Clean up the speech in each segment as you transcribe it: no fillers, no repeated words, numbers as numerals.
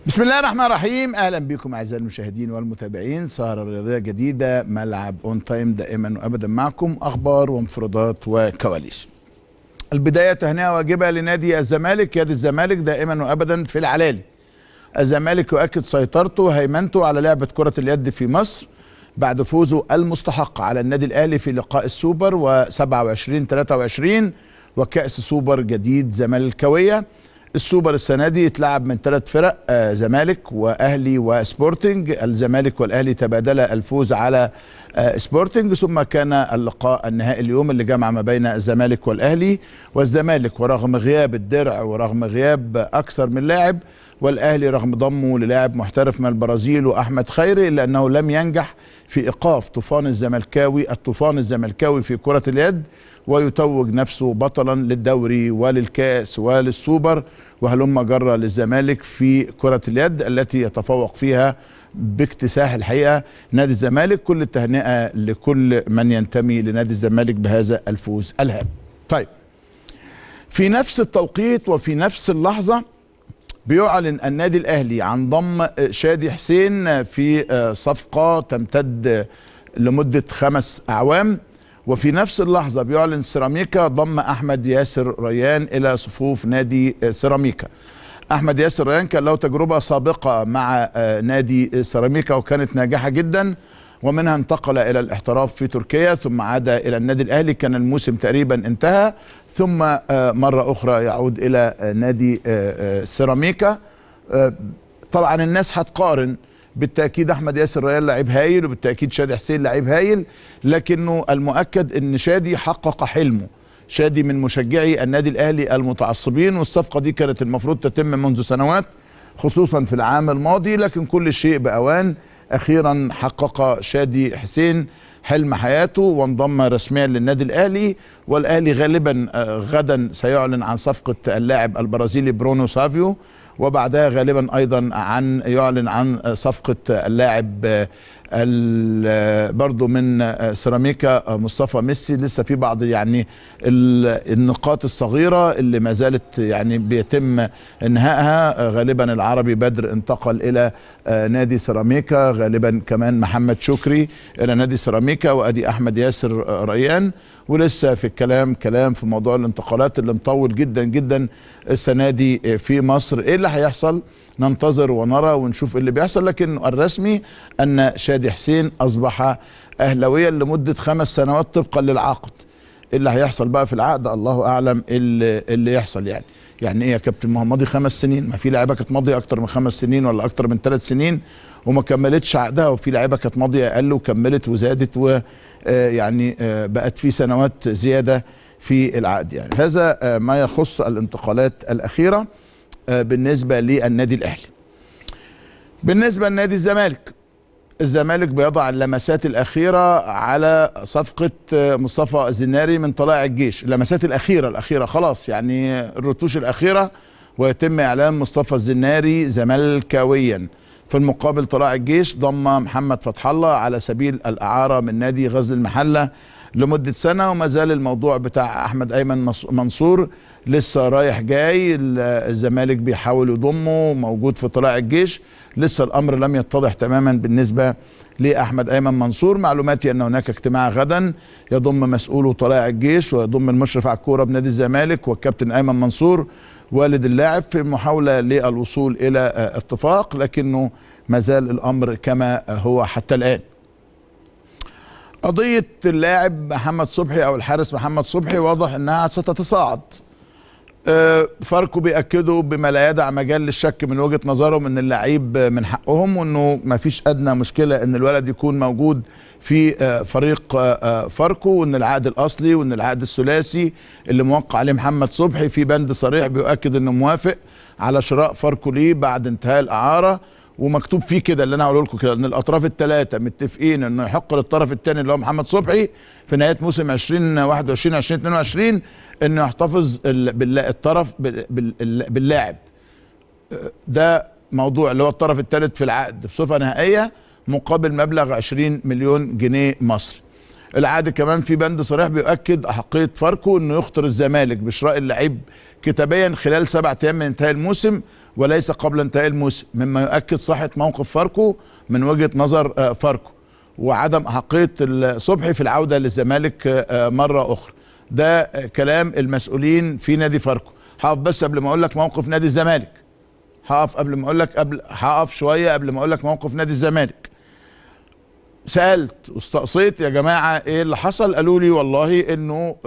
بسم الله الرحمن الرحيم. اهلا بكم اعزائي المشاهدين والمتابعين. سهره رياضيه جديده، ملعب اون تايم دائما وابدا معكم، اخبار وانفرادات وكواليس. البدايه تهنئه واجبه لنادي الزمالك. يد الزمالك دائما وابدا في العلالي. الزمالك يؤكد سيطرته وهيمنته على لعبه كره اليد في مصر بعد فوزه المستحق على النادي الاهلي في لقاء السوبر و27-23 وكأس سوبر جديد زملكاويه. السوبر السنه دي اتلعب من 3 فرق، زمالك واهلي وسبورتنج. الزمالك والاهلي تبادلا الفوز على سبورتنج، ثم كان اللقاء النهائي اليوم اللي جمع ما بين الزمالك والاهلي. والزمالك ورغم غياب الدرع ورغم غياب اكثر من لاعب، والاهلي رغم ضمه للاعب محترف من البرازيل واحمد خيري، الا انه لم ينجح في ايقاف الطوفان الزملكاوي في كره اليد، ويتوج نفسه بطلا للدوري وللكاس وللسوبر وهلم جرى للزمالك في كرة اليد التي يتفوق فيها باكتساح الحقيقة نادي الزمالك. كل التهنئة لكل من ينتمي لنادي الزمالك بهذا الفوز الهام. طيب، في نفس التوقيت وفي نفس اللحظة بيعلن النادي الأهلي عن ضم شادي حسين في صفقة تمتد لمدة 5 أعوام. وفي نفس اللحظة بيعلن سيراميكا ضم أحمد ياسر ريان إلى صفوف نادي سيراميكا. أحمد ياسر ريان كان له تجربة سابقة مع نادي سيراميكا وكانت ناجحة جدا، ومنها انتقل إلى الاحتراف في تركيا ثم عاد إلى النادي الأهلي. كان الموسم تقريبا انتهى، ثم مرة أخرى يعود إلى نادي سيراميكا. طبعا الناس هتقارن، بالتأكيد أحمد ياسر ريان لعيب هايل، وبالتأكيد شادي حسين لعيب هايل، لكنه المؤكد أن شادي حقق حلمه. شادي من مشجعي النادي الأهلي المتعصبين، والصفقة دي كانت المفروض تتم منذ سنوات خصوصا في العام الماضي، لكن كل شيء بأوان. أخيرا حقق شادي حسين حلم حياته وانضم رسميا للنادي الأهلي. والأهلي غالبا غدا سيعلن عن صفقة اللاعب البرازيلي برونو سافيو، وبعدها غالبا ايضا يعلن عن صفقة اللاعب برضو من سيراميكا مصطفى ميسي. لسه في بعض يعني النقاط الصغيرة اللي ما زالت يعني بيتم انهائها. غالبا العربي بدر انتقل الى نادي سيراميكا، غالبا كمان محمد شكري الى نادي سيراميكا، وادي احمد ياسر ريان. ولسه في كلام في موضوع الانتقالات اللي مطول جدا جدا السنه دي في مصر. ايه اللي هيحصل؟ ننتظر ونرى ونشوف اللي بيحصل، لكن الرسمي ان شادي حسين اصبح اهلاويا لمده 5 سنوات طبقا للعقد. اللي هيحصل بقى في العقد الله اعلم اللي يحصل. يعني ايه يا كابتن؟ ما هو ماضي 5 سنين، ما في لعيبه كانت ماضيه اكتر من 5 سنين ولا اكتر من 3 سنين وما كملتش عقدها، وفي لعيبه كانت ماضيه اقل وكملت وزادت، ويعني بقت في سنوات زياده في العقد. يعني هذا ما يخص الانتقالات الاخيره بالنسبه للنادي الاهلي. بالنسبه لنادي الزمالك بيضع اللمسات الأخيرة على صفقة مصطفى الزناري من طلائع الجيش. اللمسات الأخيرة خلاص، يعني الرتوش الأخيرة، ويتم إعلان مصطفى الزناري زملكاويا. في المقابل طلائع الجيش ضم محمد فتح الله على سبيل الإعارة من نادي غزل المحلة لمدة سنة، وما زال الموضوع بتاع أحمد أيمن منصور لسه رايح جاي. الزمالك بيحاول يضمه، موجود في طلائع الجيش. لسه الأمر لم يتضح تماما بالنسبة لأحمد أيمن منصور. معلوماتي أن هناك اجتماع غدا يضم مسؤولو طلائع الجيش ويضم المشرف على الكورة بنادي الزمالك والكابتن أيمن منصور والد اللاعب في محاولة للوصول إلى اتفاق، لكنه ما زال الأمر كما هو حتى الآن. قضية اللاعب محمد صبحي أو الحارس محمد صبحي واضح أنها ستتصاعد. فاركو بيأكدوا بما لا يدع مجال للشك من وجهة نظرهم ان اللعيب من حقهم، وانه ما فيش ادنى مشكلة ان الولد يكون موجود في فريق فاركو، وان العقد الاصلي وان العقد الثلاثي اللي موقع عليه محمد صبحي في بند صريح بيؤكد انه موافق على شراء فاركو ليه بعد انتهاء الاعارة. ومكتوب فيه كده اللي انا هقوله لكم كده، ان الاطراف الثلاثه متفقين انه يحق للطرف الثاني اللي هو محمد صبحي في نهايه موسم 2021 2022 انه يحتفظ الطرف باللاعب. ده موضوع اللي هو الطرف الثالث في العقد بصفه نهائيه مقابل مبلغ 20 مليون جنيه مصري. العقد كمان في بند صريح بيؤكد احقيه فاركو انه يخطر الزمالك بشراء اللعيب كتابيا خلال 7 ايام من انتهاء الموسم وليس قبل انتهاء الموسم، مما يؤكد صحه موقف فاركو من وجهه نظر فاركو، وعدم احقيه صبحي في العوده للزمالك مره اخرى. ده كلام المسؤولين في نادي فاركو. هقف بس قبل ما اقول لك موقف نادي الزمالك، هقف شويه قبل ما اقول لك موقف نادي الزمالك. سالت واستقصيت يا جماعه ايه اللي حصل، قالوا لي والله انه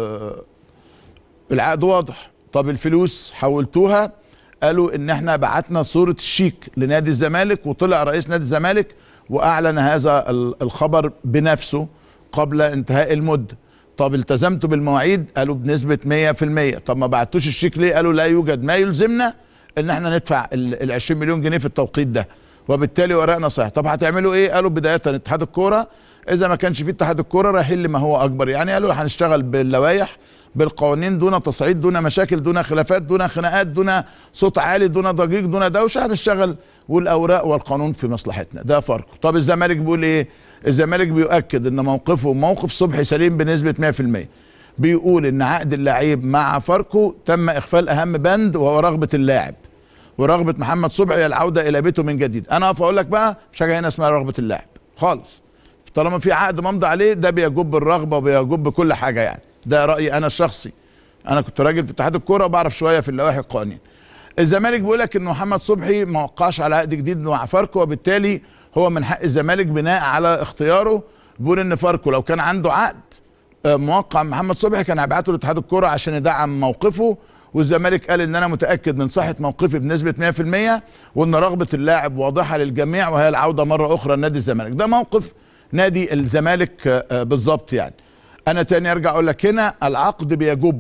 العقد واضح. طب الفلوس حولتوها؟ قالوا ان احنا بعتنا صوره الشيك لنادي الزمالك وطلع رئيس نادي الزمالك واعلن هذا الخبر بنفسه قبل انتهاء المده. طب التزمتوا بالمواعيد؟ قالوا بنسبه 100%. طب ما بعتوش الشيك ليه؟ قالوا لا يوجد ما يلزمنا ان احنا ندفع ال 20 مليون جنيه في التوقيت ده، وبالتالي ورقنا صحيح. طب هتعملوا ايه؟ قالوا بدايه اتحاد الكوره اذا ما كانش في اتحاد الكوره رايحين لما هو اكبر، يعني قالوا هنشتغل باللوائح بالقوانين دون تصعيد دون مشاكل دون خلافات دون خناقات دون صوت عالي دون ضجيج دون دوشه، هنشتغل والاوراق والقانون في مصلحتنا. ده فاركو. طب الزمالك بيقول ايه؟ الزمالك بيؤكد ان موقفه موقف صبحي سليم بنسبه 100%. بيقول ان عقد اللعيب مع فاركو تم اخفال اهم بند وهو رغبه اللاعب ورغبه محمد صبحي العوده الى بيته من جديد. انا اقف اقول لك بقى مش حاجه هنا اسمها رغبه اللاعب خالص، طالما في عقد ممضي عليه ده بيجب الرغبه وبيجب كل حاجه. يعني ده رايي انا الشخصي، انا كنت راجل في اتحاد الكوره وبعرف شويه في اللوائح القوانين. الزمالك بيقول لك ان محمد صبحي ما وقعش على عقد جديد مع فاركو، وبالتالي هو من حق الزمالك بناء على اختياره. بيقول ان فاركو لو كان عنده عقد موقع محمد صبحي كان هيبعته لاتحاد الكوره عشان يدعم موقفه، والزمالك قال ان انا متاكد من صحه موقفي بنسبه 100% وان رغبه اللاعب واضحه للجميع وهي العوده مره اخرى لنادي الزمالك. ده موقف نادي الزمالك بالظبط. يعني انا تاني ارجع اقول لك هنا العقد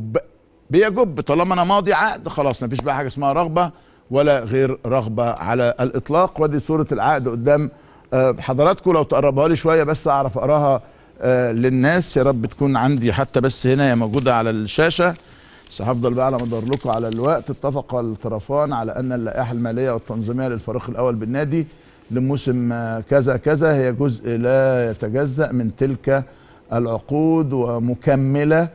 بيجب طالما انا ماضي عقد خلاص مفيش بقى حاجه اسمها رغبه ولا غير رغبه على الاطلاق. ودي صوره العقد قدام حضراتكم، لو تقربها لي شويه بس اعرف اقراها للناس. يا رب تكون عندي حتى بس هنا هي موجوده على الشاشه، بس هفضل بقى على ما ادور لكم على الوقت. اتفق الطرفان على ان اللائحه الماليه والتنظيميه للفريق الاول بالنادي لموسم كذا كذا هي جزء لا يتجزأ من تلك العقود ومكمله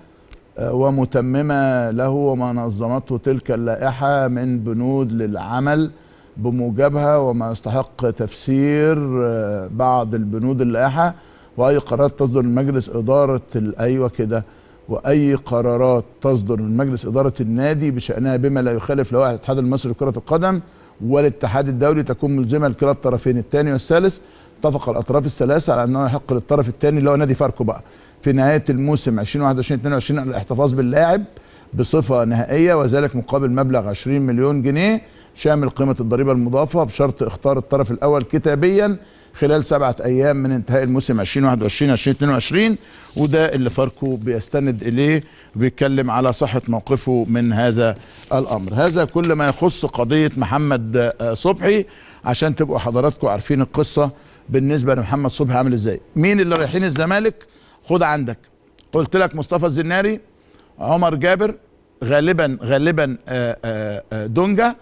ومتممه له وما نظمته تلك اللائحه من بنود للعمل بموجبها وما يستحق تفسير بعض البنود اللائحه، واي قرارات تصدر من مجلس اداره ايوه كده، واي قرارات تصدر من مجلس اداره النادي بشانها بما لا يخالف لوائح الاتحاد المصري لكره القدم والاتحاد الدولي تكون ملزمه لكلا الطرفين. الثاني والثالث اتفق الاطراف الثلاثه على انه يحق للطرف الثاني اللي هو نادي فاركو بقى في نهايه الموسم 2021-22 الاحتفاظ باللاعب بصفه نهائيه، وذلك مقابل مبلغ 20 مليون جنيه شامل قيمه الضريبه المضافه بشرط اختار الطرف الاول كتابيا خلال 7 ايام من انتهاء الموسم 2021-2022. وده اللي فاركو بيستند اليه وبيتكلم على صحه موقفه من هذا الامر. هذا كل ما يخص قضيه محمد صبحي عشان تبقوا حضراتكم عارفين القصه بالنسبه لمحمد صبحي عامل ازاي. مين اللي رايحين الزمالك؟ خد عندك، قلت لك مصطفى الزناري، عمر جابر، غالبا دونجا،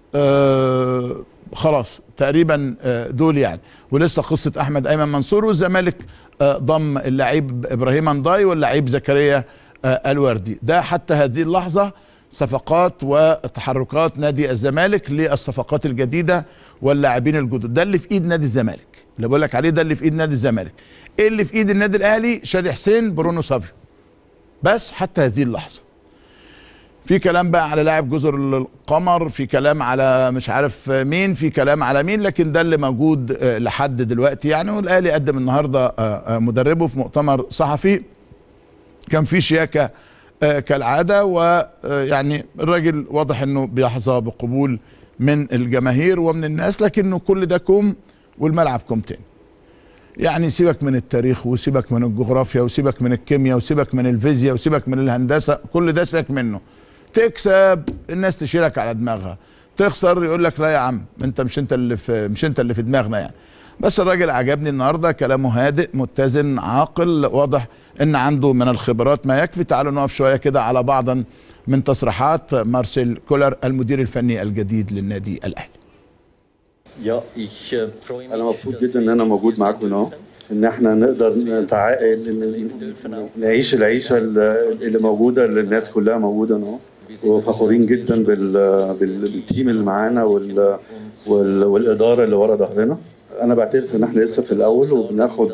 خلاص تقريبا دول يعني، ولسه قصه احمد ايمن منصور. والزمالك ضم اللعيب ابراهيم انداي واللعيب زكريا الوردي. ده حتى هذه اللحظه صفقات وتحركات نادي الزمالك للصفقات الجديده واللاعبين الجدد. ده اللي في ايد نادي الزمالك، اللي بقول لك عليه ده اللي في ايد نادي الزمالك. ايه اللي في ايد النادي الاهلي؟ شادي حسين، برونو سافيو، بس حتى هذه اللحظه. في كلام بقى على لاعب جزر القمر، في كلام على مش عارف مين، في كلام على مين، لكن ده اللي موجود لحد دلوقتي يعني. والاهلي قدم النهارده مدربه في مؤتمر صحفي كان في شياكه كالعاده، ويعني الراجل واضح انه بيحظى بقبول من الجماهير ومن الناس، لكنه كل ده كوم والملعب كوم تاني. يعني سيبك من التاريخ وسيبك من الجغرافيا وسيبك من الكيمياء وسيبك من الفيزياء وسيبك من الهندسه، كل ده سيبك منه. تكسب الناس تشيلك على دماغها، تخسر يقول لك لا يا عم انت مش انت اللي في دماغنا يعني. بس الراجل عجبني النهارده، كلامه هادئ متزن عاقل، واضح ان عنده من الخبرات ما يكفي. تعالوا نقف شويه كده على بعضا من تصريحات مارسيل كولر المدير الفني الجديد للنادي الاهلي. انا مبسوط جدا ان انا موجود معاكم هنا. ان احنا نقدر نعيش العيشه اللي موجوده، اللي الناس كلها موجوده اهو. وفخورين جدا بالتيم اللي معانا والاداره اللي ورا ظهرنا. انا بعترف ان احنا لسه في الاول وبناخد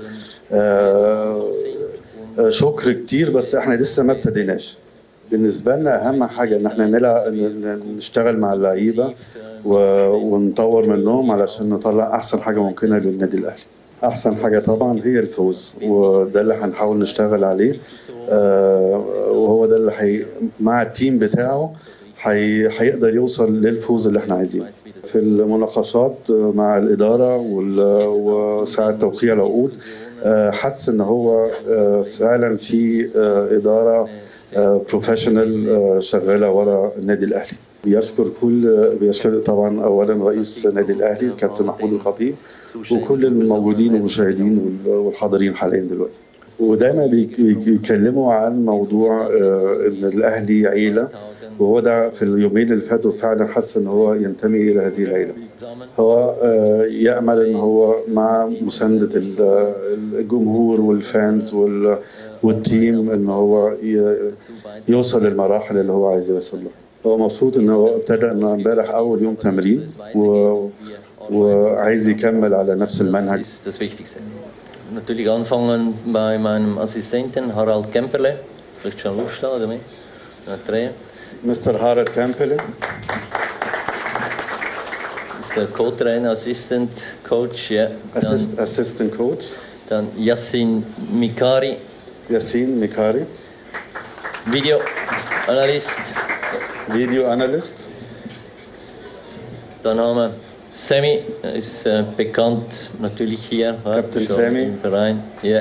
شكر كتير، بس احنا لسه ما ابتديناش. بالنسبه لنا اهم حاجه ان احنا نشتغل مع اللعيبه ونطور منهم علشان نطلع احسن حاجه ممكنه للنادي الاهلي. احسن حاجه طبعا هي الفوز، وده اللي هنحاول نشتغل عليه، وهو ده اللي مع التيم بتاعه هيقدر يوصل للفوز اللي احنا عايزينه. في المناقشات مع الاداره وساعه توقيع العقود حس ان هو فعلا في اداره بروفيشنال شغاله ورا النادي الاهلي. بيشكر طبعا اولا رئيس النادي الاهلي الكابتن محمود الخطيب، وكل الموجودين والمشاهدين والحاضرين حاليا دلوقتي. ودايما بيتكلموا عن موضوع ان الاهلي عيله، وهو ده في اليومين اللي فاتوا فعلا حس ان هو ينتمي الى هذه العيله. هو يامل ان هو مع مسانده الجمهور والفانز والتيم ان هو يوصل للمراحل اللي هو عايز يوصل لها. هو مبسوط ان هو ابتدى امبارح اول يوم تمرين وعايز يكمل على نفس المنهج. Natürlich anfangen bei meinem Assistenten Harald Kemperle. Vielleicht schon Lust da, oder nicht? Mr. Harald Kemperle. Ist der Co-Trainer, Assistant Coach, ja. Assistant Coach. Dann Yassin Mikari. Yassin Mikari. Video Analyst. Video Analyst. Dann haben wir Sammy, ist bekannt natürlich hier. Captain Sammy. Im Verein. Ja.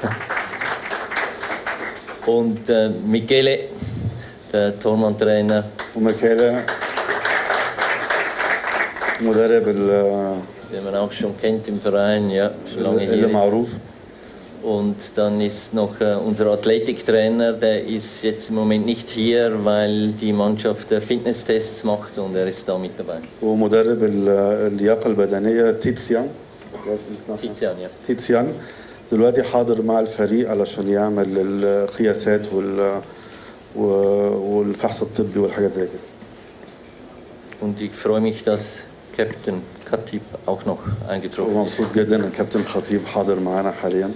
Und Michele, der Tormann-Trainer. Und Michele, مدرب den man auch schon kennt im Verein, ja, schon lange hier. معروف. Und dann ist noch unser Athletiktrainer, der ist jetzt im Moment nicht hier, weil die Mannschaft Fitnesstests macht und er ist da mit dabei. ومدرب اللياقة البدنية تيتسيان. تيتسيان دلوقتي حاضر مع الفريق علشان يعمل القياسات والفحص الطبي والحاجات زي كده. Und ich freue mich, dass Captain Khatib auch noch eingetroffen ist. ومبسوط جدا ان كابتن خطيب حاضر معانا حاليا.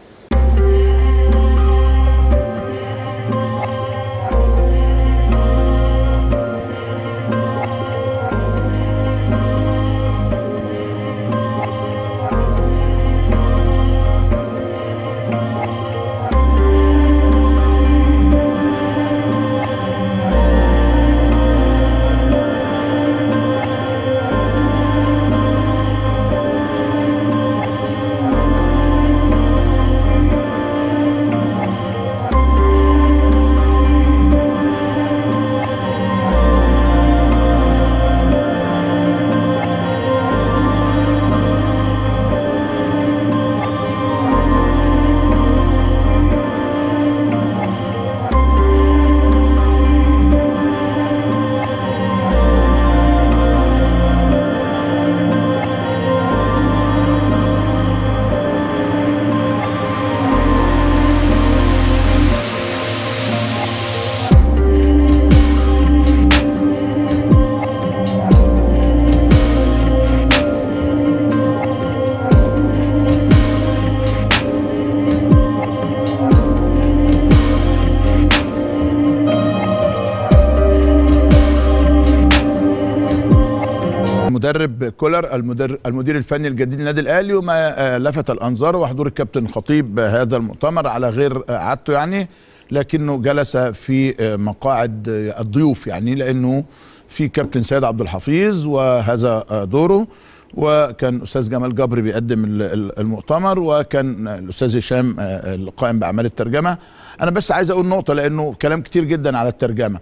المدرب كولر المدير الفني الجديد للنادي الاهلي، وما لفت الانظار وحضور الكابتن خطيب هذا المؤتمر على غير عادته يعني، لكنه جلس في مقاعد الضيوف يعني، لانه في كابتن سيد عبد الحفيظ وهذا دوره، وكان الاستاذ جمال جبر بيقدم المؤتمر، وكان الاستاذ هشام القائم باعمال الترجمه. انا بس عايز اقول نقطه لانه كلام كتير جدا على الترجمه.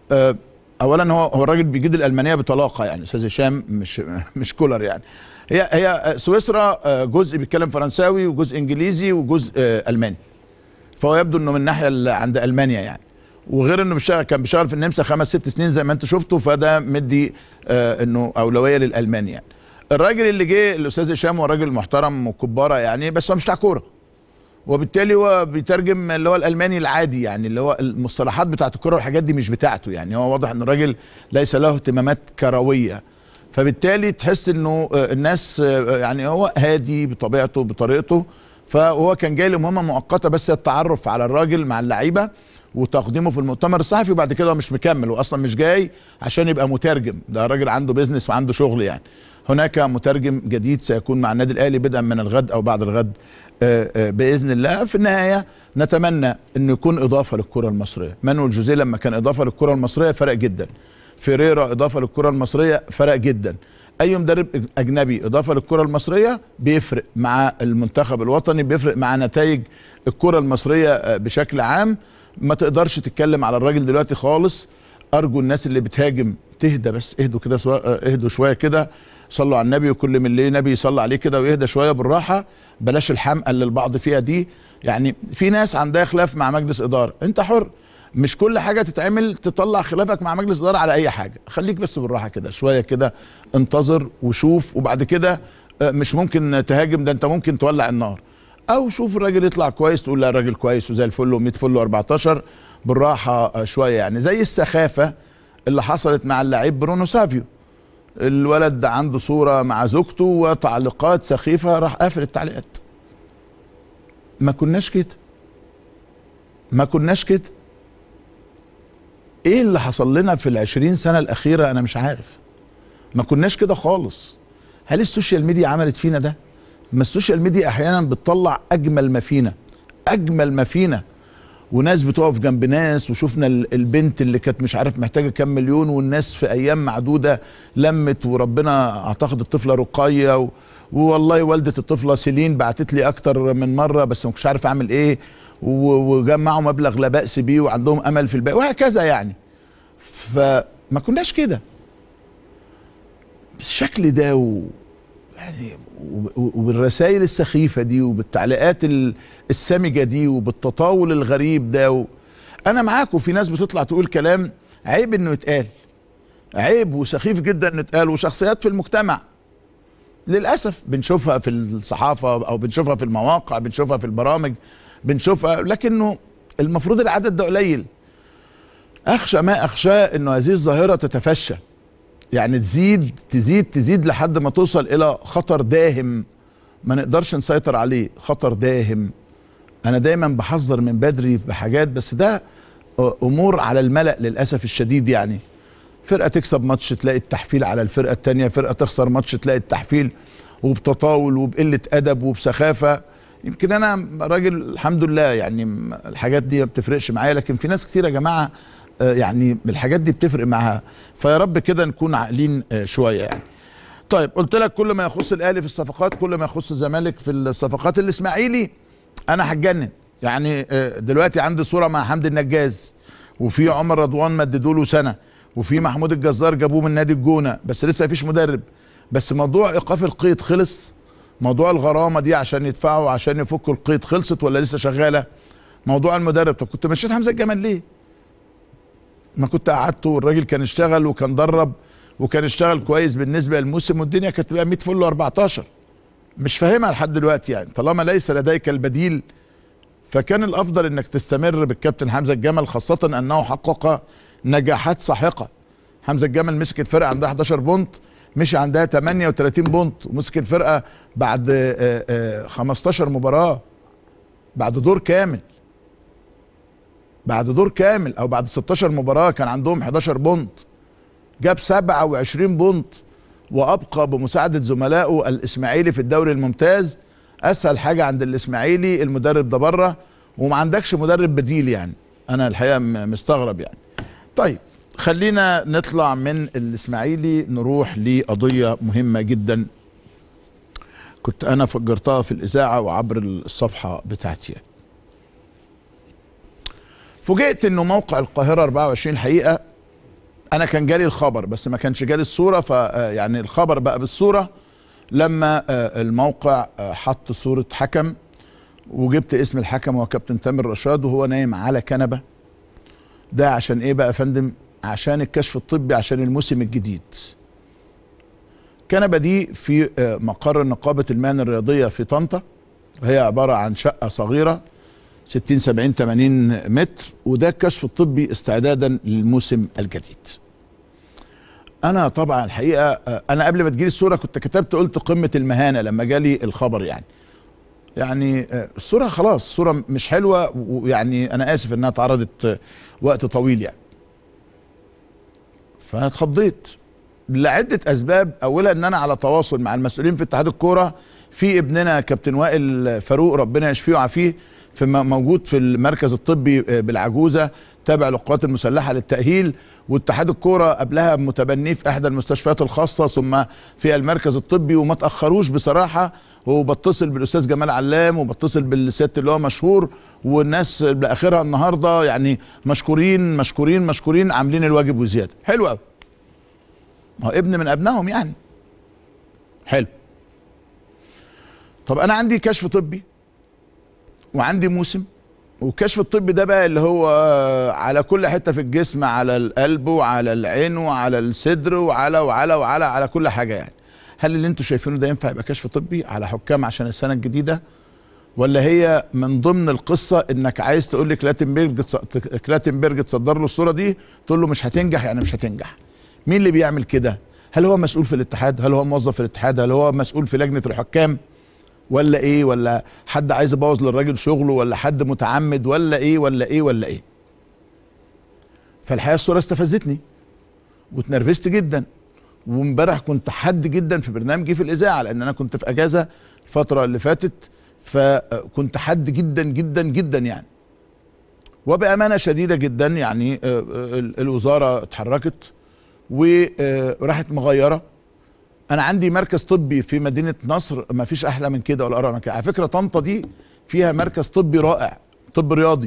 اولا هو الراجل بيجيد الالمانيه بطلاقه يعني، استاذ هشام مش كولر يعني. هي سويسرا جزء بيتكلم فرنساوي وجزء انجليزي وجزء الماني، فهو يبدو انه من الناحيه اللي عند المانيا يعني، وغير انه كان بيشتغل في النمسا 5-6 سنين زي ما انتم شفتوا، فده مدي انه اولويه للالماني يعني. الراجل اللي جه الاستاذ هشام هو راجل محترم وكباره يعني، بس هو مش بتاع كوره، وبالتالي هو بيترجم اللي هو الالماني العادي يعني، اللي هو المصطلحات بتاعت الكوره والحاجات دي مش بتاعته يعني. هو واضح ان الراجل ليس له اهتمامات كرويه، فبالتالي تحس انه الناس يعني هو هادي بطبيعته بطريقته. فهو كان جاي لمهمه مؤقته بس التعرف على الراجل مع اللعيبه وتقديمه في المؤتمر الصحفي، وبعد كده هو مش مكمل، واصلا مش جاي عشان يبقى مترجم، ده راجل عنده بيزنس وعنده شغل يعني. هناك مترجم جديد سيكون مع النادي الاهلي بدءا من الغد او بعد الغد باذن الله. في النهايه نتمنى انه يكون اضافه للكره المصريه. مانويل جوزيه لما كان اضافه للكره المصريه فرق جدا، فيريرا اضافه للكره المصريه فرق جدا، اي مدرب اجنبي اضافه للكره المصريه بيفرق مع المنتخب الوطني، بيفرق مع نتائج الكره المصريه بشكل عام. ما تقدرش تتكلم على الراجل دلوقتي خالص. ارجو الناس اللي بتهاجم تهدى بس، اهدوا كده اهدوا شويه كده، صلوا على النبي وكل من ليه نبي يصلي عليه كده، ويهدى شويه بالراحه، بلاش الحمقى اللي البعض فيها دي. يعني في ناس عندها خلاف مع مجلس اداره، انت حر، مش كل حاجه تتعمل تطلع خلافك مع مجلس اداره على اي حاجه، خليك بس بالراحه كده شويه كده، انتظر وشوف، وبعد كده مش ممكن تهاجم، ده انت ممكن تولع النار. او شوف الراجل يطلع كويس تقول لا الراجل كويس وزي الفل و100 فل و14، بالراحه شويه يعني. زي السخافه اللي حصلت مع اللاعب برونو سافيو، الولد ده عنده صوره مع زوجته وتعليقات سخيفه راح قافل التعليقات. ما كناش كده، ما كناش كده. ايه اللي حصل لنا في ال20 سنه الاخيره؟ انا مش عارف، ما كناش كده خالص. هل السوشيال ميديا عملت فينا ده؟ ما السوشيال ميديا احيانا بتطلع اجمل ما فينا، اجمل ما فينا، وناس بتقف جنب ناس. وشفنا البنت اللي كانت مش عارف محتاجه كام مليون، والناس في ايام معدوده لمت، وربنا اعتقد الطفله رقيه والله والده الطفله سيلين بعتت لي اكتر من مره بس ما كنتش عارف اعمل ايه، وجمعوا مبلغ لا باس بيه وعندهم امل في الباقي وهكذا يعني. فما كناش كده بالشكل ده يعني وبالرسائل السخيفه دي وبالتعليقات السمجه دي وبالتطاول الغريب ده انا معاكم. في ناس بتطلع تقول كلام عيب انه يتقال، عيب وسخيف جدا انه يتقال، وشخصيات في المجتمع للاسف بنشوفها في الصحافه او بنشوفها في المواقع، بنشوفها في البرامج، بنشوفها، لكنه المفروض العدد ده قليل. اخشى ما اخشاه انه هذه الظاهره تتفشى، يعني تزيد تزيد تزيد لحد ما توصل الى خطر داهم ما نقدرش نسيطر عليه، خطر داهم. انا دايما بحذر من بدري بحاجات، بس ده امور على الملأ للاسف الشديد يعني. فرقه تكسب ماتش تلاقي التحفيل على الفرقه الثانيه، فرقه تخسر ماتش تلاقي التحفيل، وبتطاول وبقله ادب وبسخافه. يمكن انا راجل الحمد لله يعني الحاجات دي ما بتفرقش معايا، لكن في ناس كتير يا جماعه يعني الحاجات دي بتفرق معاها. فيا رب كده نكون عاقلين شويه يعني. طيب قلت لك كل ما يخص الاهلي في الصفقات، كل ما يخص الزمالك في الصفقات. الاسماعيلي انا هتجنن يعني. دلوقتي عندي صوره مع حمدي النجاز، وفي عمر رضوان مددوا له سنه، وفي محمود الجزار جابوه من نادي الجونه، بس لسه مفيش مدرب. بس موضوع ايقاف القيد خلص، موضوع الغرامه دي عشان يدفعوا عشان يفكوا القيد خلصت ولا لسه شغاله؟ موضوع المدرب، طب كنت مشيت حمزه الجمل ليه؟ ما كنت قعدته والراجل كان اشتغل وكان درب وكان اشتغل كويس بالنسبه للموسم، والدنيا كانت تبقى 100 فل و14. مش فاهمها لحد دلوقتي يعني. طالما ليس لديك البديل فكان الافضل انك تستمر بالكابتن حمزه الجمل، خاصه انه حقق نجاحات ساحقه. حمزه الجمل مسك الفرقه عندها 11 بونت، مشي عندها 38 بونت، ومسك الفرقه بعد 15 مباراه، بعد دور كامل، بعد دور كامل او بعد 16 مباراه كان عندهم 11 بونت، جاب 27 بونت، وابقى بمساعده زملائه الاسماعيلي في الدوري الممتاز. اسهل حاجه عند الاسماعيلي المدرب ده بره، وما عندكش مدرب بديل يعني. انا الحقيقه مستغرب يعني. طيب خلينا نطلع من الاسماعيلي نروح لقضيه مهمه جدا كنت انا فجرتها في الاذاعه وعبر الصفحه بتاعتي. فوجئت انه موقع القاهره 24 الحقيقه انا كان جالي الخبر بس ما كانش جالي الصوره، فيعني الخبر بقى بالصوره لما الموقع حط صوره حكم، وجبت اسم الحكم هو كابتن تامر رشاد وهو نايم على كنبه. ده عشان ايه بقى يا فندم؟ عشان الكشف الطبي، عشان الموسم الجديد. الكنبه دي في مقر نقابه المهن الرياضيه في طنطا، وهي عباره عن شقه صغيره 60 70 80 متر، وده الكشف الطبي استعدادا للموسم الجديد. انا طبعا الحقيقه انا قبل ما تجيلي الصوره كنت كتبت قلت قمه المهانه لما جالي الخبر، يعني الصوره خلاص الصوره مش حلوه، ويعني انا اسف انها اتعرضت وقت طويل يعني. فانا اتخضيت لعده اسباب، اولها ان انا على تواصل مع المسؤولين في اتحاد الكوره، في ابننا كابتن وائل فاروق ربنا يشفيه ويعافيه موجود في المركز الطبي بالعجوزه تابع للقوات المسلحه للتاهيل، واتحاد الكوره قبلها متبنيه في احدى المستشفيات الخاصه ثم في المركز الطبي، وما تاخروش بصراحه. وبتصل بالاستاذ جمال علام وبتصل بالست اللي هو مشهور، والناس لاخرها النهارده يعني مشكورين مشكورين مشكورين، عاملين الواجب وزياده. حلو قوي، ما هو ابن من ابنائهم يعني. حلو. طب انا عندي كشف طبي وعندي موسم، والكشف الطبي ده بقى اللي هو على كل حته في الجسم، على القلب وعلى العين وعلى الصدر وعلى كل حاجه يعني. هل اللي انتوا شايفينه ده ينفع يبقى كشف طبي على حكام عشان السنه الجديده؟ ولا هي من ضمن القصه انك عايز تقول لي كلاتنبرج تصدر له الصوره دي تقول له مش هتنجح يعني مش هتنجح؟ مين اللي بيعمل كده؟ هل هو مسؤول في الاتحاد؟ هل هو موظف في الاتحاد؟ هل هو مسؤول في لجنه الحكام؟ ولا ايه؟ ولا حد عايز يبوظ للراجل شغله؟ ولا حد متعمد؟ ولا ايه؟ فالحقيقه الصوره استفزتني واتنرفزت جدا، وامبارح كنت حد جدا في برنامجي في الاذاعه لان انا كنت في اجازه الفتره اللي فاتت، فكنت حد جدا جدا جدا يعني. وبامانه شديده جدا يعني الوزاره اتحركت وراحت مغيره. انا عندي مركز طبي في مدينه نصر ما فيش احلى من كده ولا اروع من كده. على فكره طنطا دي فيها مركز طبي رائع، طب رياضي.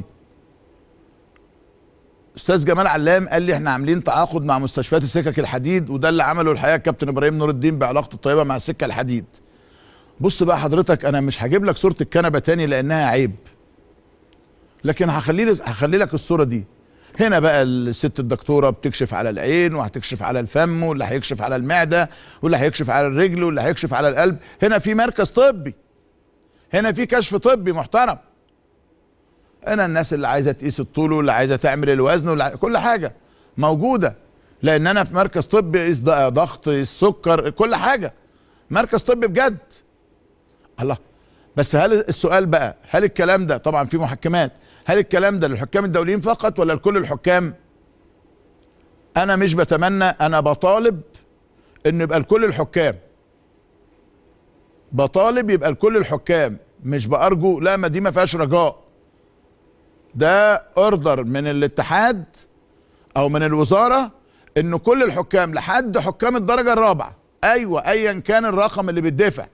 استاذ جمال علام قال لي احنا عاملين تعاقد مع مستشفيات السكك الحديد، وده اللي عمله الحقيقه الكابتن ابراهيم نور الدين بعلاقته الطيبه مع السكه الحديد. بص بقى حضرتك، انا مش هجيب لك صوره الكنبه تاني لانها عيب، لكن هخلي لك الصوره دي. هنا بقى الست الدكتوره بتكشف على العين، وهتكشف على الفم، واللي هيكشف على المعده، واللي هيكشف على الرجل، واللي هيكشف على القلب. هنا في مركز طبي، هنا في كشف طبي محترم. هنا الناس اللي عايزه تقيس الطول واللي عايزه تعمل الوزن كل حاجه موجوده، لان انا في مركز طبي قيس ضغط، قيس سكر، كل حاجه. مركز طبي بجد. الله. بس هل السؤال بقى، هل الكلام ده طبعا في محكمات، هل الكلام ده للحكام الدوليين فقط ولا لكل الحكام؟ انا مش بتمنى، انا بطالب ان يبقى لكل الحكام، بطالب يبقى لكل الحكام، مش بارجو، لا ما دي ما فيهاش رجاء. ده اوردر من الاتحاد او من الوزاره ان كل الحكام لحد حكام الدرجه الرابعه، ايوه ايا كان الرقم اللي بيدفع،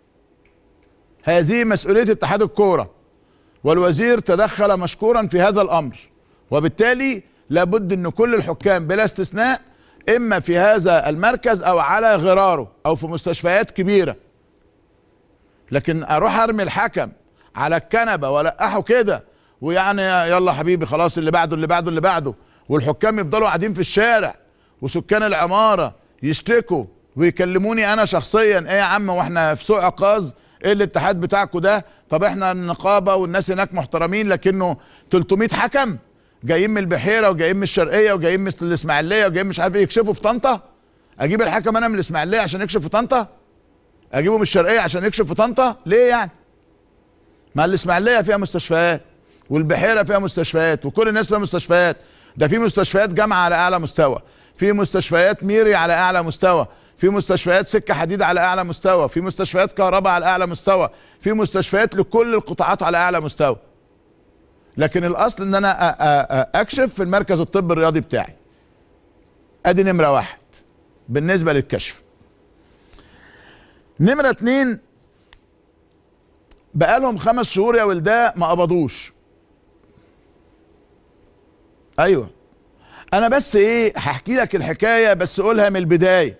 هذه مسؤوليه اتحاد الكوره، والوزير تدخل مشكورا في هذا الامر. وبالتالي لابد ان كل الحكام بلا استثناء اما في هذا المركز او على غراره او في مستشفيات كبيره. لكن اروح ارمي الحكم على الكنبه والقحه كده، ويعني يلا حبيبي خلاص اللي بعده اللي بعده اللي بعده، والحكام يفضلوا قاعدين في الشارع وسكان العماره يشتكوا ويكلموني انا شخصيا، ايه يا عم واحنا في سوق عكاظ؟ ايه الاتحاد بتاعكوا ده؟ طب احنا النقابه والناس هناك محترمين، لكنه 300 حكم جايين من البحيره وجايين من الشرقيه وجايين من الاسماعيليه وجايين مش عارف ايه يكشفوا في طنطا؟ اجيب الحكم انا من الاسماعيليه عشان يكشف في طنطا؟ اجيبه من الشرقيه عشان يكشف في طنطا؟ ليه يعني؟ ما الاسماعيليه فيها مستشفيات، والبحيره فيها مستشفيات، وكل الناس فيها مستشفيات. ده في مستشفيات جامعه على اعلى مستوى، في مستشفيات ميري على اعلى مستوى، في مستشفيات سكه حديد على اعلى مستوى، في مستشفيات كهرباء على اعلى مستوى، في مستشفيات لكل القطاعات على اعلى مستوى. لكن الاصل ان انا اكشف في المركز الطبي الرياضي بتاعي. ادي نمره واحد بالنسبه للكشف. نمره اتنين، بقالهم 5 شهور يا ولداه ما قبضوش. ايوه انا بس ايه هحكي لك الحكايه بس قولها من البدايه.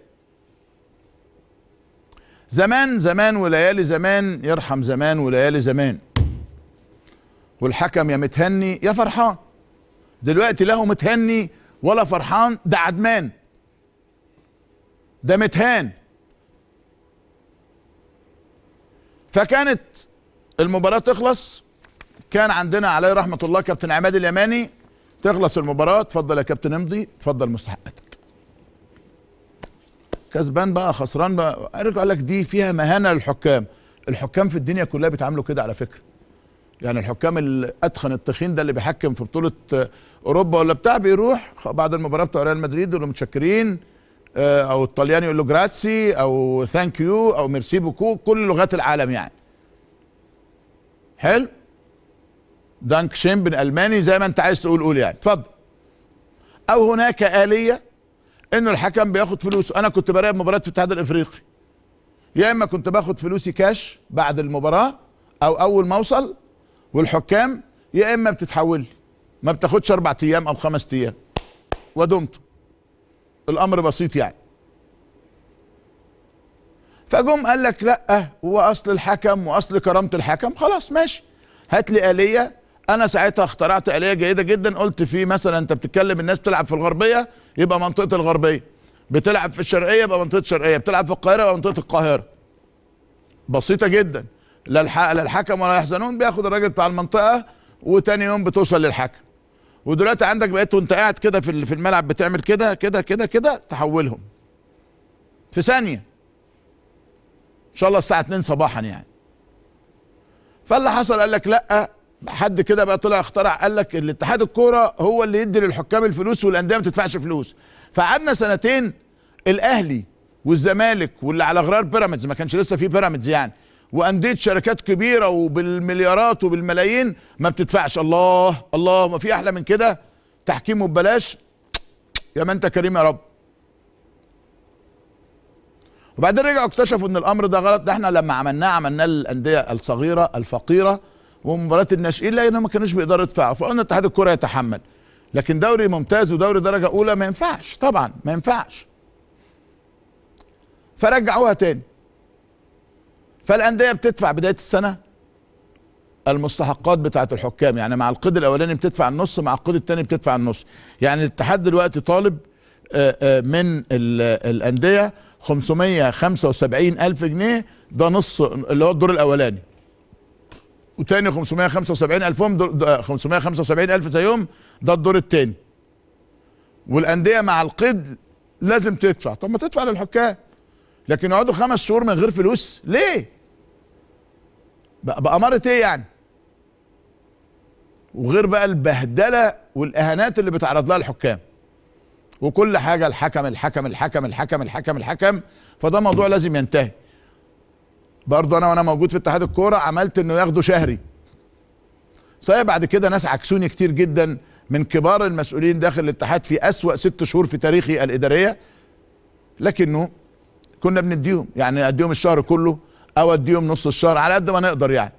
زمان زمان وليالي زمان، يرحم زمان وليالي زمان، والحكم يا متهني يا فرحان. دلوقتي لا هو متهني ولا فرحان، ده عدمان، ده متهان. فكانت المباراة تخلص، كان عندنا عليه رحمة الله كابتن عماد اليماني، تخلص المباراة اتفضل يا كابتن امضي، اتفضل مستحقاتك. كسبان بقى خسران بقى، قال لك دي فيها مهانة للحكام. الحكام في الدنيا كلها بيتعاملوا كده على فكرة. يعني الحكام الاتخن التخين ده اللي بيحكم في بطولة اوروبا ولا بتاع، بيروح بعد المباراة بتوع ريال مدريد يقول له متشكرين، او الطلياني يقول له جراتسي او ثانك يو او ميرسي بوكو، كل لغات العالم يعني. حلو؟ دانك شين بالالماني زي ما انت عايز تقول قول يعني، اتفضل. او هناك آلية انه الحكم بياخد فلوسه. انا كنت براقب مباراة في الاتحاد الافريقي، يا اما كنت باخد فلوسي كاش بعد المباراة او اول ما اوصل، والحكام يا اما بتتحول لي، ما بتاخدش 4 ايام او 5 ايام ودمته. الامر بسيط يعني. فجم قال لك لا، هو اصل الحكم واصل كرامة الحكم، خلاص ماشي، هات لي آلية. انا ساعتها اخترعت آلية جيدة جدا، قلت في مثلا انت بتتكلم الناس تلعب في الغربية يبقى منطقة الغربية، بتلعب في الشرقية يبقى منطقة الشرقية، بتلعب في القاهرة يبقى منطقة القاهرة. بسيطة جدا، لا الحكم ولا يحزنون، بياخد الراجل بتاع المنطقة وتاني يوم بتوصل للحكم. ودلوقتي عندك بقيت وانت قاعد كده في الملعب بتعمل كده كده كده كده، تحولهم في ثانية ان شاء الله الساعة 2 صباحا يعني. فاللي حصل قال لك لا، حد كده بقى طلع اخترع، قال لك الاتحاد الكوره هو اللي يدي للحكام الفلوس والانديه ما تدفعش فلوس. فقعدنا سنتين الاهلي والزمالك واللي على غرار بيراميدز، ما كانش لسه في بيراميدز يعني، وانديه شركات كبيره وبالمليارات وبالملايين ما بتدفعش. الله الله، ما في احلى من كده؟ تحكيم ببلاش، يا ما انت كريم يا رب. وبعدين رجعوا اكتشفوا ان الامر ده غلط. ده احنا لما عملناه للانديه الصغيره الفقيره ومباريات الناشئين، لانهم ما كانوش بيقدروا يدفعوا، فقلنا اتحاد الكره يتحمل. لكن دوري ممتاز ودوري درجه اولى ما ينفعش طبعا، ما ينفعش. فرجعوها تاني. فالانديه بتدفع بدايه السنه المستحقات بتاعه الحكام، يعني مع القيد الاولاني بتدفع النص، مع القيد الثاني بتدفع النص. يعني الاتحاد دلوقتي طالب من الانديه 575,000 جنيه، ده نص اللي هو الدور الاولاني، وتاني 575,000 زيهم، ده الدور الثاني. والانديه مع القيد لازم تدفع. طب ما تدفع للحكام، لكن يقعدوا 5 شهور من غير فلوس ليه؟ بأمارة ايه يعني؟ وغير بقى البهدله والاهانات اللي بتعرض لها الحكام وكل حاجه، الحكم الحكم الحكم الحكم الحكم الحكم. فده موضوع لازم ينتهي. برضه انا وانا موجود في اتحاد الكوره عملت انه ياخدوا شهري. صحيح بعد كده ناس عكسوني كتير جدا من كبار المسؤولين داخل الاتحاد في اسوأ 6 شهور في تاريخي الاداريه، لكنه كنا بنديهم، يعني اديهم الشهر كله او اديهم نص الشهر على قد ما نقدر يعني.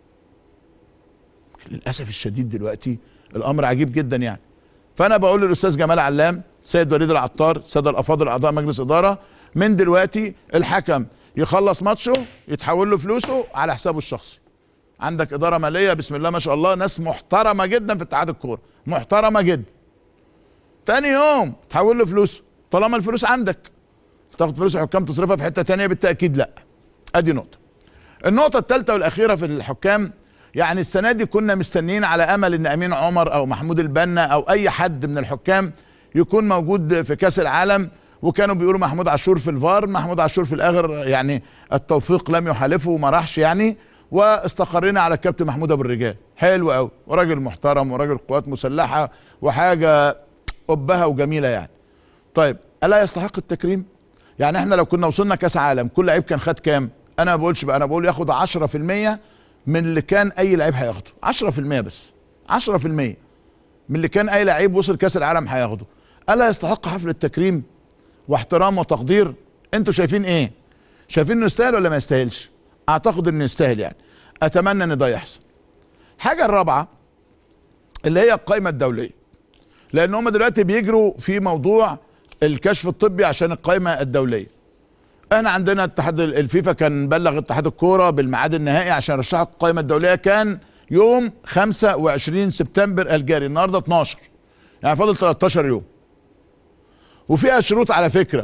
للاسف الشديد دلوقتي الامر عجيب جدا يعني. فانا بقول للاستاذ جمال علام، سيد وليد العطار، الساده الافاضل اعضاء مجلس اداره، من دلوقتي الحكم يخلص ماتشه يتحول له فلوسه على حسابه الشخصي. عندك اداره ماليه بسم الله ما شاء الله، ناس محترمه جدا في اتحاد الكوره، محترمه جدا. تاني يوم تحول له فلوسه، طالما الفلوس عندك. تاخد فلوس الحكام تصرفها في حته تانيه؟ بالتاكيد لا. ادي نقطه. النقطه الثالثه والاخيره في الحكام، يعني السنه دي كنا مستنيين على امل ان امين عمر او محمود البنا او اي حد من الحكام يكون موجود في كاس العالم، وكانوا بيقولوا محمود عاشور في الفار. محمود عاشور في الاخر يعني التوفيق لم يحالفه وما راحش يعني، واستقرينا على الكابتن محمود ابو الرجال. حلو قوي، وراجل محترم وراجل قوات مسلحه وحاجه قبها وجميله يعني. طيب الا يستحق التكريم؟ يعني احنا لو كنا وصلنا كاس عالم كل لعيب كان خد كام؟ انا ما بقولش بقى، انا بقول ياخد 10% من اللي كان اي لعيب هياخده. 10% بس، 10% من اللي كان اي لعيب وصل كاس العالم هياخده. الا يستحق حفل التكريم واحترام وتقدير؟ انتوا شايفين ايه؟ شايفين انه يستاهل ولا ما يستاهلش؟ اعتقد انه يستاهل يعني. اتمنى ان ده يحصل. الحاجه الرابعه اللي هي القائمه الدوليه، لان هم دلوقتي بيجروا في موضوع الكشف الطبي عشان القائمه الدوليه. احنا عندنا اتحاد الفيفا كان بلغ اتحاد الكوره بالميعاد النهائي عشان يرشحوا القائمه الدوليه، كان يوم 25 سبتمبر الجاري، النهارده 12، يعني فاضل 13 يوم. وفيها شروط على فكره،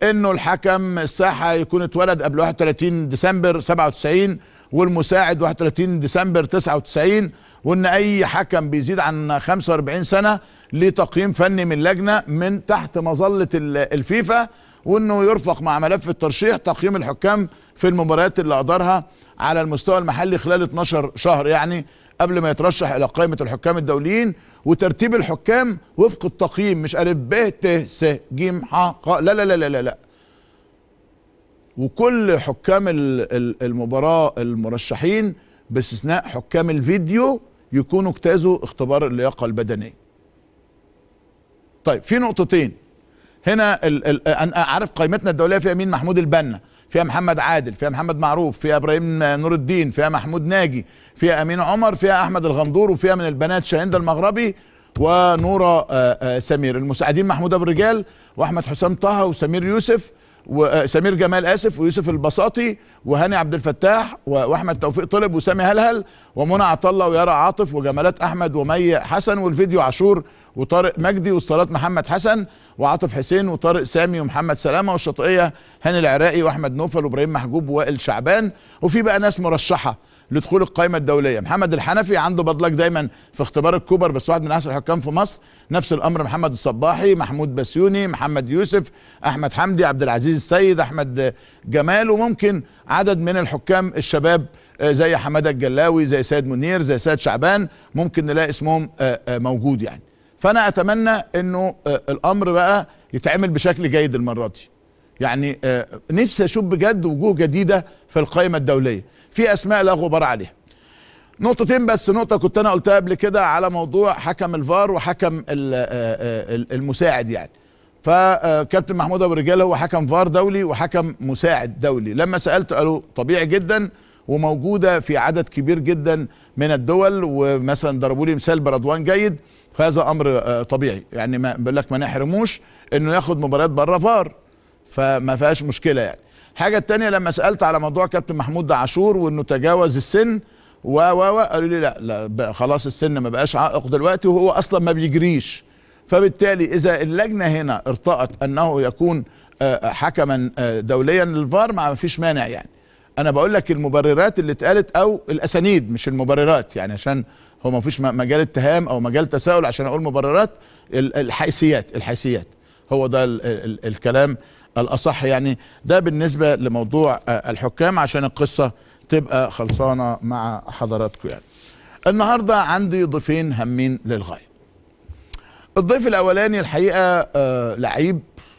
انه الحكم الساحه يكون اتولد قبل 31 ديسمبر 97 والمساعد 31 ديسمبر 99، وان اي حكم بيزيد عن 45 سنه ليه تقييم فني من لجنه من تحت مظله الفيفا، وانه يرفق مع ملف الترشيح تقييم الحكام في المباريات اللي ادارها على المستوى المحلي خلال 12 شهر يعني قبل ما يترشح الى قائمه الحكام الدوليين، وترتيب الحكام وفق التقييم، مش الف ب ت س ج ح ق، لا لا لا لا لا. وكل حكام المباراه المرشحين باستثناء حكام الفيديو يكونوا اجتازوا اختبار اللياقه البدنيه. طيب في نقطتين هنا. انا عارف قائمتنا الدوليه فيها مين؟ محمود البنا، فيها محمد عادل، فيها محمد معروف، فيها ابراهيم نور الدين، فيها محمود ناجي، فيها امين عمر، فيها احمد الغندور، وفيها من البنات شاهندة المغربي ونورة سمير. المساعدين محمود ابو الرجال واحمد حسام طه وسمير يوسف وسمير جمال اسف ويوسف البساطي وهاني عبد الفتاح واحمد توفيق طلب وسامي هلهل ومنى عطله ويارا عاطف وجمالات احمد ومي حسن، والفيديو عاشور وطارق مجدي، والصالات محمد حسن وعاطف حسين وطارق سامي ومحمد سلامه، والشاطئيه هاني العراقي واحمد نوفل وابراهيم محجوب ووائل شعبان. وفي بقى ناس مرشحه لدخول القائمه الدوليه: محمد الحنفي عنده بدلك دايما في اختبار الكوبر بس واحد من احسن الحكام في مصر، نفس الامر محمد الصباحي، محمود بسيوني، محمد يوسف، احمد حمدي، عبد العزيز السيد، احمد جمال، وممكن عدد من الحكام الشباب زي حماده الجلاوي، زي سيد منير، زي سيد شعبان، ممكن نلاقي اسمهم موجود يعني. فانا اتمنى انه الامر بقى يتعمل بشكل جيد المره دي. يعني نفسي اشوف بجد وجوه جديده في القائمه الدوليه، في اسماء لا غبار عليها. نقطتين بس، نقطه كنت انا قلتها قبل كده على موضوع حكم الفار وحكم المساعد يعني. فكابتن محمود ابو الرجال هو حكم فار دولي وحكم مساعد دولي، لما سالته قالوا طبيعي جدا وموجوده في عدد كبير جدا من الدول، ومثلا ضربوا لي مثال برضوان جيد، فهذا امر طبيعي يعني، ما بقول لك ما نحرموش انه ياخد مباريات بره فار، فما فيهاش مشكله يعني. الحاجه الثانيه لما سالت على موضوع كابتن محمود عاشور وانه تجاوز السن قالوا لي لا خلاص السن ما بقاش عائق دلوقتي وهو اصلا ما بيجريش، فبالتالي اذا اللجنه هنا ارتأت انه يكون حكما دوليا للفار ما فيش مانع يعني. انا بقول لك المبررات اللي اتقالت او الاسانيد مش المبررات يعني، عشان هو ما فيش مجال اتهام او مجال تساؤل عشان اقول مبررات، الحيثيات هو ده الكلام الاصح يعني. ده بالنسبه لموضوع الحكام عشان القصه تبقى خلصانه مع حضراتكم يعني. النهارده عندي ضيفين هامين للغايه. الضيف الاولاني الحقيقه لعيب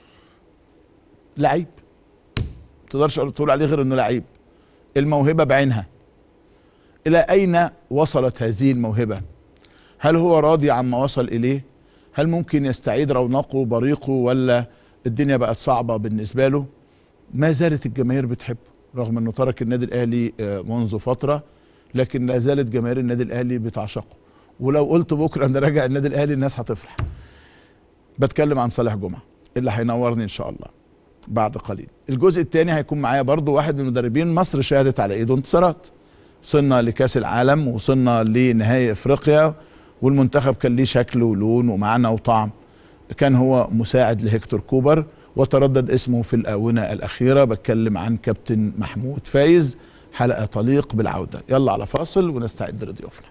تقدرش تقول عليه غير انه لعيب، الموهبه بعينها. الى اين وصلت هذه الموهبه؟ هل هو راضي عما وصل اليه؟ هل ممكن يستعيد رونقه وبريقه ولا الدنيا بقت صعبه بالنسبه له؟ ما زالت الجماهير بتحبه رغم انه ترك النادي الاهلي منذ فتره، لكن لا زالت جماهير النادي الاهلي بتعشقه، ولو قلت بكره ان راجع النادي الاهلي الناس هتفرح. بتكلم عن صالح جمعه اللي هينورني ان شاء الله بعد قليل. الجزء الثاني هيكون معايا برضو واحد من مدربين مصر شهدت على ايده انتصارات، وصلنا لكاس العالم ووصلنا لنهائي افريقيا، والمنتخب كان ليه شكل ولون ومعنى وطعم. كان هو مساعد لهيكتور كوبر وتردد اسمه في الآونة الأخيرة. بتكلم عن كابتن محمود فايز. حلقة تليق بالعودة. يلا على فاصل ونستعد لضيوفنا.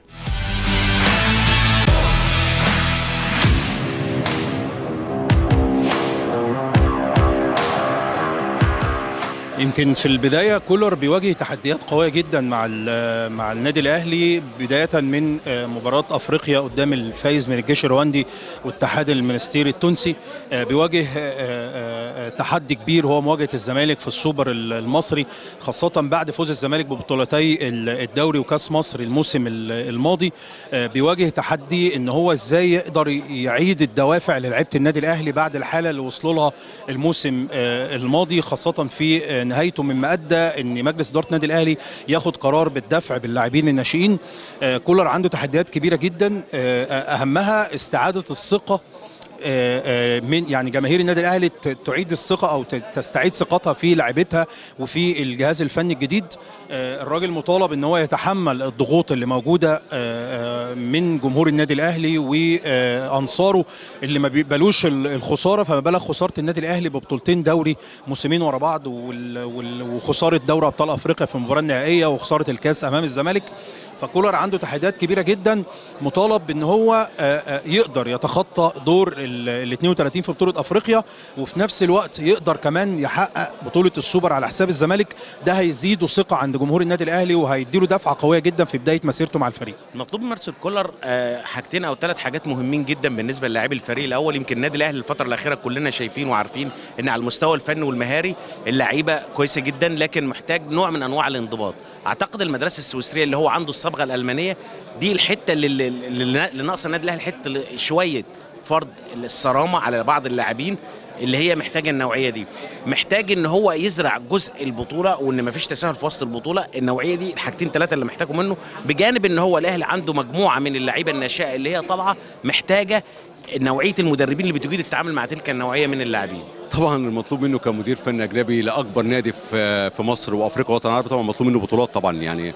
يمكن في البدايه كولر بيواجه تحديات قويه جدا مع النادي الاهلي، بدايه من مباراه افريقيا قدام الفايز من الجيش الرواندي والاتحاد المنستيري التونسي. بيواجه تحدي كبير هو مواجهه الزمالك في السوبر المصري، خاصه بعد فوز الزمالك ببطولتي الدوري وكاس مصر الموسم الماضي. بيواجه تحدي ان هو ازاي يقدر يعيد الدوافع للعيبه النادي الاهلي بعد الحاله اللي وصلوا لها الموسم الماضي، خاصه في نهايته مما ادى ان مجلس اداره النادي الاهلي ياخد قرار بالدفع باللاعبين الناشئين. كولر عنده تحديات كبيره جدا، اهمها استعاده الثقه من يعني جماهير النادي الاهلي تعيد الثقه او تستعيد ثقتها في لاعبتها وفي الجهاز الفني الجديد. الراجل مطالب ان هو يتحمل الضغوط اللي موجوده من جمهور النادي الاهلي وانصاره اللي ما بيقبلوش الخساره، فما بالك خساره النادي الاهلي ببطولتين دوري موسمين ورا بعض وخساره دوري ابطال افريقيا في المباراه النهائيه وخساره الكاس امام الزمالك. فكولر عنده تحديات كبيره جدا، مطالب ان هو يقدر يتخطى دور ال 32 في بطوله افريقيا، وفي نفس الوقت يقدر كمان يحقق بطوله السوبر على حساب الزمالك. ده هيزيده ثقه عند جمهور النادي الاهلي وهيديله دفعه قويه جدا في بدايه مسيرته مع الفريق. مطلوب من مارسيل كولر حاجتين او 3 حاجات مهمين جدا بالنسبه للاعبي الفريق. الاول يمكن النادي الاهلي الفتره الاخيره كلنا شايفين وعارفين ان على المستوى الفني والمهاري اللعيبه كويسه جدا، لكن محتاج نوع من انواع الانضباط. اعتقد المدرسه السويسريه اللي هو عنده الصبغه الالمانيه دي الحته اللي ناقصه النادي الاهلي، الحته شويه فرض الصرامه على بعض اللاعبين اللي هي محتاجه النوعيه دي. محتاج ان هو يزرع جزء البطوله وان مفيش تساهل في وسط البطوله. النوعيه دي الحاجتين 3 اللي محتاجوا منه، بجانب ان هو الاهلي عنده مجموعه من اللعيبه الناشئه اللي هي طالعه محتاجه نوعيه المدربين اللي بتجيد التعامل مع تلك النوعيه من اللاعبين. طبعا المطلوب منه كمدير فني اجنبي لاكبر نادي في مصر وافريقيا والوطن العربي، طبعا مطلوب منه بطولات طبعا يعني.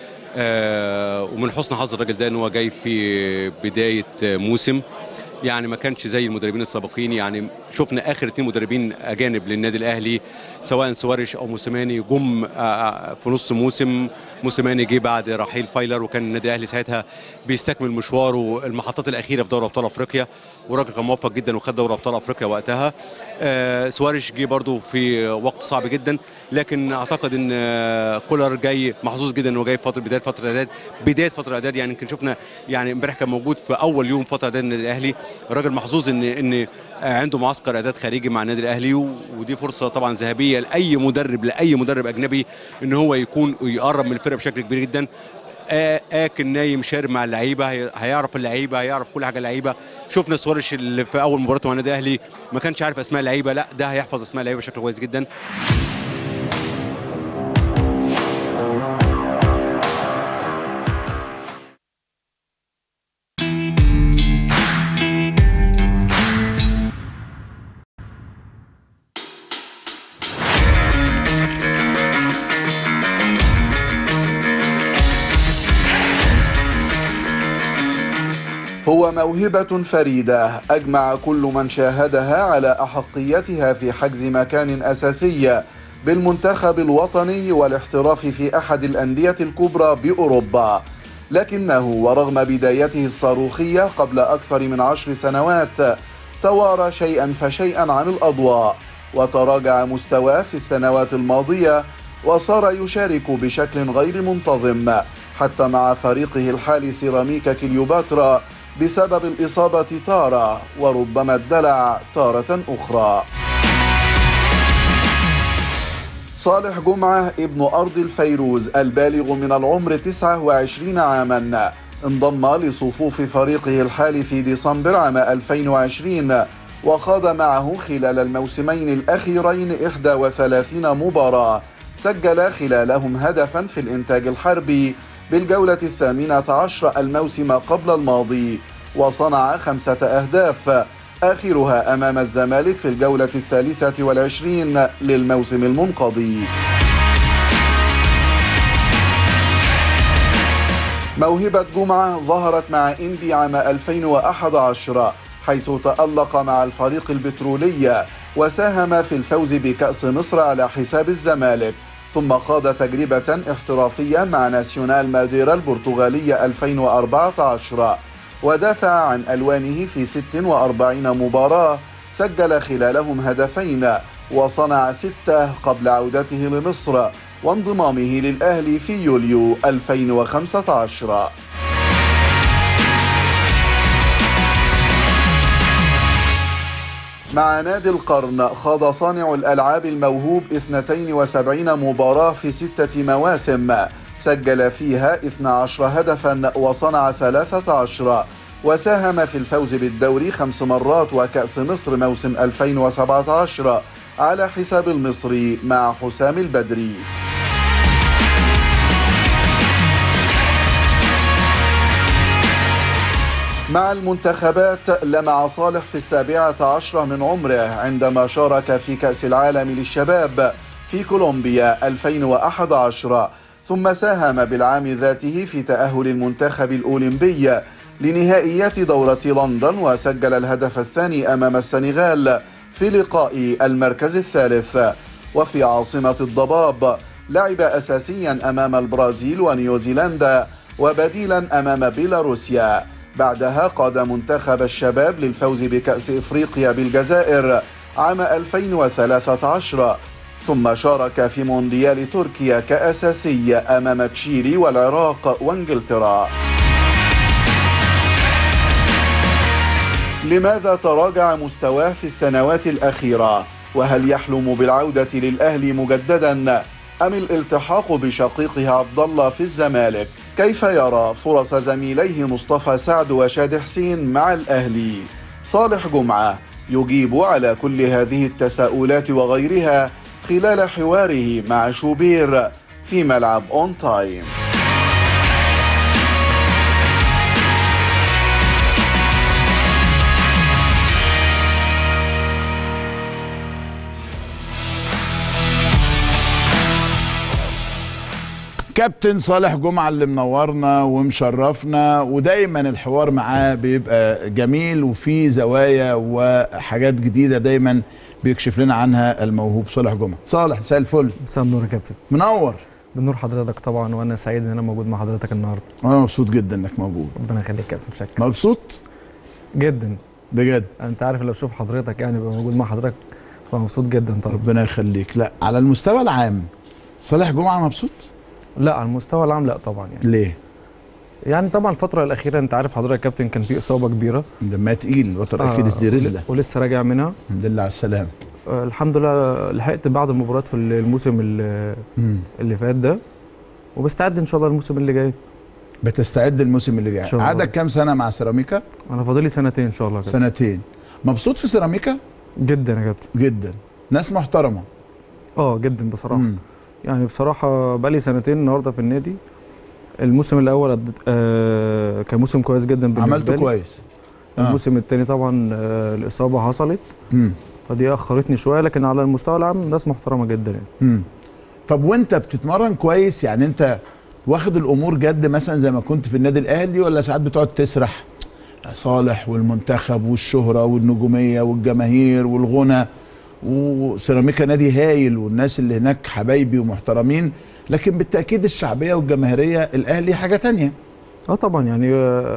ومن حسن حظ الراجل ده ان هو جاي في بدايه موسم يعني ما كانش زي المدربين السابقين. يعني شفنا اخر 2 مدربين اجانب للنادي الاهلي سواء سواريش او موسيماني جم في نص موسم. موسيماني جه بعد رحيل فايلر، وكان النادي الاهلي ساعتها بيستكمل مشواره المحطات الاخيره في دوري ابطال افريقيا، والراجل كان موفق جدا وخد دوري ابطال افريقيا وقتها. سواريش جه برضو في وقت صعب جدا، لكن اعتقد ان كولر جاي محظوظ جدا انه جاي في بدايه فتره الاعداد. يعني يمكن شفنا يعني امبارح كان موجود في اول يوم فتره اعداد النادي الاهلي. الراجل محظوظ ان عنده معسكر اعداد خارجي مع النادي الاهلي، ودي فرصه طبعا ذهبيه لاي مدرب اجنبي ان هو يكون يقرب من الفرقه بشكل كبير جدا. اكل نايم شارب مع اللعيبه، هيعرف اللعيبه، هيعرف كل حاجه اللعيبه. شفنا سواريش اللي في اول مباراه مع النادي الاهلي ما كانش عارف اسماء اللعيبه، لا ده هيحفظ اسماء اللعيبه بشكل كويس جدا. هو موهبة فريدة أجمع كل من شاهدها على أحقيتها في حجز مكان أساسي بالمنتخب الوطني والاحتراف في أحد الأندية الكبرى بأوروبا، لكنه ورغم بدايته الصاروخية قبل أكثر من 10 سنوات توارى شيئا فشيئا عن الأضواء، وتراجع مستواه في السنوات الماضية وصار يشارك بشكل غير منتظم حتى مع فريقه الحالي سيراميكا كليوباترا بسبب الإصابة تارة وربما الدلع تارة أخرى. صالح جمعة ابن أرض الفيروز البالغ من العمر 29 عاما انضم لصفوف فريقه الحالي في ديسمبر عام 2020 وخاض معه خلال الموسمين الأخيرين 31 مباراة، سجل خلالهم هدفا في الإنتاج الحربي بالجولة 18 الموسم قبل الماضي، وصنع 5 أهداف آخرها أمام الزمالك في الجولة 23 للموسم المنقضي. موهبة جمعة ظهرت مع إنبي عام 2011 حيث تألق مع الفريق البترولي وساهم في الفوز بكأس مصر على حساب الزمالك، ثم خاض تجربة احترافية مع ناسيونال ماديرا البرتغالية 2014 ودافع عن ألوانه في 46 مباراة، سجل خلالهم هدفين وصنع 6 قبل عودته لمصر وانضمامه للأهلي في يوليو 2015. مع نادي القرن خاض صانع الألعاب الموهوب 72 مباراة في 6 مواسم، سجل فيها 12 هدفا وصنع 13 وساهم في الفوز بالدوري 5 مرات وكأس مصر موسم 2017 على حساب المصري مع حسام البدري. مع المنتخبات لمع صالح في 17 من عمره عندما شارك في كأس العالم للشباب في كولومبيا 2011، ثم ساهم بالعام ذاته في تأهل المنتخب الأولمبي لنهائيات دورة لندن، وسجل الهدف الثاني أمام السنغال في لقاء المركز الثالث. وفي عاصمة الضباب لعب أساسيا أمام البرازيل ونيوزيلندا وبديلا أمام بيلاروسيا. بعدها قاد منتخب الشباب للفوز بكأس إفريقيا بالجزائر عام 2013، ثم شارك في مونديال تركيا كأساسي أمام تشيلي والعراق وانجلترا. لماذا تراجع مستواه في السنوات الأخيرة؟ وهل يحلم بالعودة للأهلي مجددا أم الالتحاق بشقيقه عبد الله في الزمالك؟ كيف يرى فرص زميليه مصطفى سعد وشادي حسين مع الأهلي؟ صالح جمعة يجيب على كل هذه التساؤلات وغيرها خلال حواره مع شوبير في ملعب اون تايم. كابتن صالح جمعة اللي منورنا ومشرفنا، ودايما الحوار معاه بيبقى جميل وفيه زوايا وحاجات جديدة دايما بيكشف لنا عنها الموهوب صالح جمعة. صالح مساء الفل. مساء النور يا كابتن. منور. بنور حضرتك طبعا، وانا سعيد ان انا موجود مع حضرتك النهارده. وانا مبسوط جدا انك موجود. ربنا يخليك يا كابتن. شكرا. مبسوط جدا بجد. انت عارف لو اشوف حضرتك يعني ببقى موجود مع حضرتك فمبسوط جدا طبعا. ربنا يخليك. لا على المستوى العام صالح جمعة مبسوط؟ لا على المستوى العام لا طبعا. يعني ليه؟ يعني طبعا الفترة الأخيرة أنت عارف حضرتك يا كابتن كان في إصابة كبيرة دمها تقيل الفترة أكيد دي رزلة ولسه راجع منها. الحمد لله على السلامة. الحمد لله لحقت بعض المباريات في الموسم اللي فات ده، وبستعد إن شاء الله الموسم اللي جاي. بتستعد الموسم اللي جاي. عندك كام سنة مع سيراميكا؟ أنا فاضلي سنتين إن شاء الله. سنتين. مبسوط في سيراميكا؟ جدا يا كابتن. جدا. ناس محترمة. جدا بصراحة. يعني بصراحة بقالي سنتين النهارده في النادي. الموسم الأول كان موسم كويس جدا بالنسبة لي. عملته كويس. الموسم الثاني طبعا الإصابة حصلت. فدي أخرتني شوية، لكن على المستوى العام ناس محترمة جدا يعني. طب وأنت بتتمرن كويس؟ يعني أنت واخد الأمور جد مثلا زي ما كنت في النادي الأهلي، ولا ساعات بتقعد تسرح؟ صالح والمنتخب والشهرة والنجومية والجماهير والغنى، وسيراميكا نادي هايل والناس اللي هناك حبايبي ومحترمين، لكن بالتأكيد الشعبية والجماهيرية الأهلي حاجة تانية. طبعا يعني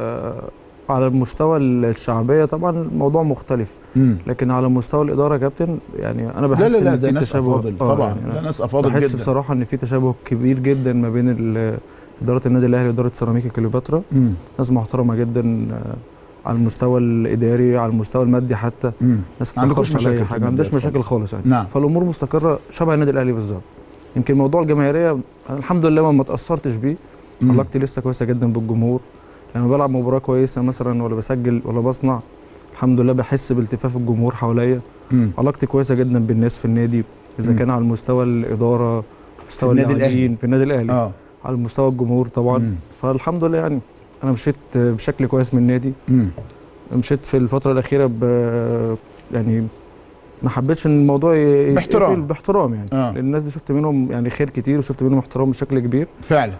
على المستوى الشعبية طبعا الموضوع مختلف. لكن على مستوى الإدارة يا كابتن يعني أنا بحس ان في تشابه. طبعا يعني ناس أفاضل جدا. بحس بصراحة ان في تشابه كبير جدا ما بين إدارة النادي الأهلي وإدارة سيراميكا كليوباترا. ناس محترمة جدا على المستوى الاداري، على المستوى المادي حتى. ناس ما عندكوش مشاكل، ما عندهاش مشاكل خالص يعني. نعم. فالامور مستقره شبه النادي الاهلي بالظبط. يمكن موضوع الجماهيريه الحمد لله ما اتاثرتش بيه. علاقتي لسه كويسه جدا بالجمهور. لما بلعب مباراه كويسه مثلا ولا بسجل ولا بصنع الحمد لله بحس بالتفاف الجمهور حواليا. علاقتي كويسه جدا بالناس في النادي، اذا كان على المستوى الاداره، مستوى اللاعبين في النادي الاهلي، على مستوى الجمهور طبعا. فالحمد لله يعني انا مشيت بشكل كويس من النادي. مشيت في الفتره الاخيره يعني ما حبيتش ان الموضوع باحترام يعني. لان الناس دي شفت منهم يعني خير كتير، وشفت منهم احترام بشكل كبير فعلا.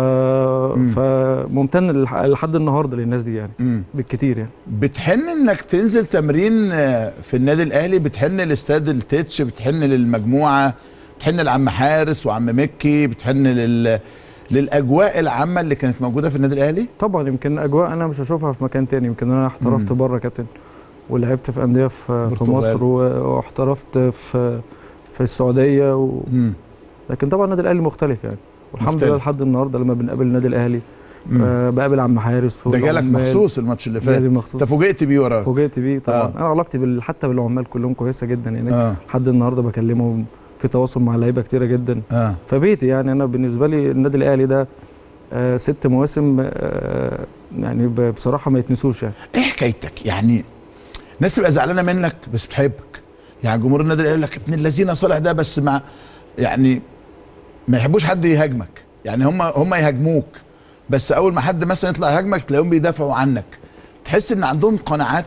فممتن لحد النهارده للناس دي يعني بالكتير يعني. بتحن انك تنزل تمرين في النادي الاهلي؟ بتحن لاستاد التتش؟ بتحن للمجموعه؟ بتحن لعم حارس وعم مكي؟ بتحن للاجواء العامه اللي كانت موجوده في النادي الاهلي؟ طبعا يمكن اجواء انا مش هشوفها في مكان تاني. يمكن انا احترفت بره يا كابتن، ولعبت في انديه في مصر، واحترفت في السعوديه لكن طبعا النادي الاهلي مختلف يعني. والحمد لله لحد النهارده لما بنقابل النادي الاهلي بقابل عم حارس. ده جالك مخصوص الماتش اللي فات؟ انت فوجئت بيه وراه؟ فوجئت بيه طبعا. انا علاقتي حتى بالعمال كلهم كويسه جدا يعني. لحد النهارده بكلمهم، في تواصل مع لعيبه كتيره جدا. فبيتي يعني انا بالنسبه لي النادي الاهلي ده 6 مواسم يعني بصراحه ما يتنسوش يعني. ايه حكايتك؟ يعني ناس تبقى زعلانه منك بس بتحبك، يعني جمهور النادي الاهلي يقول لك ابن الذين صالح ده، بس مع يعني ما يحبوش حد يهاجمك، يعني هم يهاجموك، بس اول ما حد مثلا يطلع يهاجمك تلاقيهم بيدافعوا عنك. تحس ان عندهم قناعات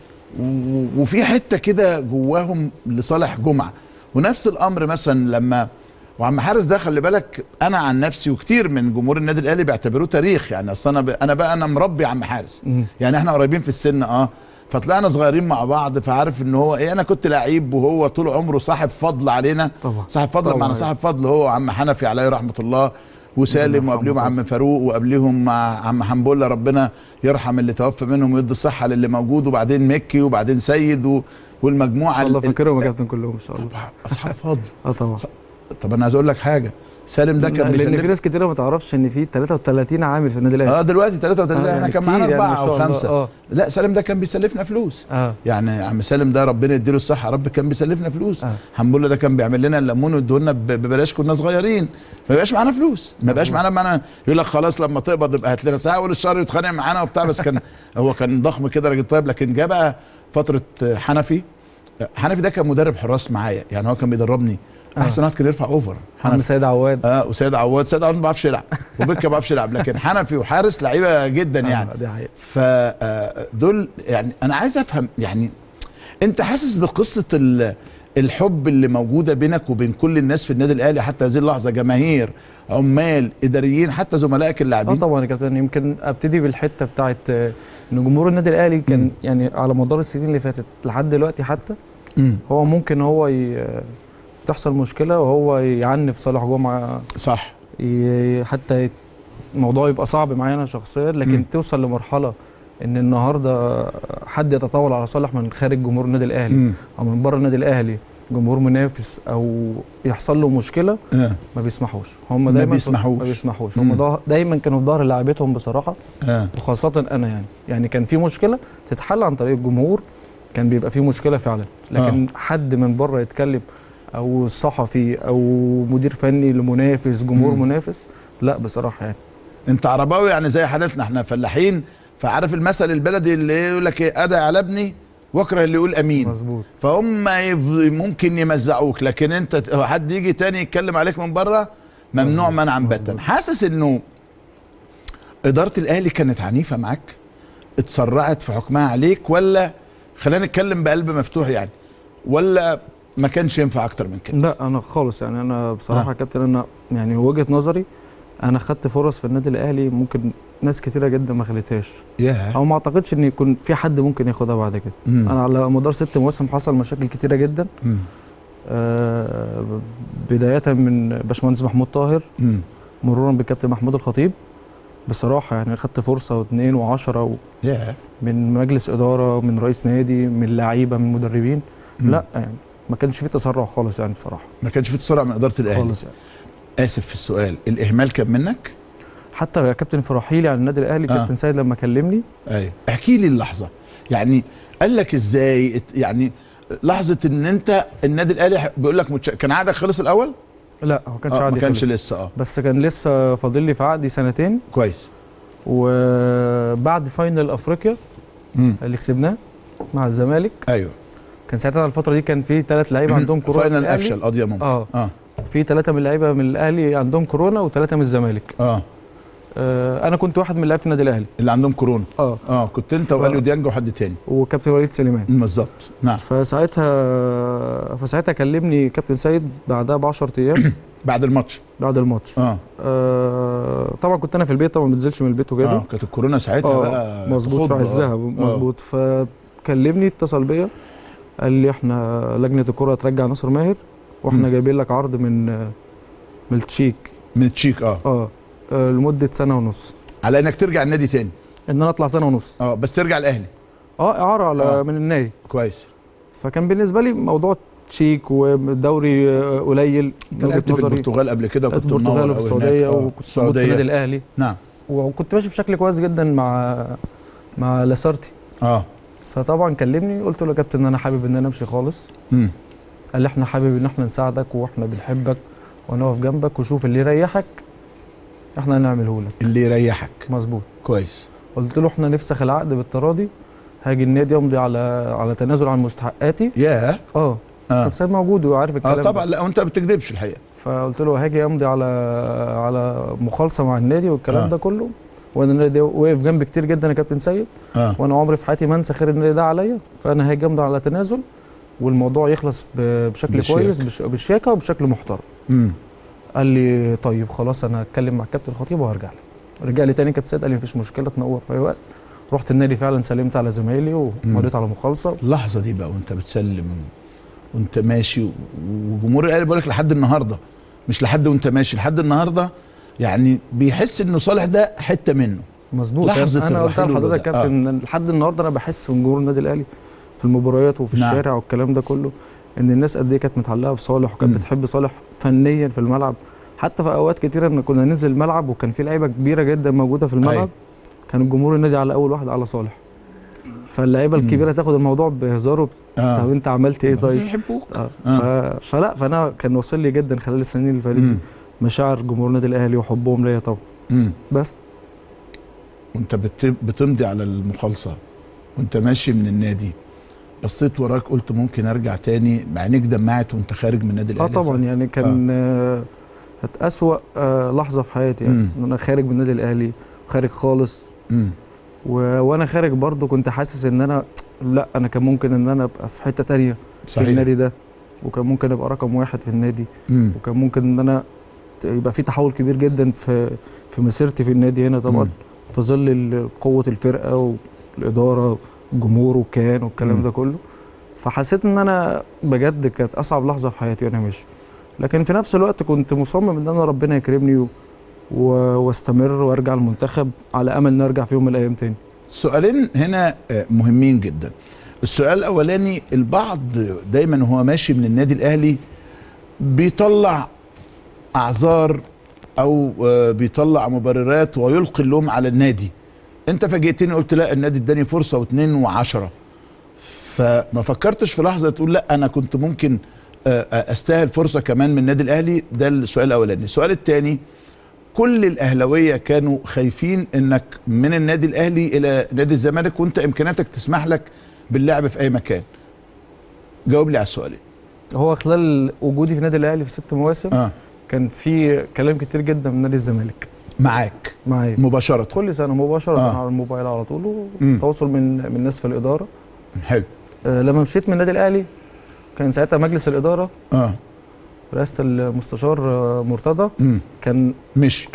وفي حته كده جواهم لصالح جمعه. ونفس الامر مثلا لما وعم حارس ده، خلي بالك انا عن نفسي وكتير من جمهور النادي الاهلي بيعتبروه تاريخ، يعني اصل انا مربي عم حارس، يعني احنا قريبين في السن فطلعنا صغيرين مع بعض، فعارف ان هو ايه، انا كنت لعيب وهو طول عمره صاحب فضل علينا طبعا. صاحب فضل معنا، صاحب فضل هو عم حنفي عليه رحمه الله، وسالم، وقبليهم عم فاروق، وقبليهم مع عم حنبله ربنا يرحم اللي توفى منهم ويدي الصحه للي موجود، وبعدين مكي، وبعدين سيد والمجموعه ان شاء الله فاكرهم يا كابتن كلهم ان شاء الله اصحاب فضل. طبعا. طب انا عايز اقول لك حاجه، سالم ده كان لان في ناس كتير ما تعرفش ان في 33 عامل في النادي الاهلي. دلوقتي 33 احنا كان معانا 4 أو 5. لا سالم ده كان بيسلفنا فلوس. يعني عم سالم ده ربنا يديله الصحه يا رب، كان بيسلفنا فلوس. حنبله ده كان بيعمل لنا الليمون ويدونا ببلاش، كنا صغيرين ما بقاش معانا فلوس، ما بقاش معانا يقول لك خلاص لما تقبض يبقى هات لنا ساعه، اول الشهر يتخانق معانا وبتاع، بس كان هو كان ضخم كده راجل طيب. لكن جه بقى فتره حنفي ده كان مدرب حراس معايا، يعني هو كان بيدربني احسن واحد كان يرفع اوفر. حنفي سيد عواد. وسيد عواد ما بيعرفش يلعب، وبكه ما بيعرفش يلعب، لكن حنفي وحارس لعيبه جدا يعني. دي حقيقة. فدول يعني انا عايز افهم، يعني انت حاسس بقصه الحب اللي موجوده بينك وبين كل الناس في النادي الاهلي حتى هذه اللحظه، جماهير، عمال، اداريين، حتى زملائك اللاعبين؟ طبعا يا كابتن. يمكن ابتدي بالحته بتاعت ان جمهور النادي الاهلي كان يعني على مدار السنين اللي فاتت لحد دلوقتي حتى هو ممكن هو تحصل مشكله وهو يعنف صالح جمعه، صح، حتى الموضوع يبقى صعب معايا انا شخصيا، لكن توصل لمرحله ان النهارده حد يتطاول على صالح من خارج جمهور النادي الاهلي او من بره النادي الاهلي، جمهور منافس، او يحصل له مشكله، ما بيسمحوش. هم دايما ما بيسمحوش. هم دايما كانوا في ظهر لاعبتهم بصراحه، وخاصه انا يعني كان في مشكله تتحل عن طريق الجمهور، كان بيبقى في مشكله فعلا، لكن حد من بره يتكلم او الصحفي او مدير فني لمنافس، جمهور منافس، لا بصراحه. يعني انت عرباوي يعني زي حالتنا احنا فلاحين، فعارف المثل البلدي اللي يقول لك ايه، ادعي على ابني واكره اللي يقول امين. مظبوط. فهم ممكن يمزعوك، لكن انت حد يجي تاني يتكلم عليك من بره ممنوع منعا باتا. حاسس انه اداره الاهلي كانت عنيفه معاك، اتسرعت في حكمها عليك، ولا خلينا نتكلم بقلب مفتوح يعني، ولا ما كانش ينفع اكتر من كده؟ لا انا خالص، يعني انا بصراحه يا كابتن، انا يعني وجهه نظري انا خدت فرص في النادي الاهلي ممكن ناس كتيره جدا ما خدتهاش، او ما اعتقدش ان يكون في حد ممكن ياخدها بعد كده. انا على مدار 6 مواسم حصل مشاكل كتيره جدا، بدايه من باشمهندس محمود طاهر، مرورا بالكابتن محمود الخطيب. بصراحه يعني خدت فرصه و2 و10 من مجلس اداره، من رئيس نادي، من لعيبه، من مدربين. لا يعني ما كانش في تسرع خالص، يعني بصراحه ما كانش في تسرع من اداره الاهلي خالص. يعني اسف في السؤال، الاهمال كان منك؟ حتى يا كابتن في رحيلي عن النادي الاهلي، كابتن سيد لما كلمني، ايوه احكي لي اللحظه، يعني قال لك ازاي، يعني لحظه ان انت النادي الاهلي بيقول لك كان عقدك خلص الاول؟ لا ما كانش عقدي، ما كانش لسه بس كان لسه فاضل لي في عقدي 2 سنين. كويس. وبعد فاينل افريقيا اللي كسبناه مع الزمالك، ايوه كان ساعتها الفتره دي كان في 3 لعيبه عندهم كورونا. فاينل افشل قضيه ممكن. في 3 من اللعيبه من الاهلي عندهم كورونا و3 من الزمالك. انا كنت واحد من لعيبه النادي الاهلي اللي عندهم كورونا. كنت انت واليو ديانج وحد تاني وكابتن وليد سليمان. بالظبط. نعم. فساعتها كلمني كابتن سيد بعدها ب10 ايام بعد الماتش. طبعا كنت انا في البيت، طبعا ما بنزلش من البيت وكده. كانت الكورونا ساعتها بقى مظبوط في عزها. مظبوط. فكلمني اتصل بيا قال لي احنا لجنه الكره ترجع ناصر ماهر، واحنا جايبين لك عرض من التشيك. من التشيك لمده 1.5 سنة على انك ترجع النادي تاني، ان انا اطلع 1.5 سنة. بس ترجع الاهلي. اعاره على من النادي. كويس. فكان بالنسبه لي موضوع تشيك والدوري قليل. لعبت في البرتغال قبل كده، وكنت في البرتغال وفي السعوديه، وكنت موجود في النادي الاهلي. نعم. وكنت ماشي بشكل كويس جدا مع لاسارتي. فطبعا كلمني، قلت له يا كابتن انا حابب ان انا امشي خالص. قال لي احنا حابب ان احنا نساعدك، واحنا بنحبك ونقف جنبك، وشوف اللي يريحك احنا هنعمله لك. اللي يريحك. مظبوط. كويس. قلت له احنا نفسخ العقد بالتراضي، هاجي النادي امضي على تنازل عن مستحقاتي. كان سيد موجود وعارف الكلام. طبعا. لا وانت ما بتكذبش الحقيقه. فقلت له هاجي امضي على مخالصه مع النادي والكلام ده كله، وانا النادي ده وقف جنبي كتير جدا يا كابتن سيد. وانا عمري في حياتي ما انسى خير النادي ده عليا، فانا هاجي امضي على تنازل والموضوع يخلص بشكل كويس بالشياكه وبشكل محترم. قال لي طيب خلاص انا هتكلم مع الكابتن الخطيب وهرجع لك. رجع لي تاني كابتن سيد قال لي مفيش مشكله تنور في اي وقت. رحت النادي فعلا، سلمت على زمايلي ومضيت على مخالصه. اللحظه دي بقى وانت بتسلم وانت ماشي وجمهور الاهلي بيقول لك لحد النهارده، مش لحد وانت ماشي، لحد النهارده يعني بيحس ان صالح ده حته منه. مظبوط. انا قلت لحضرتك يا كابتن لحد النهارده انا بحس من جمهور النادي الاهلي في المباريات وفي الشارع والكلام ده كله ان الناس قد ايه كانت متعلقه بصالح وكانت بتحب صالح فنيا في الملعب. حتى في اوقات كتيره لما كنا ننزل الملعب وكان في لعيبه كبيره جدا موجوده في الملعب كان الجمهور النادي على اول واحد على صالح. فاللعيبه الكبيره تاخد الموضوع بهزار طب انت عملت ايه طيب؟ يحبوك. فانا كان واصل لي جدا خلال السنين اللي فاتت مشاعر جمهور النادي الاهلي وحبهم ليا طبعا. بس وانت بتمضي على المخالصه وانت ماشي من النادي بصيت وراك قلت ممكن ارجع تاني، مع عينيك دمعت وانت خارج من النادي الاهلي؟ طبعا يعني كان كانت اسوأ لحظه في حياتي يعني ان انا خارج من النادي الاهلي خارج خالص. وانا خارج برضو كنت حاسس ان انا لا انا كان ممكن ان انا ابقى في حته تانيه في النادي ده، وكان ممكن ابقى رقم واحد في النادي، وكان ممكن ان انا يبقى في تحول كبير جدا في مسيرتي في النادي هنا طبعا في ظل قوه الفرقه والاداره والجمهور والكيان والكلام ده كله. فحسيت ان انا بجد كانت اصعب لحظه في حياتي وانا ماشي، لكن في نفس الوقت كنت مصمم ان انا ربنا يكرمني واستمر وارجع المنتخب على امل ان ارجع في يوم من الايام تاني. سؤالين هنا مهمين جدا. السؤال الاولاني، البعض دايما وهو ماشي من النادي الاهلي بيطلع اعذار او بيطلع مبررات ويلقي اللوم على النادي. انت فاجئتني قلت لا النادي اداني فرصه واثنين وعشرة، فما فكرتش في لحظه تقول لا انا كنت ممكن استاهل فرصه كمان من النادي الاهلي؟ ده السؤال الاولاني. السؤال الثاني، كل الاهلاويه كانوا خايفين انك من النادي الاهلي الى نادي الزمالك وانت امكانياتك تسمح لك باللعب في اي مكان. جاوب لي على السؤالين. هو خلال وجودي في النادي الاهلي في 6 مواسم كان في كلام كتير جدا من نادي الزمالك معايا مباشره كل سنه مباشره على الموبايل على طول، وتواصل من ناس في الاداره. حلو. لما مشيت من النادي الاهلي كان ساعتها مجلس الاداره رئاسه المستشار مرتضى كان مشي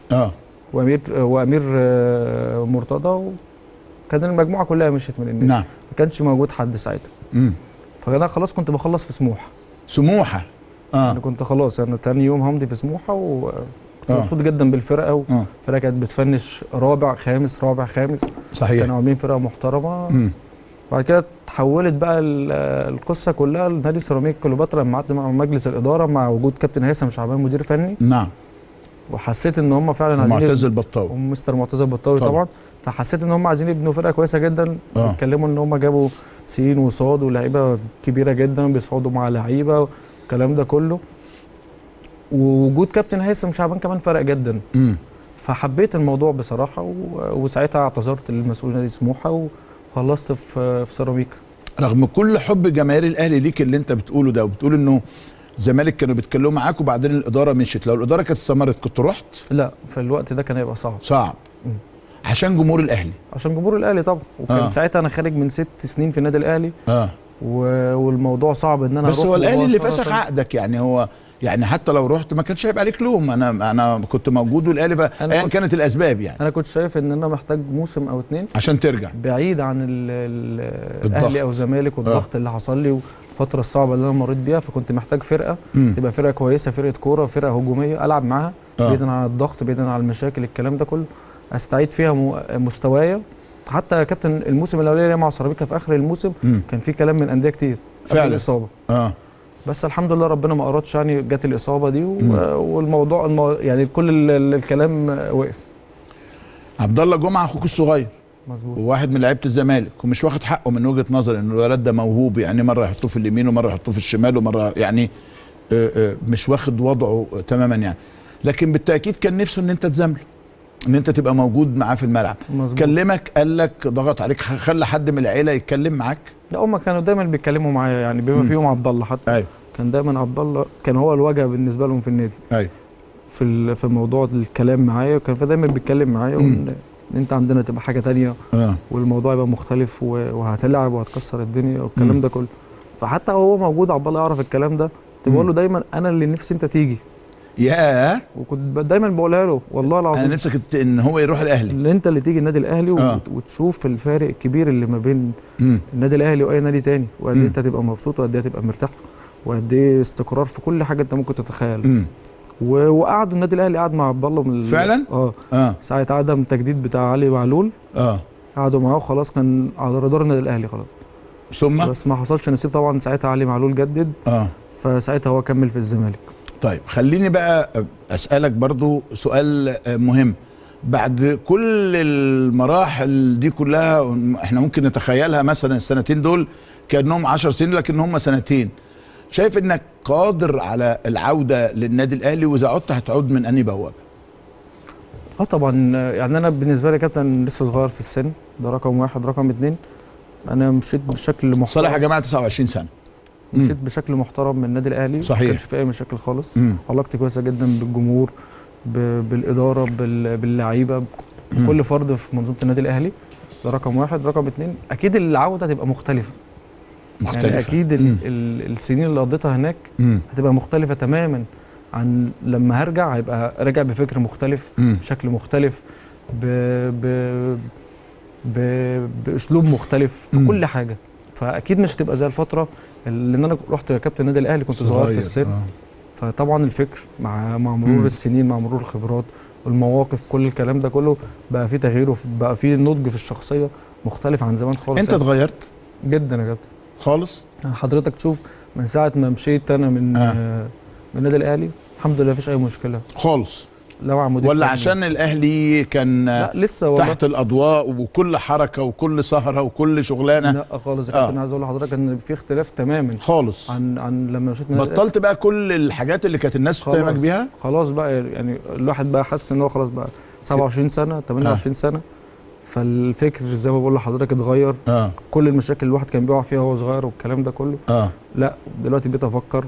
وامير مرتضى، وكان المجموعه كلها مشيت من النادي. نعم. ما كانش موجود حد ساعتها. فانا خلاص كنت بخلص في سموحه. انا كنت خلاص انا تاني يوم همضي في سموحه، وكنت مبسوط جدا بالفرقه، والفرقه كانت بتفنش رابع خامس. صحيح. كانوا عاملين فرقه محترمه. بعد كده تحولت بقى القصه كلها لنادي سيراميك كليوباترا لما قعدت مع مجلس الاداره مع وجود كابتن هيثم شعبان مدير فني. نعم. وحسيت ان هم فعلا عايزين معتز البطاوي ومستر معتز البطاوي طبعا. فحسيت ان هم عايزين يبنوا فرقه كويسه جدا. بيتكلموا ان هم جابوا سين وصاد ولاعيبه كبيره جدا بيصعدوا مع لعيبه والكلام ده كله، ووجود كابتن هيثم شعبان كمان فرق جدا. فحبيت الموضوع بصراحه، وساعتها اعتذرت للمسؤول نادي سموحه وخلصت في سيراميكا. رغم كل حب جماهير الاهلي ليك اللي انت بتقوله ده، وبتقول انه الزمالك كانوا بيتكلموا معاك وبعدين الاداره مشيت، لو الاداره كانت استمرت كنت رحت؟ لا، في الوقت ده كان هيبقى صعب. عشان جمهور الاهلي. عشان جمهور الاهلي طبعا. وكان ساعتها انا خارج من 6 سنين في النادي الاهلي. والموضوع صعب ان انا اروح. بس هو الاهلي اللي فسخ عقدك، يعني هو يعني حتى لو رحت ما كانش هيبقى عليك لوم. انا كنت موجود والاهلي ايا كانت الاسباب يعني. انا كنت شايف ان انا محتاج موسم او 2 عشان ترجع بعيد عن الاهلي او الزمالك والضغط اللي حصل لي والفتره الصعبه اللي انا مريت بيها. فكنت محتاج فرقه تبقى فرقه كويسه، فرقه كوره، فرقه هجوميه العب معاها بعيدا عن الضغط، بعيدا عن المشاكل، الكلام ده كله استعيد فيها مستوايا. حتى كابتن الموسم الاولاني مع سيراميكا في اخر الموسم كان في كلام من انديه كتير فعلا الاصابه. بس الحمد لله ربنا ما ارادش، يعني جت الاصابه دي والموضوع يعني كل الكلام وقف. عبد الله جمعه اخوك الصغير مظبوط، وواحد من لعيبه الزمالك، ومش واخد حقه من وجهه نظري ان الولد ده موهوب، يعني مره يحطوه في اليمين ومره يحطوه في الشمال ومره يعني مش واخد وضعه تماما يعني، لكن بالتاكيد كان نفسه ان انت تزامله، ان انت تبقى موجود معاه في الملعب. مظبوط. كلمك قال لك ضغط عليك خلى حد من العيله يتكلم معاك؟ لا، هم كانوا دايما بيتكلموا معايا يعني بما فيهم عبد الله حتى. أيوة. كان دايما عبد الله كان هو الوجه بالنسبه لهم في النادي. ايوه. في موضوع الكلام معايا، وكان دايما بيتكلم معايا ان انت عندنا تبقى حاجه تانية والموضوع يبقى مختلف وهتلعب وهتكسر الدنيا والكلام ده كله. فحتى هو موجود عقبال يعرف الكلام ده، كنت بقول له دايما انا اللي نفسي انت تيجي. ياه. وكنت دايما بقولها له والله العظيم انا نفسك ان هو يروح الاهلي، اللي انت اللي تيجي النادي الاهلي وتشوف الفارق الكبير اللي ما بين النادي الاهلي واي نادي تاني، وقد ايه انت تبقى مبسوط وقد ايه تبقى مرتاح وقد ايه استقرار في كل حاجه انت ممكن تتخيل. وقعدوا النادي الاهلي قعد مع عبد الله فعلا ساعه عدم تجديد بتاع علي معلول قعدوا معاه وخلاص، كان على رادار النادي الاهلي خلاص. ثم بس ما حصلش نصيب طبعا، ساعتها علي معلول جدد فساعتها هو كمل في الزمالك. طيب خليني بقى اسالك برضو سؤال مهم. بعد كل المراحل دي كلها احنا ممكن نتخيلها مثلا السنتين دول كانهم 10 سنين لكن هم سنتين، شايف انك قادر على العوده للنادي الاهلي؟ واذا عدت هتعود من انهي بوابه؟ طبعا يعني انا بالنسبه لي كابتن لسه صغير في السن، ده رقم واحد. رقم اتنين انا مشيت بشكل محترم. صالح يا جماعه 29 سنه مشيت بشكل محترم من النادي الاهلي، صحيح. ما كانش في اي مشاكل خالص. علاقتي كويسه جدا بالجمهور بالاداره باللعيبه بكل فرد في منظومه النادي الاهلي. ده رقم واحد. رقم اتنين اكيد العوده هتبقى مختلفه يعني اكيد السنين اللي قضيتها هناك هتبقى مختلفه تماما عن لما هرجع. هيبقى راجع بفكر مختلف بشكل مختلف باسلوب مختلف في كل حاجه. فاكيد مش هتبقى زي الفتره لان انا رحت كابتن النادي الاهلي كنت صغير في السن. فطبعا الفكر مع مرور السنين مع مرور الخبرات والمواقف كل الكلام ده كله بقى فيه تغيير وبقى فيه نضج في الشخصيه مختلف عن زمان خالص. انت اتغيرت جدا يا كابتن خالص. حضرتك تشوف من ساعه ما مشيت انا من النادي الاهلي الحمد لله مفيش اي مشكله خالص. لو عمودي ولا عشان الاهلي كان لا لسه والله تحت الاضواء وكل حركه وكل سهره وكل شغلانه؟ لا خالص يا كابتن. عايز اقول لحضرتك ان في اختلاف تماما خالص عن لما مشيت من بطلت بقى كل الحاجات اللي كانت الناس بتتهمك بيها. خلاص بقى يعني الواحد بقى حس ان هو خلاص بقى 27 سنه 28 سنه. فالفكر زي ما بقول لحضرتك اتغير. كل المشاكل اللي الواحد كان بيقع فيها وهو صغير والكلام ده كله لا دلوقتي بقيت افكر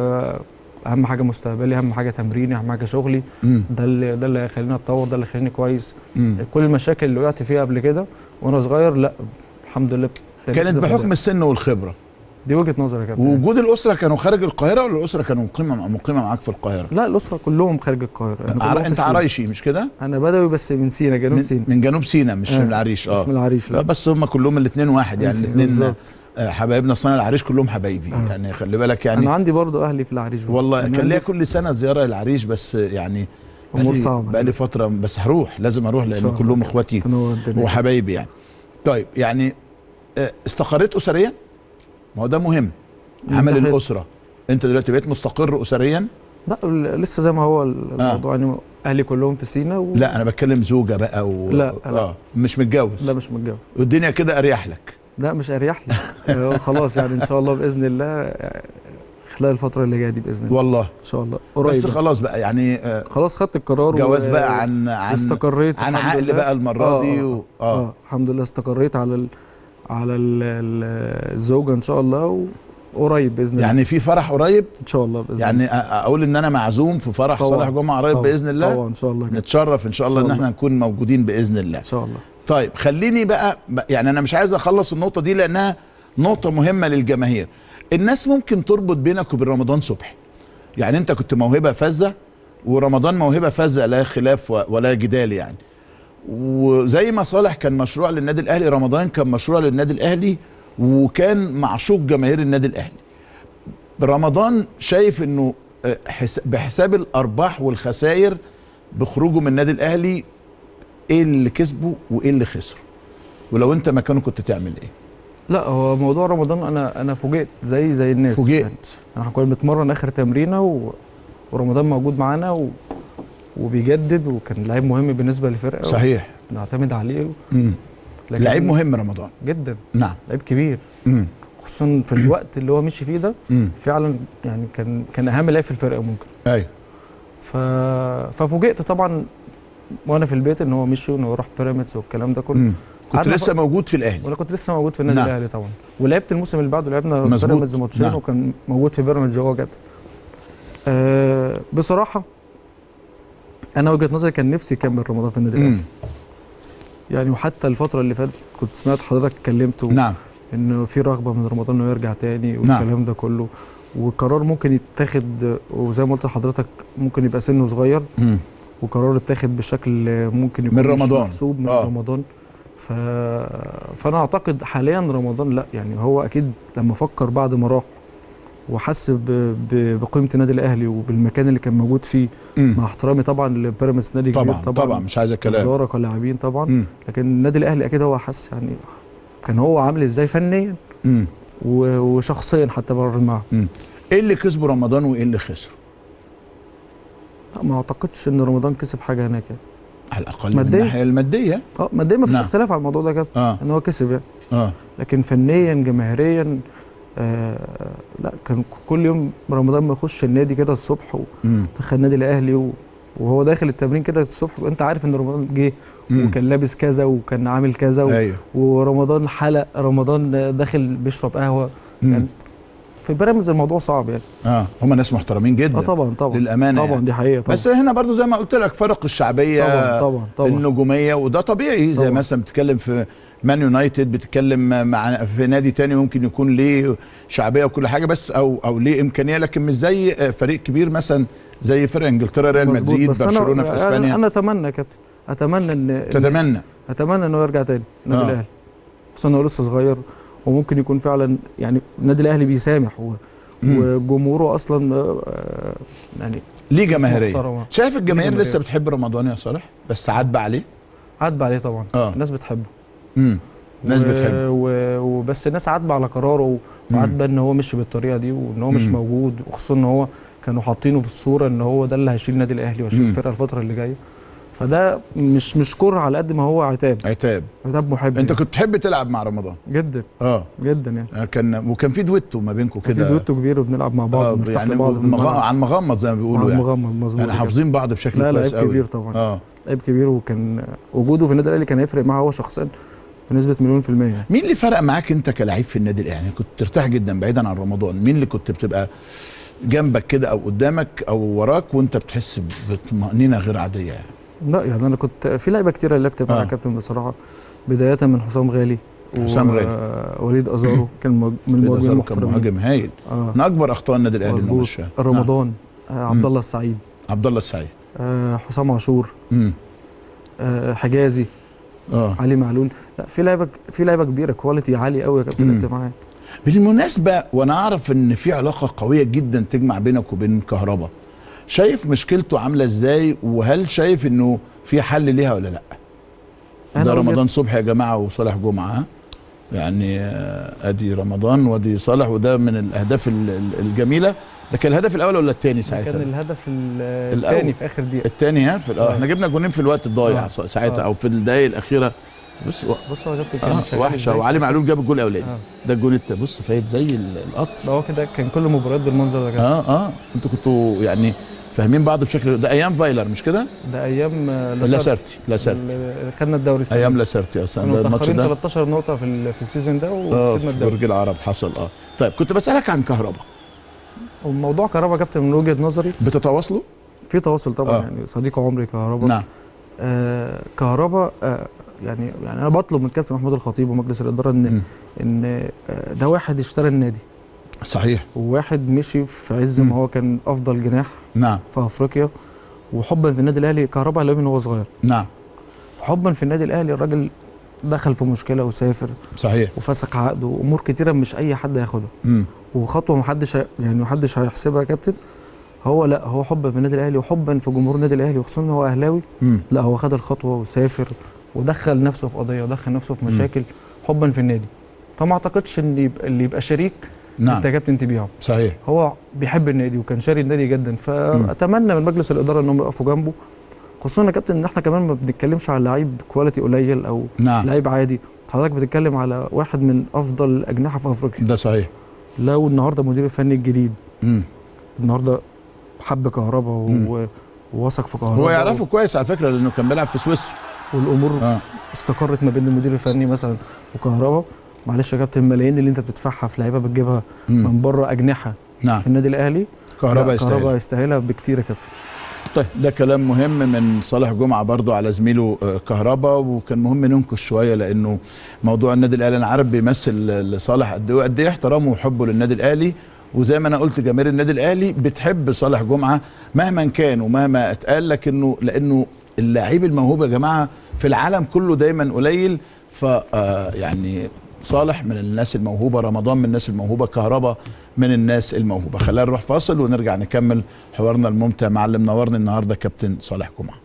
اهم حاجه مستقبلي، اهم حاجه تمريني، اهم حاجه شغلي. ده اللي هيخليني اتطور، ده اللي هيخليني كويس. كل المشاكل اللي وقعت فيها قبل كده وانا صغير لا الحمد لله كانت بحكم السن والخبره. دي وجهه نظري يا كابتن. وجود الاسره كانوا خارج القاهره ولا الاسره كانوا مقيمه معاك في القاهره؟ لا الاسره كلهم خارج القاهره. يعني انت عرايشي مش كده؟ انا بدوي بس من سينا جنوب سينا. من جنوب سينا مش من العريش. مش من العريش لا بس هم كلهم الاثنين واحد يعني الاثنين حبايبنا اصلا العريش كلهم حبايبي يعني خلي بالك يعني. انا عندي برضو اهلي في العريش والله كان ليا كل سنه زياره للعريش بس يعني امور صعبه بقى لي فتره بس هروح لازم اروح لان كلهم اخواتي وحبايبي يعني. طيب يعني استقريت اسريا؟ ما هو ده مهم. عمل الاسره انت دلوقتي بقيت مستقر اسريا؟ لا لسه زي ما هو الموضوع يعني اهلي كلهم في سينا لا انا بتكلم زوجه بقى لا مش متجوز؟ لا مش متجوز. والدنيا كده اريح لك؟ لا مش اريح لي خلاص يعني ان شاء الله باذن الله خلال الفتره اللي جايه دي باذن الله. والله ان شاء الله قريب. بس خلاص بقى يعني خلاص خدت القرار جواز بقى عن استقريت عن عقل بقى المره دي الحمد لله استقريت على الزوجه ان شاء الله قريب باذن الله. يعني في فرح قريب ان شاء الله باذن يعني الله. اقول ان انا معزوم في فرح صالح جمعه قريب باذن الله. طبعا ان شاء الله نتشرف ان شاء الله ان احنا نكون موجودين باذن الله ان شاء الله. طيب خليني بقى يعني انا مش عايز اخلص النقطه دي لانها نقطه مهمه للجماهير. الناس ممكن تربط بينك وبين رمضان صبحي. يعني انت كنت موهبه فذه ورمضان موهبه فذه لا خلاف ولا جدال يعني. وزي ما صالح كان مشروع للنادي الاهلي رمضان كان مشروع للنادي الاهلي وكان معشوق جماهير النادي الاهلي. رمضان شايف انه بحساب الارباح والخسائر بخروجه من النادي الاهلي ايه اللي كسبه وايه اللي خسره؟ ولو انت مكانه كنت تعمل ايه؟ لا هو موضوع رمضان انا فوجئت زي الناس. فوجئت يعني احنا كنا بنتمرن اخر تمرينه ورمضان موجود معانا وبيجدد وكان لعيب مهم بالنسبه للفرقه. صحيح. نعتمد عليه. لعيب مهم رمضان جدا. نعم. لعيب كبير. خصوصا في الوقت اللي هو مشي فيه ده فعلا يعني كان اهم لاعب في الفرقه ممكن. ايوه. ففوجئت طبعا وانا في البيت ان هو مشي وان هو راح بيراميدز والكلام ده كله. كنت لسه موجود في الاهلي؟ وانا كنت لسه موجود في النادي الاهلي طبعا. ولعبت الموسم اللي بعده لعبنا بيراميدز ماتشين وكان موجود في بيراميدز وهو جت. بصراحه انا وجهه نظري كان نفسي يكمل رمضان في النادي الاهلي. يعني وحتى الفتره اللي فاتت كنت سمعت حضرتك اتكلمت نعم انه في رغبه من رمضان انه يرجع تاني والكلام نعم. ده كله، وقرار ممكن يتاخد وزي ما قلت لحضرتك ممكن يبقى سنه صغير، وقرار اتاخد بشكل ممكن يكون من رمضان، مش محسوب من رمضان. فانا اعتقد حاليا رمضان لا، يعني هو اكيد لما فكر بعد ما راح وحس بقيمه النادي الاهلي وبالمكان اللي كان موجود فيه، مع احترامي طبعا لبيراميدز نادي كبير طبعا مش عايز الكلام اداره كلاعبين طبعا، لكن النادي الاهلي اكيد هو حس يعني كان هو عامل ازاي فنيا وشخصيا حتى بره الملعب. ايه اللي كسبه رمضان وايه اللي خسره؟ ما اعتقدش ان رمضان كسب حاجه هناك يعني. على الاقل من الناحيه الماديه ماديا ما فيش اختلاف على الموضوع ده كده ان هو كسب يعني. لكن فنيا جماهيريا لا، كان كل يوم رمضان ما يخش النادي كده الصبح ودخل النادي الاهلي وهو داخل التمرين كده الصبح وانت عارف ان رمضان جه وكان لابس كذا وكان عامل كذا أيوه. ورمضان حلق، رمضان داخل بيشرب قهوه يعني. في بيراميدز الموضوع صعب يعني. هم ناس محترمين جدا طبعا للامانه طبعا يعني. دي حقيقه طبعا. بس هنا برضو زي ما قلت لك فرق الشعبيه طبعا النجوميه وده طبيعي. زي مثلا بتتكلم في مان يونايتد، بتتكلم مع في نادي تاني ممكن يكون ليه شعبيه وكل حاجه بس او ليه امكانيه، لكن مش زي فريق كبير مثلا زي فرق انجلترا ريال مدريد برشلونه في اسبانيا. انا اتمنى يا كابتن، اتمنى انه يرجع تاني النادي الاهلي، خصوصا انه لسه صغير وممكن يكون فعلا يعني النادي الاهلي بيسامح وجمهوره اصلا يعني ليه جماهيريه. شايف الجماهير لسه بتحب رمضان يا صالح بس عاتبه عليه؟ عاتبه عليه طبعا. الناس بتحبه. الناس بتحبه وبس الناس عاتبه على قراره وعاتبه ان هو مشي بالطريقه دي وان هو مش موجود، وخصوصا ان هو كانوا حاطينه في الصوره ان هو ده اللي هيشيل النادي الاهلي وهيشيل الفرقه الفتره اللي جايه. فده مش كره على قد ما هو عتاب محب. انت كنت تحب تلعب مع رمضان جدا جدا يعني. وكان في دويتو ما بينكم كده، في دويتو كبير وبنلعب مع بعض يعني عن مغمض زي ما بيقولوا يعني. مغمض مظبوط يعني حافظين بعض بشكل كويس قوي. لا لعيب كبير طبعا. لعيب كبير، وكان وجوده في النادي الاهلي كان هيفرق معاه هو شخصيا بنسبه 100%. مين اللي فرق معاك انت كلاعب في النادي الاهلي؟ يعني كنت ترتاح جدا بعيدا عن رمضان، مين اللي كنت بتبقى جنبك كده او قدامك او وراك وانت بتحس بطمأنينة غير عاديه يعني؟ لا يعني انا كنت في لعيبه كتيره اللي لعبت معاها كابتن بصراحه، بدايه من حسام غالي وليد ازارو كان من المهاجمين المحترمين. كان مهاجم هايل. من اكبر اخطاء النادي الاهلي رمضان عبد الله السعيد حسام عاشور حجازي علي معلول. لا في لعيبه كبيره كواليتي عالي قوي يا كابتن لعبت معاها. بالمناسبه وانا اعرف ان في علاقه قويه جدا تجمع بينك وبين كهربا، شايف مشكلته عامله ازاي وهل شايف انه في حل ليها ولا لا؟ ده رمضان صبحي يا جماعه وصالح جمعه، يعني ادي رمضان وادي صالح، وده من الاهداف الجميله. ده كان الهدف الاول ولا الثاني ساعتها؟ كان الهدف الثاني في اخر دقيقه. الثاني احنا جبنا جونين في الوقت الضايع ساعتها او في الدقائق الاخيره. بص هو كابتن كان وحشه، وعلي معلول جاب الجول الاولاني. ده الجول بص فايت زي القطر. هو كده كان كل المباريات بالمنظر ده كده. انتوا كنتوا يعني فاهمين بعض بشكل. ده ايام فايلر مش كده؟ ده ايام لاسارتي خدنا الدوري السنه ايام لاسارتي اصلا. ده الماتش ده 13 نقطه في السيزون ده وكسبنا الدوري. برج العرب حصل. طيب كنت بسالك عن كهربا. وموضوع كهربا كابتن من وجهه نظري بتتواصلوا؟ في تواصل طبعا. يعني صديق عمري كهربا. نعم. كهربا يعني انا بطلب من كابتن محمود الخطيب ومجلس الاداره ان ده واحد اشترى النادي. صحيح. وواحد مشي في عز ما هو كان افضل جناح نعم في افريقيا، وحبا في النادي الاهلي. كهربا على من هو صغير. نعم. فحبا في النادي الاهلي الراجل دخل في مشكله وسافر. صحيح. وفسخ عقده وامور كتيره مش اي حد هياخدها. وخطوه محدش هيحسبها يا كابتن. هو حبا في النادي الاهلي وحبا في جمهور النادي الاهلي وخصوصا ان هو اهلاوي. لا هو خد الخطوه وسافر ودخل نفسه في قضيه ودخل نفسه في مشاكل حبا في النادي. فما اعتقدش ان اللي يبقى شريك انت يا كابتن تبيعه. صحيح. هو بيحب النادي وكان شاري النادي جدا. فاتمنى من مجلس الاداره انهم يقفوا جنبه، خصوصا يا كابتن ان احنا كمان ما بنتكلمش على لعيب كواليتي قليل او لعيب عادي. حضرتك بتتكلم على واحد من افضل الاجنحه في افريقيا. ده صحيح. لو النهارده المدير الفني الجديد النهارده حب كهربا ووثق في كهربا، هو يعرفه كويس على فكره لانه كان بيلعب في سويسرا، والامور استقرت ما بين المدير الفني مثلا وكهربا. معلش يا كابتن الملايين اللي انت بتدفعها في لعيبه بتجيبها من بره اجنحه في النادي الاهلي، كهربا يستاهلها بكتير يا كابتن. طيب ده كلام مهم من صالح جمعه برضو على زميله كهربا، وكان مهم ننكش شويه لانه موضوع النادي الاهلي انا عارف بيمثل لصالح قد ايه احترامه وحبه للنادي الاهلي، وزي ما انا قلت جماهير النادي الاهلي بتحب صالح جمعه مهما كان ومهما اتقال، لانه اللاعب الموهوب يا جماعه في العالم كله دايما قليل. ف يعني صالح من الناس الموهوبه، رمضان من الناس الموهوبه، كهربا من الناس الموهوبه. خلينا نروح فاصل ونرجع نكمل حوارنا الممتع مع اللي منورني النهارده كابتن صالح جمعه.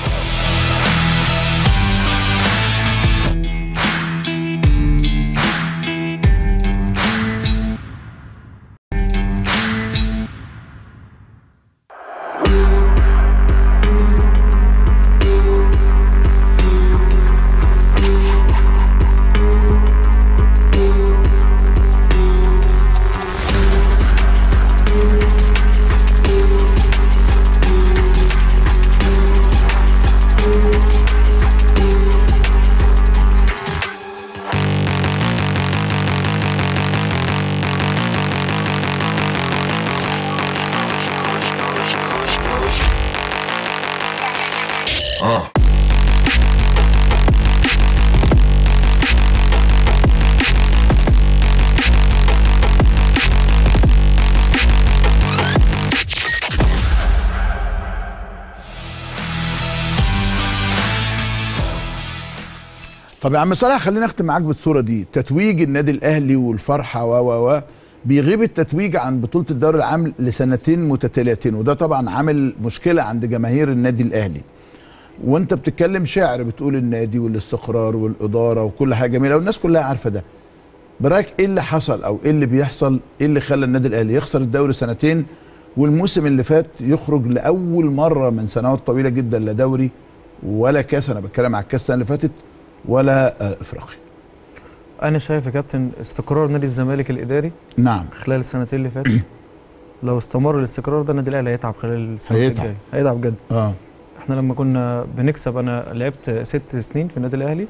طب يا عم صالح خلينا نختم معاك بالصوره دي، تتويج النادي الاهلي والفرحه و بيغيب التتويج عن بطوله الدوري العام لسنتين متتاليتين، وده طبعا عامل مشكله عند جماهير النادي الاهلي. وانت بتتكلم شعر بتقول النادي والاستقرار والاداره وكل حاجه جميله والناس كلها عارفه ده. برايك ايه اللي حصل او ايه اللي بيحصل، ايه اللي خلى النادي الاهلي يخسر الدوري سنتين والموسم اللي فات يخرج لاول مره من سنوات طويله جدا لا دوري ولا كاس، انا بتكلم على الكاس السنه اللي فاتت، ولا افريقيا؟ انا شايف يا كابتن استقرار نادي الزمالك الاداري نعم خلال السنتين اللي فاتوا لو استمر الاستقرار ده النادي الاهلي هيتعب خلال السنتين الجايه، هيتعب بجد. احنا لما كنا بنكسب، انا لعبت 6 سنين في النادي الاهلي،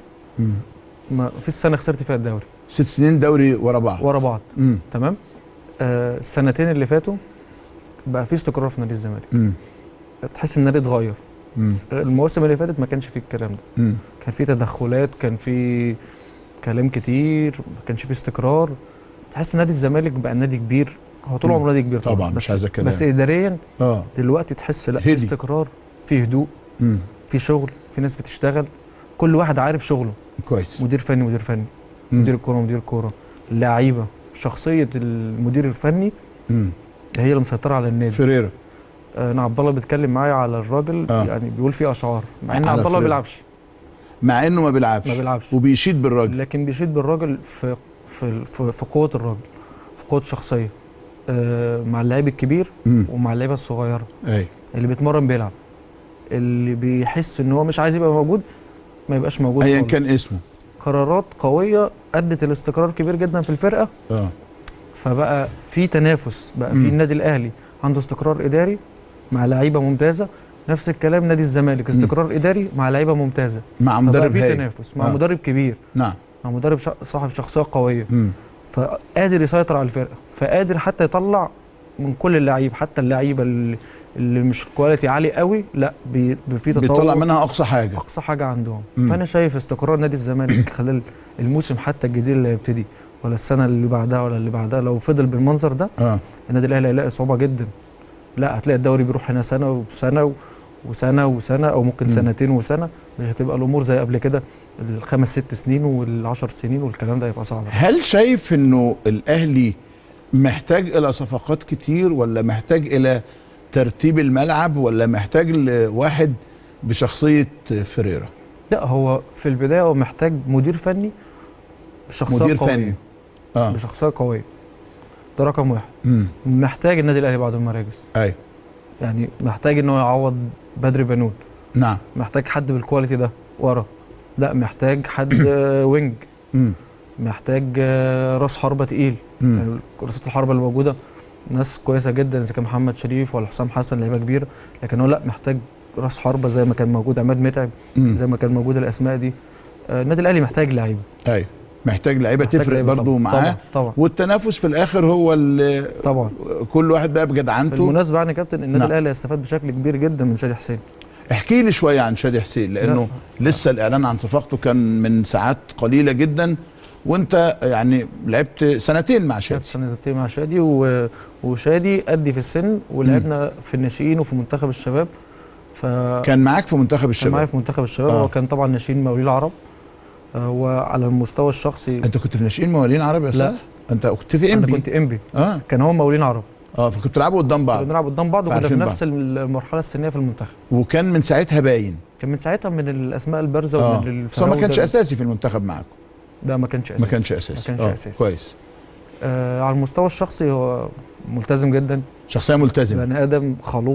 ما فيش سنه خسرت فيها الدوري، 6 سنين دوري ورا بعض تمام. السنتين اللي فاتوا بقى في استقرار في نادي الزمالك، تحس النادي اتغير. المواسم اللي فاتت ما كانش فيه الكلام ده، كان فيه تدخلات، كان فيه كلام كتير، ما كانش فيه استقرار. تحس نادي الزمالك بقى نادي كبير، هو طول عمره نادي كبير طبعا مش عايز كلام، بس اداريا دلوقتي تحس لا في استقرار، في هدوء، في شغل، في ناس بتشتغل، كل واحد عارف شغله كويس، مدير فني مدير الكوره، اللعيبه، شخصيه المدير الفني هي اللي مسيطره على النادي. فريرة انا عبد الله بيتكلم معايا على الراجل يعني بيقول فيه اشعار، مع ان عبد الله ما بيلعبش، مع انه ما بيلعبش وبيشيد بالراجل، لكن بيشيد بالراجل في قوه الراجل، في قوه الشخصيه، مع اللاعب الكبير ومع اللعيبه الصغيره. اللي بيتمرن بيلعب، اللي بيحس ان هو مش عايز يبقى موجود ما يبقاش موجود ايا كان اسمه. قرارات قويه ادت الاستقرار كبير جدا في الفرقه. فبقى في تنافس، بقى في النادي الاهلي عنده استقرار اداري مع لعيبه ممتازه، نفس الكلام نادي الزمالك استقرار اداري مع لعيبه ممتازه، مع مدرب في تنافس، مع مدرب كبير، نعم، مع مدرب صاحب شخصيه قويه، فقادر يسيطر على الفرقه، فقادر حتى يطلع من كل اللعيب، حتى اللعيبه اللي مش كواليتي عالي قوي، لا في تطور، بيطلع منها اقصى حاجه عندهم. فانا شايف استقرار نادي الزمالك خلال الموسم حتى الجديد اللي هيبتدي، ولا السنه اللي بعدها ولا اللي بعدها، لو فضل بالمنظر ده النادي الاهلي هيلاقي صعوبه جدا. لا هتلاقي الدوري بيروح هنا سنه وسنه او ممكن سنتين وسنه، مش هتبقى الامور زي قبل كده ال5 6 سنين وال10 سنين، والكلام ده يبقى صعب. هل شايف انه الاهلي محتاج الى صفقات كتير، ولا محتاج الى ترتيب الملعب، ولا محتاج لواحد بشخصيه فريرة؟ لا هو في البدايه هو محتاج مدير فني بشخصيه قويه، بشخصيه قويه، ده رقم واحد. محتاج النادي الاهلي بعض المراكز، يعني محتاج انه يعوض بدر بنون، نعم، محتاج حد بالكواليتي ده ورا، لا محتاج حد وينج، محتاج راس حربه تقيل، يعني راسات الحربه اللي موجوده ناس كويسه جدا، اذا كان محمد شريف ولا حسام حسن لعيبه كبيره، لكن هو لا محتاج راس حربه زي ما كان موجود عماد متعب، زي ما كان موجود الاسماء دي. النادي الاهلي محتاج لعيبه، محتاج لعيبه تفرق برضو معاه. طبعا. والتنافس في الاخر هو اللي طبعا كل واحد بقى بجدعنته. بالمناسبه يعني كابتن النادي الاهلي هيستفاد بشكل كبير جدا من شادي حسين. احكي لي شويه عن شادي حسين، لانه لسه الاعلان عن صفقته كان من ساعات قليله جدا، وانت يعني لعبت سنتين مع شادي. سنتين مع شادي وشادي قدي في السن، ولعبنا في الناشئين وفي منتخب الشباب. كان معاك في منتخب الشباب؟ كان معايا في منتخب الشباب. هو كان طبعا ناشئين مقاولين العرب. وعلى المستوى الشخصي انت كنت في ناشئين مقاولين عرب يا صالح؟ لا انت كنت في انبي. انا كنت انبي. كان هو مقاولين عرب. فكنتوا بتلعبوا قدام بعض. كنا بنلعب قدام بعض، وكنا في نفس المرحله السنيه في المنتخب. وكان من ساعتها باين. كان من ساعتها من الاسماء البارزه ومن الفراوده. بس ما كانش اساسي في المنتخب معاكم. ده ما كانش اساسي. ما كانش اساسي. كويس. على المستوى الشخصي هو ملتزم جدا. شخصيه ملتزمه. بني ادم خلوق.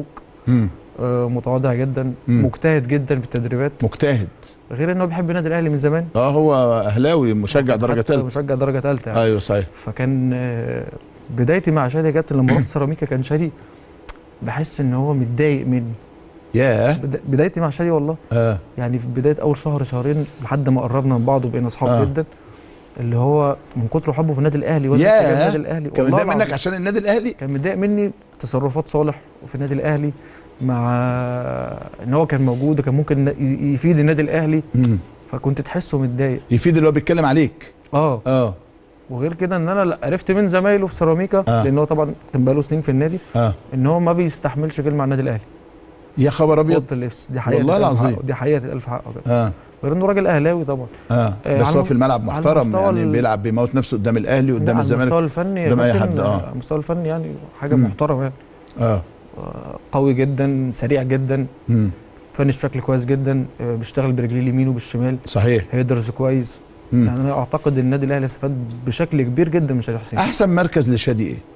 متواضع جدا. مجتهد جدا في التدريبات. مجتهد. غير انه بيحب النادي الاهلي من زمان. هو اهلاوي، مشجع درجه ثالثه. مشجع درجه ثالثه يعني. ايوه صحيح. فكان بدايتي مع شادي يا كابتن لما رحت سيراميكا، كان شادي بحس ان هو متضايق مني. ياه. بدايتي مع شادي والله. يعني في بدايه اول شهر شهرين لحد ما قربنا من بعض وبقينا اصحاب جدا، اللي هو من كتر حبه في النادي الاهلي وانا لسه جاي من النادي الاهلي. كان متضايق منك عشان النادي الاهلي؟ كان متضايق مني تصرفات صالح وفي النادي الاهلي، مع ان هو كان موجود وكان ممكن يفيد النادي الاهلي. فكنت تحسه متضايق. يفيد اللي هو بيتكلم عليك. وغير كده ان انا عرفت من زمايله في سيراميكا، لان هو طبعا كان بقاله سنين في النادي، ان هو ما بيستحملش كلمه عن النادي الاهلي. يا خبر ابيض. اوضه اللبس دي حقيقه والله العظيم. دي حقيقه الف حقه كده. غير انه راجل اهلاوي طبعا. بس هو في الملعب محترم، يعني بيلعب بيموت نفسه قدام الاهلي وقدام الزمالك. على المستوى الفني قدام اي حد. المستوى الفني يعني حاجه محترمه يعني. قوي جدا، سريع جدا، فنش بشكل كويس جدا، بيشتغل برجليه اليمين وبالشمال. صحيح. هيدرز كويس. يعني انا اعتقد النادي الاهلي استفاد بشكل كبير جدا من شادي حسين. احسن مركز لشادي ايه؟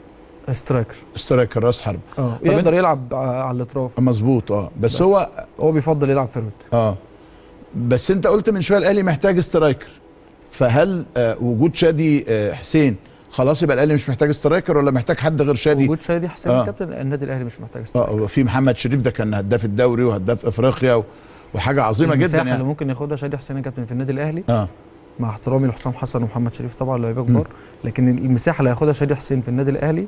سترايكر، راس حرب. يقدر يلعب على الاطراف. مظبوط. بس هو بيفضل يلعب فيرود. بس انت قلت من شويه الاهلي محتاج سترايكر، فهل وجود شادي حسين خلاص يبقى الاهلي مش محتاج سترايكر، ولا محتاج حد غير شادي؟ وجود شادي حسين كابتن النادي الاهلي مش محتاج سترايكر. في محمد شريف ده كان هداف الدوري وهداف افريقيا وحاجه عظيمه جدا يعني. اللي ممكن ياخدها شادي حسين يا كابتن في النادي الاهلي، مع احترامي لحسام حسن ومحمد شريف طبعا لعيبه كبار، لكن المساحه اللي هياخدها شادي حسين في النادي الاهلي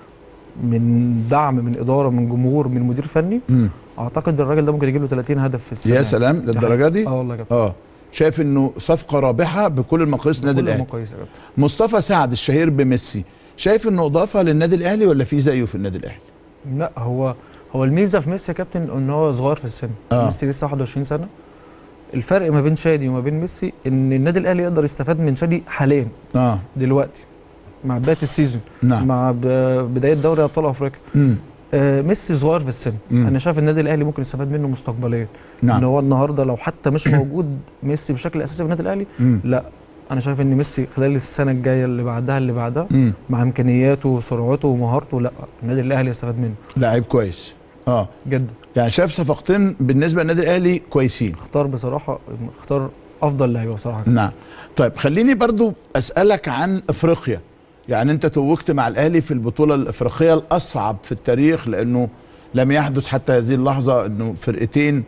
من دعم، من اداره، من جمهور، من مدير فني، اعتقد الراجل ده ممكن يجيب له 30 هدف في السنه. يا سلام للدرجه دي؟ والله يا كابتن. شايف انه صفقه رابحه بكل المقاييس النادي الاهلي. مصطفى سعد الشهير بميسي، شايف انه اضافه للنادي الاهلي ولا في زيه في النادي الاهلي؟ لا، هو الميزه في ميسي يا كابتن ان هو صغير في السن. ميسي لسه 21 سنه. الفرق ما بين شادي وما بين ميسي ان النادي الاهلي يقدر يستفاد من شادي حاليا دلوقتي مع بدايه السيزون. مع بدايه دوري ابطال افريقيا. ميسي صغير في السن. انا شايف النادي الاهلي ممكن يستفاد منه مستقبليا. ان هو النهارده لو حتى مش موجود ميسي بشكل اساسي في النادي الاهلي، لا، انا شايف ان ميسي خلال السنه الجايه اللي بعدها مع امكانياته وسرعته ومهارته، لا، النادي الاهلي يستفاد منه. لاعب كويس جدا. يعني شايف صفقتين بالنسبه للنادي الاهلي كويسين. اختار افضل لعيبه بصراحه. نعم. طيب خليني برضو اسالك عن افريقيا. يعني انت توجت مع الاهلي في البطوله الافريقيه الاصعب في التاريخ، لانه لم يحدث حتى هذه اللحظه انه فرقتين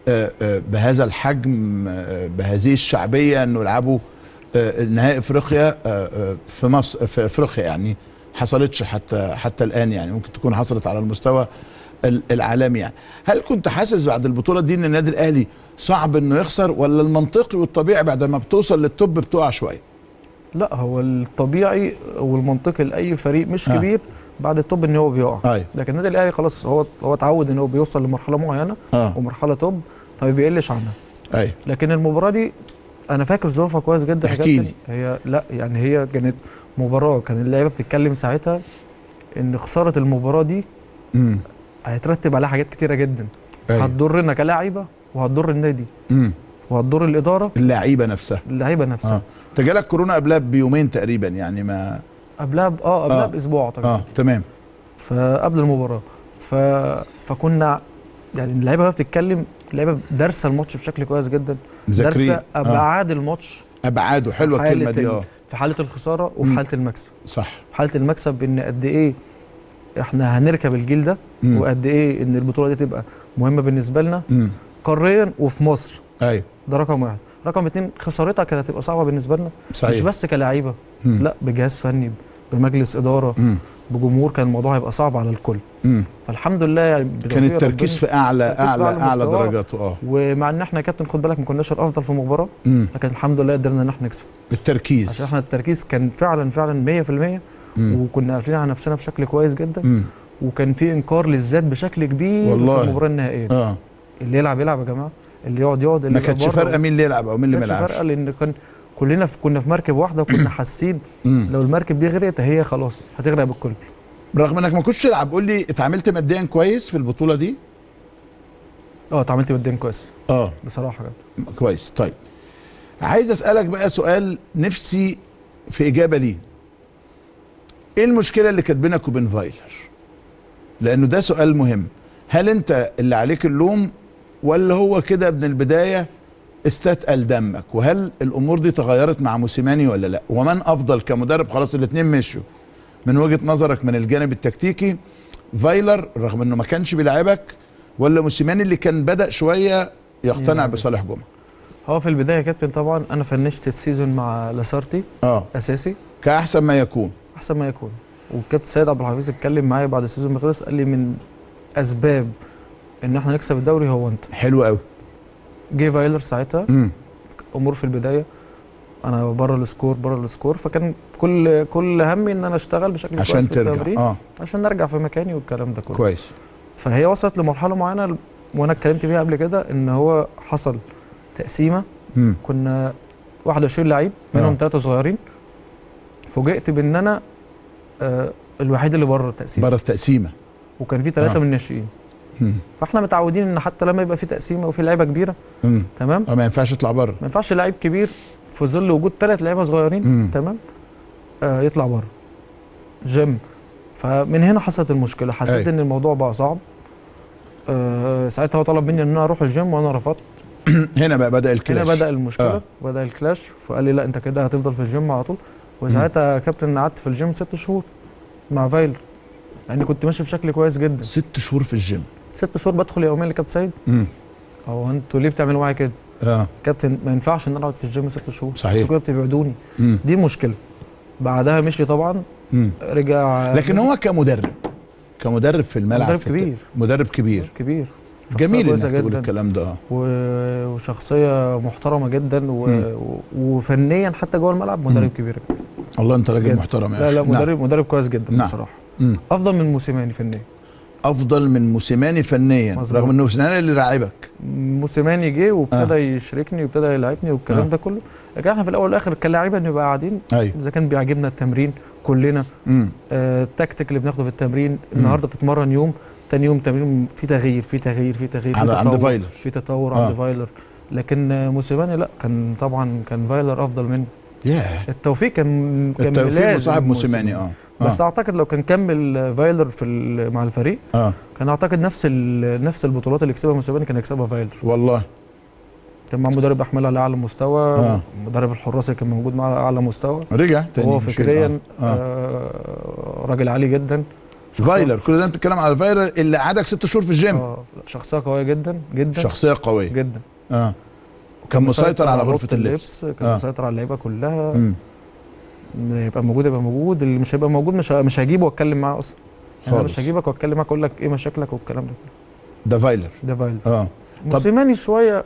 بهذا الحجم، بهذه الشعبيه، انه يلعبوا نهائي افريقيا في مصر، في افريقيا يعني حصلتش حتى الان، يعني ممكن تكون حصلت على المستوى العالمي. يعني هل كنت حاسس بعد البطوله دي ان النادي الاهلي صعب انه يخسر، ولا المنطقي والطبيعي بعد ما بتوصل للتوب بتقع شويه؟ لا، هو الطبيعي والمنطقي لاي فريق مش كبير بعد التوب ان هو بيقع. لكن النادي الاهلي خلاص هو اتعود ان هو بيوصل لمرحله معينه ومرحله توب فما بيقلش عنها. لكن المباراه دي انا فاكر ظروفها كويس جدا. احكي لي. هي كانت مباراه، كان اللعيبه بتتكلم ساعتها ان خساره المباراه دي هيترتب عليها حاجات كتيره جدا. هتضرنا كلاعيبه وهتضر النادي وهتضر الاداره، اللعيبه نفسها. انت جالك كورونا قبلها بيومين تقريبا، يعني ما قبلها باسبوع اعتقد. تمام. فقبل المباراه فكنا يعني اللعيبه وهي بتتكلم، اللعيبه دارسه الماتش بشكل كويس جدا، دارسه ابعاد الماتش، ابعاده. حلوه الكلمه دي. في حاله الخساره وفي حاله المكسب. صح. في حاله المكسب ان قد ايه احنا هنركب الجيل ده، وقد ايه ان البطوله دي تبقى مهمه بالنسبه لنا قاريا وفي مصر. ايوه، ده رقم واحد. رقم 2 خسارتها كانت هتبقى صعبه بالنسبه لنا، صحيح. مش بس كلاعيبه، لا بجهاز فني، بمجلس اداره، بجمهور، كان الموضوع هيبقى صعب على الكل. فالحمد لله يعني كان التركيز في اعلى درجاته. ومع ان احنا يا كابتن خد بالك ما كناش الافضل في المباراه، لكن الحمد لله قدرنا ان احنا نكسب. التركيز عشان احنا التركيز كان فعلا 100%، وكنا قافلين على نفسنا بشكل كويس جدا، وكان في انكار للذات بشكل كبير والله. في المباراه النهائيه. اللي يلعب يا جماعه، اللي يقعد ما كانتش فارقه مين اللي يلعب او مين اللي ما يلعبش. ما كانتش فارقه، لان كلنا كنا في مركب واحده، وكنا حاسين لو المركب دي غرقت هي خلاص هتغرق بالكل. رغم انك ما كنتش تلعب، قول لي اتعاملت ماديا كويس في البطوله دي؟ اتعاملت ماديا كويس بصراحه كده. كويس. طيب عايز اسالك بقى سؤال نفسي في اجابه ليه. ايه المشكله اللي كانت بينك وبين فايلر؟ لانه ده سؤال مهم. هل انت اللي عليك اللوم، ولا هو كده من البدايه استثقل دمك؟ وهل الامور دي تغيرت مع موسيماني ولا لا؟ ومن افضل كمدرب؟ خلاص الاثنين مشوا. من وجهه نظرك من الجانب التكتيكي، فايلر رغم انه ما كانش بيلعبك، ولا موسيماني اللي كان بدأ شويه يقتنع بصالح جمعه؟ هو في البدايه يا كابتن طبعا انا فنشت السيزون مع لاسارتي اساسي كاحسن ما يكون. احسن ما يكون. والكابتن سيد عبد الحفيظ اتكلم معايا بعد السيزون ما خلص، قال لي من اسباب ان احنا نكسب الدوري هو انت. حلو قوي. جه فايلر ساعتها امور في البدايه انا بره السكور، فكان كل همي ان انا اشتغل بشكل كويس في التمرين عشان نرجع في مكاني والكلام ده كله. كويس. فهي وصلت لمرحله معينه وانا اتكلمت فيها قبل كده، ان هو حصل تقسيمه. كنا 21 لعيب منهم 3 صغيرين. فوجئت بان انا الوحيد اللي بره التقسيمه. وكان في 3 من الناشئين. فاحنا متعودين ان حتى لما يبقى في تقسيمه وفي لعيبه كبيره تمام، ما ينفعش يطلع بره، ما ينفعش لعيب كبير في ظل وجود 3 لعيبه صغيرين تمام يطلع بره جيم. فمن هنا حصلت المشكله، حسيت ان الموضوع بقى صعب. ساعتها هو طلب مني ان انا اروح الجيم وانا رفضت. هنا بقى بدأ الكلاش، هنا بدأ المشكله، بدأ الكلاش. فقال لي لا انت كده هتفضل في الجيم على طول. وساعتها كابتن قعدت في الجيم 6 شهور مع فايلر، يعني كنت ماشي بشكل كويس جدا. 6 شهور في الجيم؟ 6 شهور بدخل يوميا لكابتن سيد. هو انتوا ليه بتعملوا معايا كده؟ كابتن ما ينفعش ان انا اقعد في الجيم 6 شهور. صحيح. انتوا كده بتبعدوني. دي مشكله. بعدها مشي طبعا. رجع. لكن هو كمدرب في الملعب مدرب كبير. جميل انك تقول الكلام ده. وشخصيه محترمه جدا وفنيا حتى جوه الملعب مدرب كبير. والله انت راجل محترم يا لا مدرب كويس جدا بصراحه. افضل من موسيماني فنيا. افضل من موسيماني فنيا مزبوط. رغم انه موسيماني اللي لاعبك. موسيماني جه وابتدى يشركني وابتدى يلعبني والكلام ده كله. لكن احنا في الاول والاخر كلاعيبه نبقى قاعدين اذا كان بيعجبنا التمرين كلنا. التكتيك اللي بناخده في التمرين. النهارده بتتمرن يوم، تاني يوم تمرين في تغيير عند فايلر، في تطور عند فايلر. لكن موسيماني لا، كان طبعا كان فايلر افضل منه. التوفيق كان التوفيق صاحب موسيماني. بس اعتقد لو كان كمل فايلر مع الفريق كان اعتقد نفس البطولات اللي كسبها موسيماني كان يكسبها فايلر. والله كان مع مدرب احملها على اعلى مستوى. مدرب الحراسي كان موجود معاه على اعلى مستوى. رجع تاني هو فكريا راجل عالي جدا. فايلر كل ده انت بتتكلم على فايلر اللي قعدك 6 شهور في الجيم. شخصيه قويه جدا. شخصيه قويه جدا. كان مسيطر على غرفه اللبس. كان مسيطر على اللعيبه كلها. يبقى موجود اللي مش هيبقى موجود مش هجيبه واتكلم معاه اصلا. يعني مش هجيبك واتكلم معاك اقول لك ايه مشاكلك والكلام ده. ده فايلر. موسيماني شويه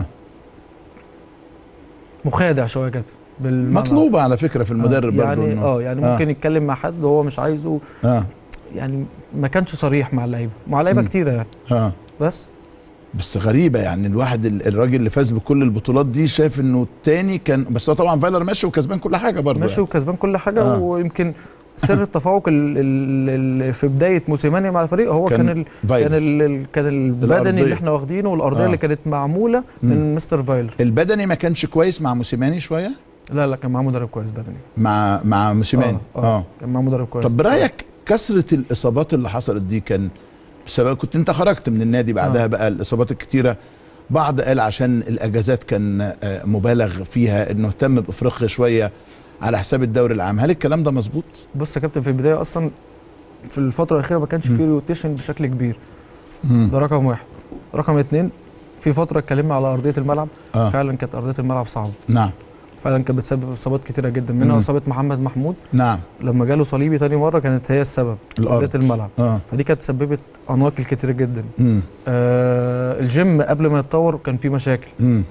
مخادع شويه كده مطلوبه على فكره في المدرب برضه. يعني يعني ممكن يتكلم مع حد وهو مش عايزه. يعني ما كانش صريح مع اللعيبه، مع لعيبه كتيره يعني. بس غريبه يعني الراجل اللي فاز بكل البطولات دي شايف انه الثاني كان. بس هو طبعا فايلر ماشي وكسبان كل حاجه برضه. ماشي وكسبان كل حاجه. ويمكن سر التفوق في بدايه موسيماني مع الفريق هو كان البدني اللي احنا واخدينه والارضيه اللي كانت معموله من مستر فايلر. البدني ما كانش كويس مع موسيماني شويه؟ لا كان معاه مدرب كويس بدني مع موسيماني. كان معاه مدرب كويس. طب برايك كثره الاصابات اللي حصلت دي كان بسبب كنت انت خرجت من النادي بعدها بقى الاصابات الكتيره؟ بعض قال عشان الاجازات كان مبالغ فيها، انه اهتم بافريقيا شويه على حساب الدوري العام. هل الكلام ده مظبوط؟ بص يا كابتن، في البدايه اصلا في الفتره الاخيره ما كانش في روتيشن بشكل كبير. ده رقم 1. رقم 2 في فتره اتكلمنا على ارضيه الملعب. آه. فعلا كانت ارضيه الملعب صعبه. نعم. فعلا كانت بتسبب اصابات كتيره جدا، منها اصابه محمد محمود. نعم. لما جاله صليبي تاني مره كانت هي السبب، ارضيه الملعب. فدي كانت سببت عناقل كتيره جدا. الجيم قبل ما يتطور كان فيه مشاكل.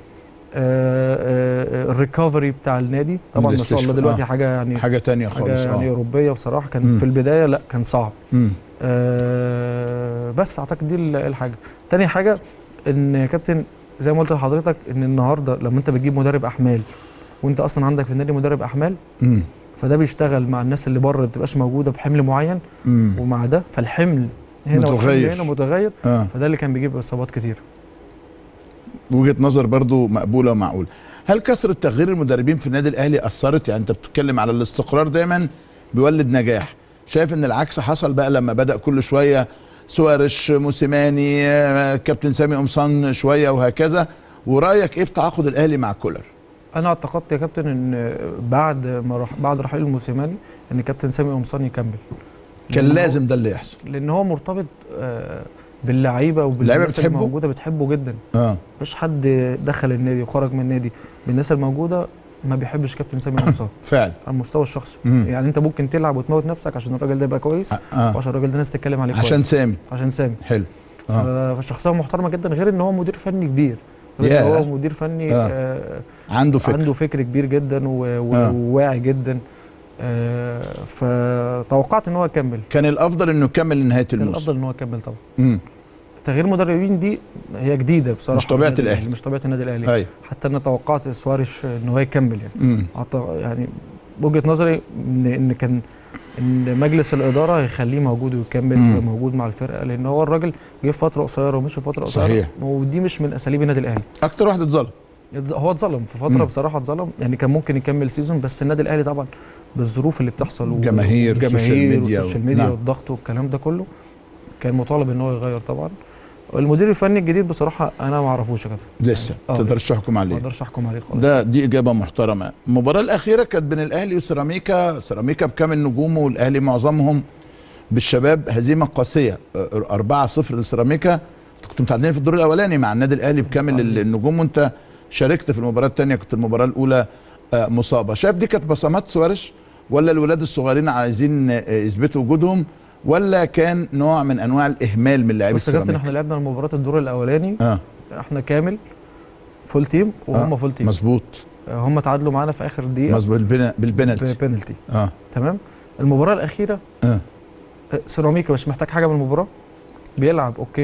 الريكفري بتاع النادي طبعا ما شاء الله دلوقتي حاجه يعني حاجه ثانيه خالص، حاجه يعني اوروبيه بصراحه. كان في البدايه لا كان صعب. بس اعتقد دي الحاجه. تاني حاجه ان يا كابتن زي ما قلت لحضرتك ان النهارده لما انت بتجيب مدرب احمال وانت اصلا عندك في النادي مدرب احمال، فده بيشتغل مع الناس اللي بره ما بتبقاش موجوده بحمل معين، ومع ده فالحمل هنا متغير، هنا متغير. فده اللي كان بيجيب اصابات كتير. وجهه نظر برضو مقبوله ومعقوله. هل كثره تغيير المدربين في النادي الاهلي اثرت؟ يعني انت بتتكلم على الاستقرار دايما بيولد نجاح، شايف ان العكس حصل بقى لما بدا كل شويه سوارش، موسيماني، كابتن سامي قمصان شويه وهكذا؟ ورايك ايه في تعاقد الاهلي مع كولر؟ انا اعتقدت يا كابتن ان بعد رحيل الموسيماني ان كابتن سامي قمصان يكمل. كان لازم ده اللي يحصل، لان هو مرتبط باللعيبه وبالناس الموجوده، بتحبه جدا. مفيش حد دخل النادي وخرج من النادي بالناس الموجوده ما بيحبش كابتن سامي قمصان فعلا على المستوى الشخصي. يعني انت ممكن تلعب وتموت نفسك عشان الراجل ده يبقى كويس، وعشان الراجل ده الناس تتكلم عليه عشان كويس. عشان سامي حلو. فالشخصيه محترمه جدا، غير ان هو مدير فني كبير. هو مدير فني عنده فكر كبير جدا وواعي جدا. فتوقعت ان هو يكمل. كان الافضل انه يكمل لنهايه الموسم. كان الافضل ان هو يكمل طبعا. تغيير مدربين دي هي جديده بصراحه، مش طبيعه الاهلي، مش طبيعه النادي الاهلي. أيوه. حتى انا توقعت سوارش ان هو يكمل يعني. يعني وجهه نظري ان مجلس الاداره هيخليه موجود ويكمل موجود مع الفرقه، لان هو الراجل جه في فتره قصيره ومش في فتره قصيره. صحيح. ودي مش من اساليب النادي الاهلي. اكتر واحد اتظلم هو اتظلم في فتره بصراحه، اتظلم يعني. كان ممكن يكمل سيزون، بس النادي الاهلي طبعا بالظروف اللي بتحصل والجماهير والسوشيال ميديا والضغط والكلام ده كله كان مطالب ان هو يغير طبعا. المدير الفني الجديد بصراحه انا ما اعرفوش يا كابتن لسه. ما تقدرش تحكم عليه. ما اقدرش احكم عليه خالص. دي اجابه محترمه. المباراه الاخيره كانت بين الاهلي وسيراميكا، سيراميكا بكامل نجومه والاهلي معظمهم بالشباب. هزيمه قاسيه 4-0 لسيراميكا. كنتوا متعادلين في الدور الاولاني مع النادي الاهلي بكامل النجوم، وانت شاركت في المباراه الثانيه، كنت المباراه الاولى مصابه. شايف دي كانت بصمات سوارش، ولا الولاد الصغيرين عايزين يثبتوا وجودهم، ولا كان نوع من انواع الاهمال من لاعبي السيراميكا؟ بص يا كابتن، احنا لعبنا المباراه الدور الاولاني احنا كامل فول تيم وهم فول تيم. مظبوط. هم تعادلوا معانا في اخر دقيقه مظبوط بالبنالتي. تمام. المباراه الاخيره سيراميكا مش محتاج حاجه من المباراه، بيلعب اوكي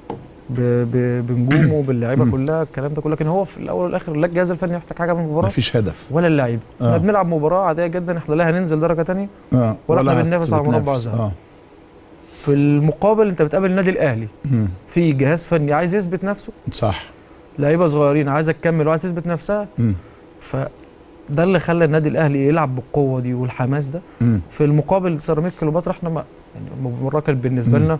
بنجومه باللعيبه كلها الكلام ده كله، لكن هو في الاول والاخر لا الجهاز الفني محتاج حاجه من المباراه، مفيش هدف ولا اللعيبه. احنا بنلعب مباراه عاديه جدا، احنا لا هننزل درجه ثانيه ولا احنا بننافس على مربع ذهبي. في المقابل انت بتقابل النادي الاهلي في جهاز فني عايز يثبت نفسه، صح، لعيبه صغيرين عايزه تكمل وعايز تثبت نفسها. فده اللي خلى النادي الاهلي يلعب بالقوه دي والحماس ده. في المقابل سيراميكا كليوباترا احنا يعني المباراه كانت بالنسبه لنا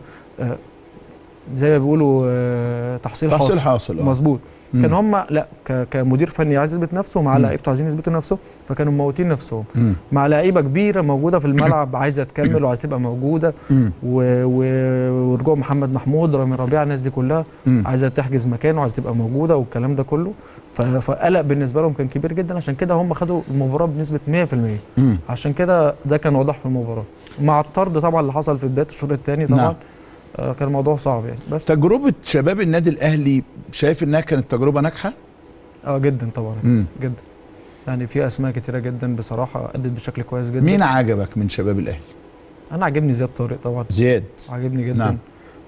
زي ما بيقولوا تحصيل حاصل. مظبوط. كان هم لا كمدير فني عايز يثبت نفسه، مع لعيبته عايزين يثبتوا نفسهم، فكانوا مموتين نفسهم مع لعيبه كبيره موجوده في الملعب عايزه تكمل وعايزه تبقى موجوده. ورجوع محمد محمود، رامي ربيعه، الناس دي كلها عايزه تحجز مكان وعايزه تبقى موجوده والكلام ده كله. فقلق بالنسبه لهم كان كبير جدا، عشان كده هم خدوا المباراه بنسبه 100%. عشان كده ده كان واضح في المباراه، مع الطرد طبعا اللي حصل في بدايه الشوط الثاني طبعا. كان الموضوع صعب يعني. بس تجربه شباب النادي الاهلي شايف انها كانت تجربه ناجحه؟ جدا طبعا. جدا يعني في اسماء كتيره جدا بصراحه ادت بشكل كويس جدا. مين عجبك من شباب الاهلي؟ انا عجبني زياد طارق طبعا. زياد عجبني جدا. نعم.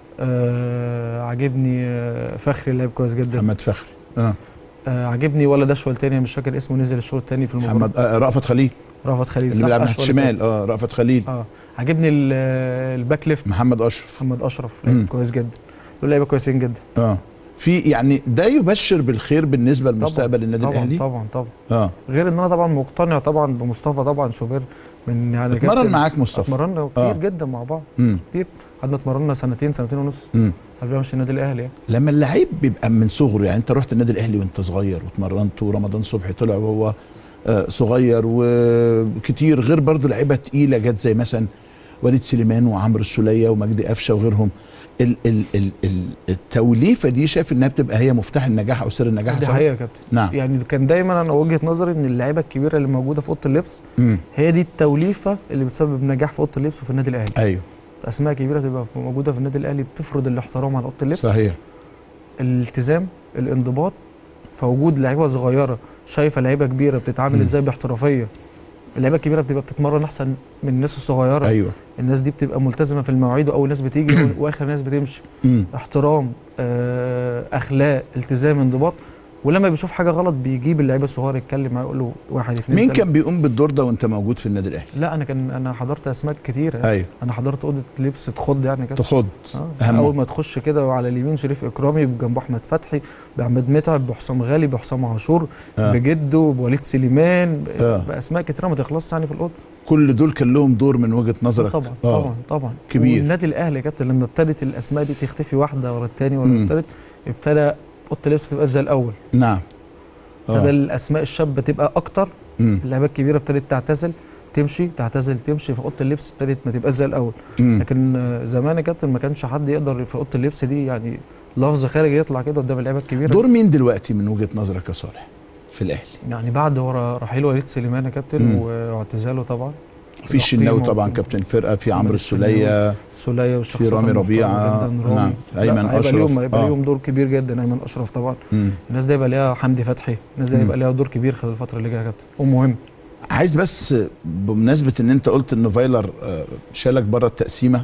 عجبني فخري لعب كويس جدا. محمد فخري. عجبني ولد اشول تاني مش فاكر اسمه، نزل الشوط الثاني في المباراه. محمد رأفت خليل. رأفت خليل اللي بيلعب ناحيه الشمال. رأفت خليل. عجبني الباك ليفت محمد اشرف لعب كويس جدا. دول لعيبه كويسين جدا. في يعني ده يبشر بالخير بالنسبه لمستقبل النادي الاهلي. طبعا. غير ان انا طبعا مقتنع طبعا بمصطفى طبعا شوبير من يعني اتمرن معاك مصطفى. اتمرنا كتير جدا مع بعض. كتير قعدنا اتمرنا سنتين ونص قبل ما امشي النادي الاهلي يعني. لما اللعيب بيبقى من صغره، يعني انت رحت النادي الاهلي وانت صغير واتمرنت، ورمضان صبحي طلع وهو صغير وكتير، غير برضه لعيبه تقيله جت زي مثلا وليد سليمان وعمرو السوليه ومجدي قفشه وغيرهم. التوليفه دي شايف انها بتبقى هي مفتاح النجاح او سر النجاح؟ دي حقيقه يا كابتن. نعم. يعني كان دايما انا وجهه نظري ان اللعيبه الكبيره اللي موجوده في اوضه اللبس هي دي التوليفه اللي بتسبب نجاح في اوضه اللبس وفي النادي الاهلي. ايوه. اسماء كبيره تبقى موجوده في النادي الاهلي بتفرض الاحترام على اوضه اللبس. صحيح. الالتزام، الانضباط، فوجود لعيبه صغيره شايفه لعيبه كبيره بتتعامل ازاي باحترافيه. اللعيبه الكبيره بتبقى بتتمرن احسن من الناس الصغيره. ايوه. الناس دي بتبقى ملتزمه في المواعيد، واول ناس بتيجي واخر ناس بتمشي. احترام، اخلاق، التزام، انضباط. ولما بيشوف حاجه غلط بيجيب اللعيبه الصغير يتكلم معاه يقول له 1 2 مين كان بيقوم بالدور ده وانت موجود في النادي الاهلي؟ لا انا حضرت اسماء كتيره. ايوه. انا حضرت اوضه لبس تخض يعني كده. تخض. اول ما تخش كده وعلى اليمين شريف اكرامي، بجنبه احمد فتحي، بعماد متعب، بحسام غالي، بحسام عاشور، بجده، بوليد سليمان، باسماء كتيره ما تخلصش يعني في الاوضه. كل دول كان لهم دور من وجهه نظرك؟ طبعا طبعا كبير. والنادي الاهلي يا كابتن لما ابتدت الاسماء دي تختفي واحده ورا الثاني ورا الثالث، ابتدى اوضه اللبس تبقى زي الاول. نعم. ابتدى الاسماء الشابه تبقى اكتر. اللعيبه الكبيره ابتدت تعتزل تمشي، تعتزل تمشي، في اوضه اللبس ابتدت ما تبقاش زي الاول. لكن زمان يا كابتن ما كانش حد يقدر في اوضه اللبس دي يعني لفظ خارج يطلع كده قدام اللعيبه الكبيره. دور مين دلوقتي من وجهه نظرك يا صالح في الاهلي؟ يعني بعد ورا رحيل وليد سليمان يا كابتن واعتزاله طبعا، في الشناوي طبعا كابتن فرقه، في عمرو السوليه والشخصيات، في رامي ربيعه، نعم، ايمن اشرف. هيبقى ليهم دور كبير جدا. ايمن اشرف طبعا. الناس دي يبقى ليها حمدي فتحي، الناس دي يبقى ليها دور كبير خلال الفتره اللي جايه يا كابتن ومهم. عايز بس بمناسبه ان انت قلت ان فايلر شالك بره التقسيمه،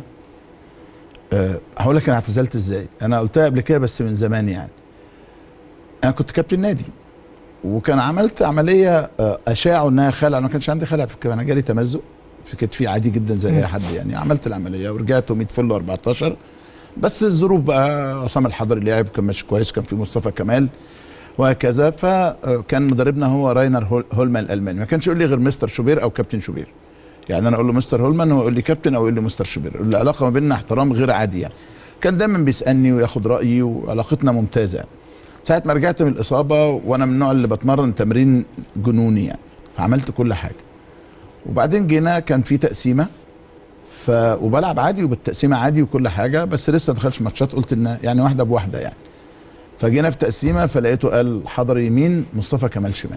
هقول لك انا اعتزلت ازاي. انا قلتها قبل كده بس من زمان يعني. انا كنت كابتن نادي وكان عملت عمليه اشاعوا انها خلع، انا ما كانش عندي خلع في الكتف، انا جالي تمزق في كتفي عادي جدا زي اي حد يعني. عملت العمليه ورجعت 100 فل 14. بس الظروف بقى عصام الحضري لعب كان ماشي كويس، كان في مصطفى كمال وهكذا. فكان مدربنا هو راينر هولمان الالماني، ما كانش يقول لي غير مستر شوبير او كابتن شوبير. يعني انا اقول له مستر هولمان هو يقول لي كابتن او يقول لي مستر شوبير. العلاقه ما بيننا احترام غير عادي يعني. كان دايما بيسالني وياخد رايي وعلاقتنا ممتازه يعني. ساعه ما رجعت من الاصابه وانا من النوع اللي بتمرن تمرين جنوني يعني، فعملت كل حاجه. وبعدين جينا كان في تقسيمه وبلعب عادي وبالتقسيمه عادي وكل حاجه، بس لسه ما دخلش ماتشات. قلت ان يعني واحده بواحده يعني. فجينا في تقسيمه فلقيته قال حضري يمين مصطفى كمال شمال.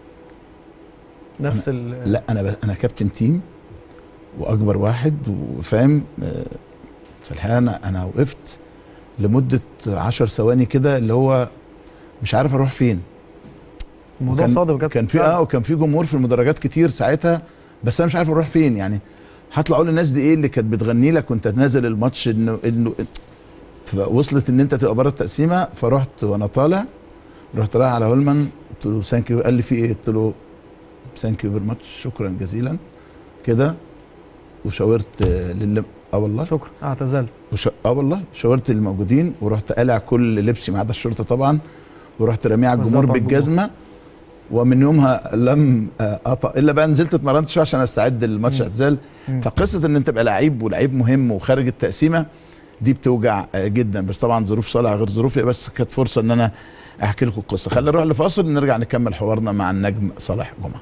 نفس لا انا كابتن تيم واكبر واحد وفاهم. في الحقيقه انا وقفت لمده 10 ثواني كده اللي هو مش عارف اروح فين. الموضوع صادم بجد. كان في وكان في جمهور في المدرجات كتير ساعتها، بس انا مش عارف اروح فين يعني. هطلع اقول للناس دي ايه اللي كانت بتغني لك وانت نازل الماتش انه وصلت ان انت تبقى بره التقسيمه. فرحت وانا طالع رحت رايح على هولمان قلت له ثانك يو. قال لي في ايه؟ قلت له ثانك يو فيري ماتش، شكرا جزيلا كده. وشاورت والله شكرا اعتزلت. والله شاورت للموجودين ورحت قالع كل لبسي ما عدا الشرطه طبعا، ورحت راميه على الجمهور بالجزمه. ومن يومها لم اطأ الا بقى نزلت اتمرنت شويه عشان استعد للماتش اعتزال. فقصه ان انت تبقى لعيب ولعيب مهم وخارج التقسيمه دي بتوجع جدا، بس طبعا ظروف صالح غير ظروفي، بس كانت فرصه ان انا احكي لكم القصه. خلينا نروح لفاصل نرجع نكمل حوارنا مع النجم صالح جمعه.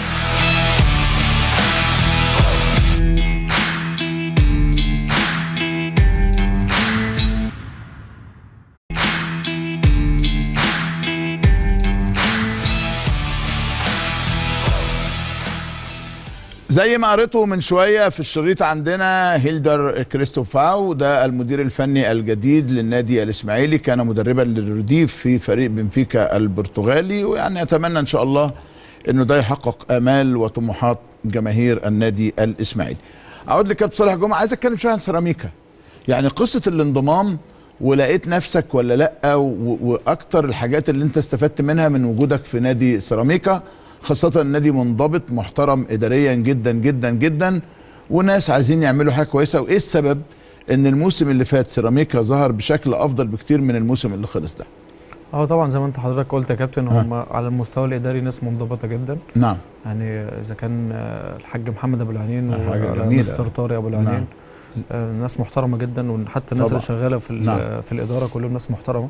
زي ما قريته من شويه في الشريط عندنا هيلدر كريستوفاو ده المدير الفني الجديد للنادي الاسماعيلي، كان مدربا للرديف في فريق بنفيكا البرتغالي، ويعني اتمنى ان شاء الله انه ده يحقق امال وطموحات جماهير النادي الاسماعيلي. اعود لكابتن صالح جمعه، عايز اتكلم شويه عن سيراميكا. يعني قصه الانضمام ولقيت نفسك ولا لا، واكتر الحاجات اللي انت استفدت منها من وجودك في نادي سيراميكا، خاصة النادي منضبط محترم إداريا جدا جدا جدا، وناس عايزين يعملوا حاجة كويسة. وإيه السبب إن الموسم اللي فات سيراميكا ظهر بشكل أفضل بكتير من الموسم اللي خلص ده؟ طبعا زي ما انت حضرتك قلت يا كابتن، هم على المستوى الإداري ناس منضبطة جدا. نعم. يعني إذا كان الحاج محمد أبو العنين ومستر طارق أبو العنين، ناس محترمة جدا، وحتى الناس اللي شغالة في الإدارة كلهم ناس محترمة.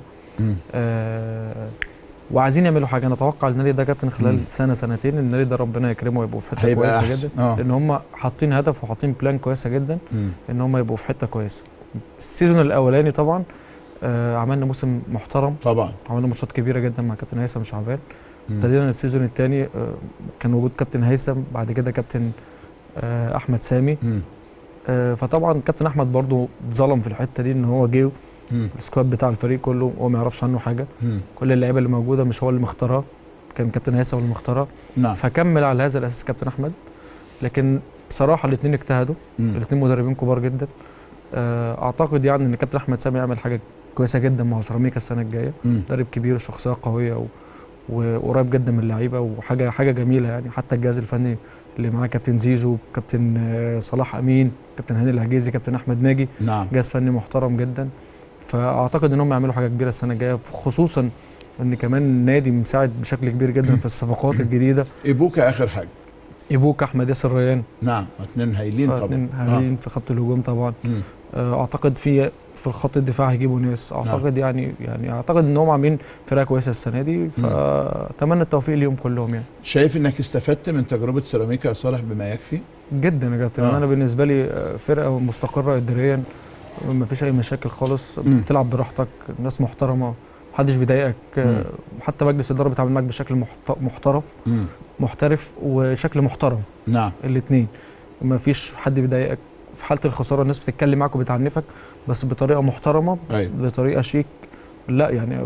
وعايزين يعملوا حاجه. انا اتوقع النادي ده كابتن خلال سنه سنتين النادي ده ربنا يكرمه ويبقوا في حته كويسه جدا، لان هم حاطين هدف وحاطين بلان كويسه جدا ان هم يبقوا في حته كويسه. السيزون الاولاني طبعا عملنا موسم محترم طبعا، عملنا ماتشات كبيره جدا مع كابتن هيثم شعبان. ابتدينا السيزون الثاني كان وجود كابتن هيثم، بعد كده كابتن احمد سامي. فطبعا كابتن احمد برضو اتظلم في الحته دي، ان هو جه السكواد بتاع الفريق كله هو ما يعرفش عنه حاجه. كل اللعيبه اللي موجوده مش هو اللي مختارها، كان كابتن هيثم اللي مختارها. نعم. فكمل على هذا الاساس كابتن احمد. لكن بصراحه الاثنين اجتهدوا، الاثنين مدربين كبار جدا. اعتقد يعني ان كابتن احمد سامي يعمل حاجه كويسه جدا مع سيراميكا السنه الجايه. مدرب كبير وشخصيه قويه وقريب جدا من اللعيبه، وحاجه جميله يعني. حتى الجهاز الفني اللي معاه كابتن زيزو، كابتن صلاح امين، كابتن هاني العجيزي، كابتن احمد ناجي، نعم. جهاز فني محترم جدا. فاعتقد انهم يعملوا حاجه كبيره السنه الجايه، خصوصا ان كمان النادي مساعد بشكل كبير جدا في الصفقات الجديده. ايبوكا اخر حاجه، ايبوكا، احمد ياسر ريان، نعم، اثنين هايلين طبعا، اثنين هايلين في خط الهجوم طبعا. اعتقد في الخط الدفاع هيجيبوا ناس. اعتقد يعني اعتقد ان هم عاملين فرقه كويسه السنه دي، فاتمنى التوفيق ليهم كلهم يعني. شايف انك استفدت من تجربه سيراميكا يا صالح بما يكفي؟ جدا يا كابتن. انا بالنسبه لي فرقه مستقره اداريا، ما فيش اي مشاكل خالص، بتلعب براحتك، ناس محترمه، محدش بيضايقك. حتى مجلس الاداره بيتعامل معاك بشكل محترف وشكل محترم. نعم. الاثنين ما فيش حد بيضايقك. في حاله الخساره الناس بتتكلم معاك وبتعنفك، بس بطريقه محترمه. أيوة. بطريقه شيك. لا يعني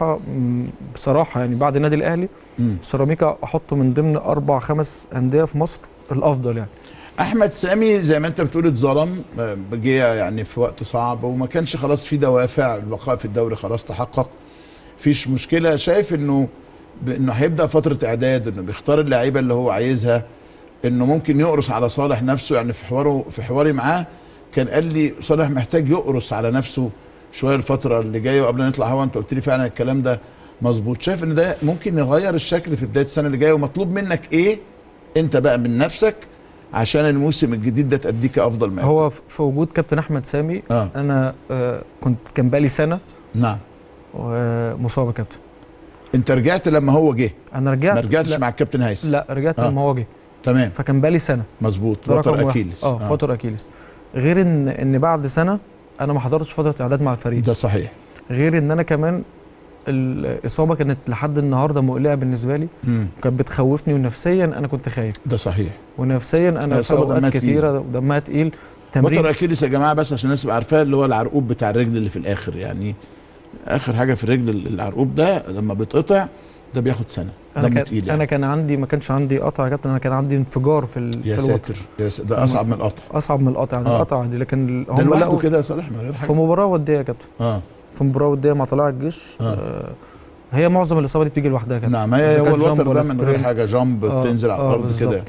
بصراحه يعني بعد النادي الاهلي سيراميكا احطه من ضمن 4-5 انديه في مصر الافضل يعني. احمد سامي زي ما انت بتقول اتظلم، جه يعني في وقت صعب وما كانش خلاص في دوافع، البقاء في الدوري خلاص تحقق، فيش مشكله. شايف انه هيبدا فتره اعداد، انه بيختار اللعيبه اللي هو عايزها، انه ممكن يقرص على صالح نفسه. يعني في حواري معاه كان قال لي صالح محتاج يقرص على نفسه شويه الفتره اللي جايه. وقبل ما نطلع هوا انت قلت لي فعلا الكلام ده مظبوط. شايف ان ده ممكن يغير الشكل في بدايه السنه اللي جايه، ومطلوب منك ايه انت بقى من نفسك عشان الموسم الجديد ده تأديك افضل ما هو في وجود كابتن احمد سامي. انا كان بقالي سنه. نعم. مصاب يا كابتن. انت رجعت لما هو جه؟ انا رجعت. ما رجعتش مع الكابتن هيثم؟ لا، رجعت لما هو جه. تمام. فكان بقالي سنه. مظبوط. وتر اكيليس. وتر اكيليس. غير ان بعد سنه انا ما حضرتش فتره اعداد مع الفريق. ده صحيح. غير ان انا كمان الاصابه كانت لحد النهارده مقلقه بالنسبه لي، كانت بتخوفني، ونفسيا انا كنت خايف. ده صحيح. ونفسيا انا في اوقات كتيره دمها تقيل. وتر اكيليس يا جماعه بس عشان الناس تبقى عارفاه، اللي هو العرقوب بتاع الرجل اللي في الاخر، يعني اخر حاجه في الرجل العرقوب ده لما بيتقطع ده بياخد سنه. دمه تقيل يعني. انا كان عندي، ما كانش عندي قطع يا كابتن، انا كان عندي انفجار في يا ساتر. ده اصعب من القطع. اصعب من القطع يعني. القطع عادي، لكن هم لقوا كده يا صالح من غير حاجه في مباراه وديه يا كابتن. في مباراه وديه مع طلائع الجيش. هي معظم الاصابه دي بتيجي لوحدها كده. نعم. هي هو الوتر ده من غير حاجه، جامب بتنزل على الارض كده.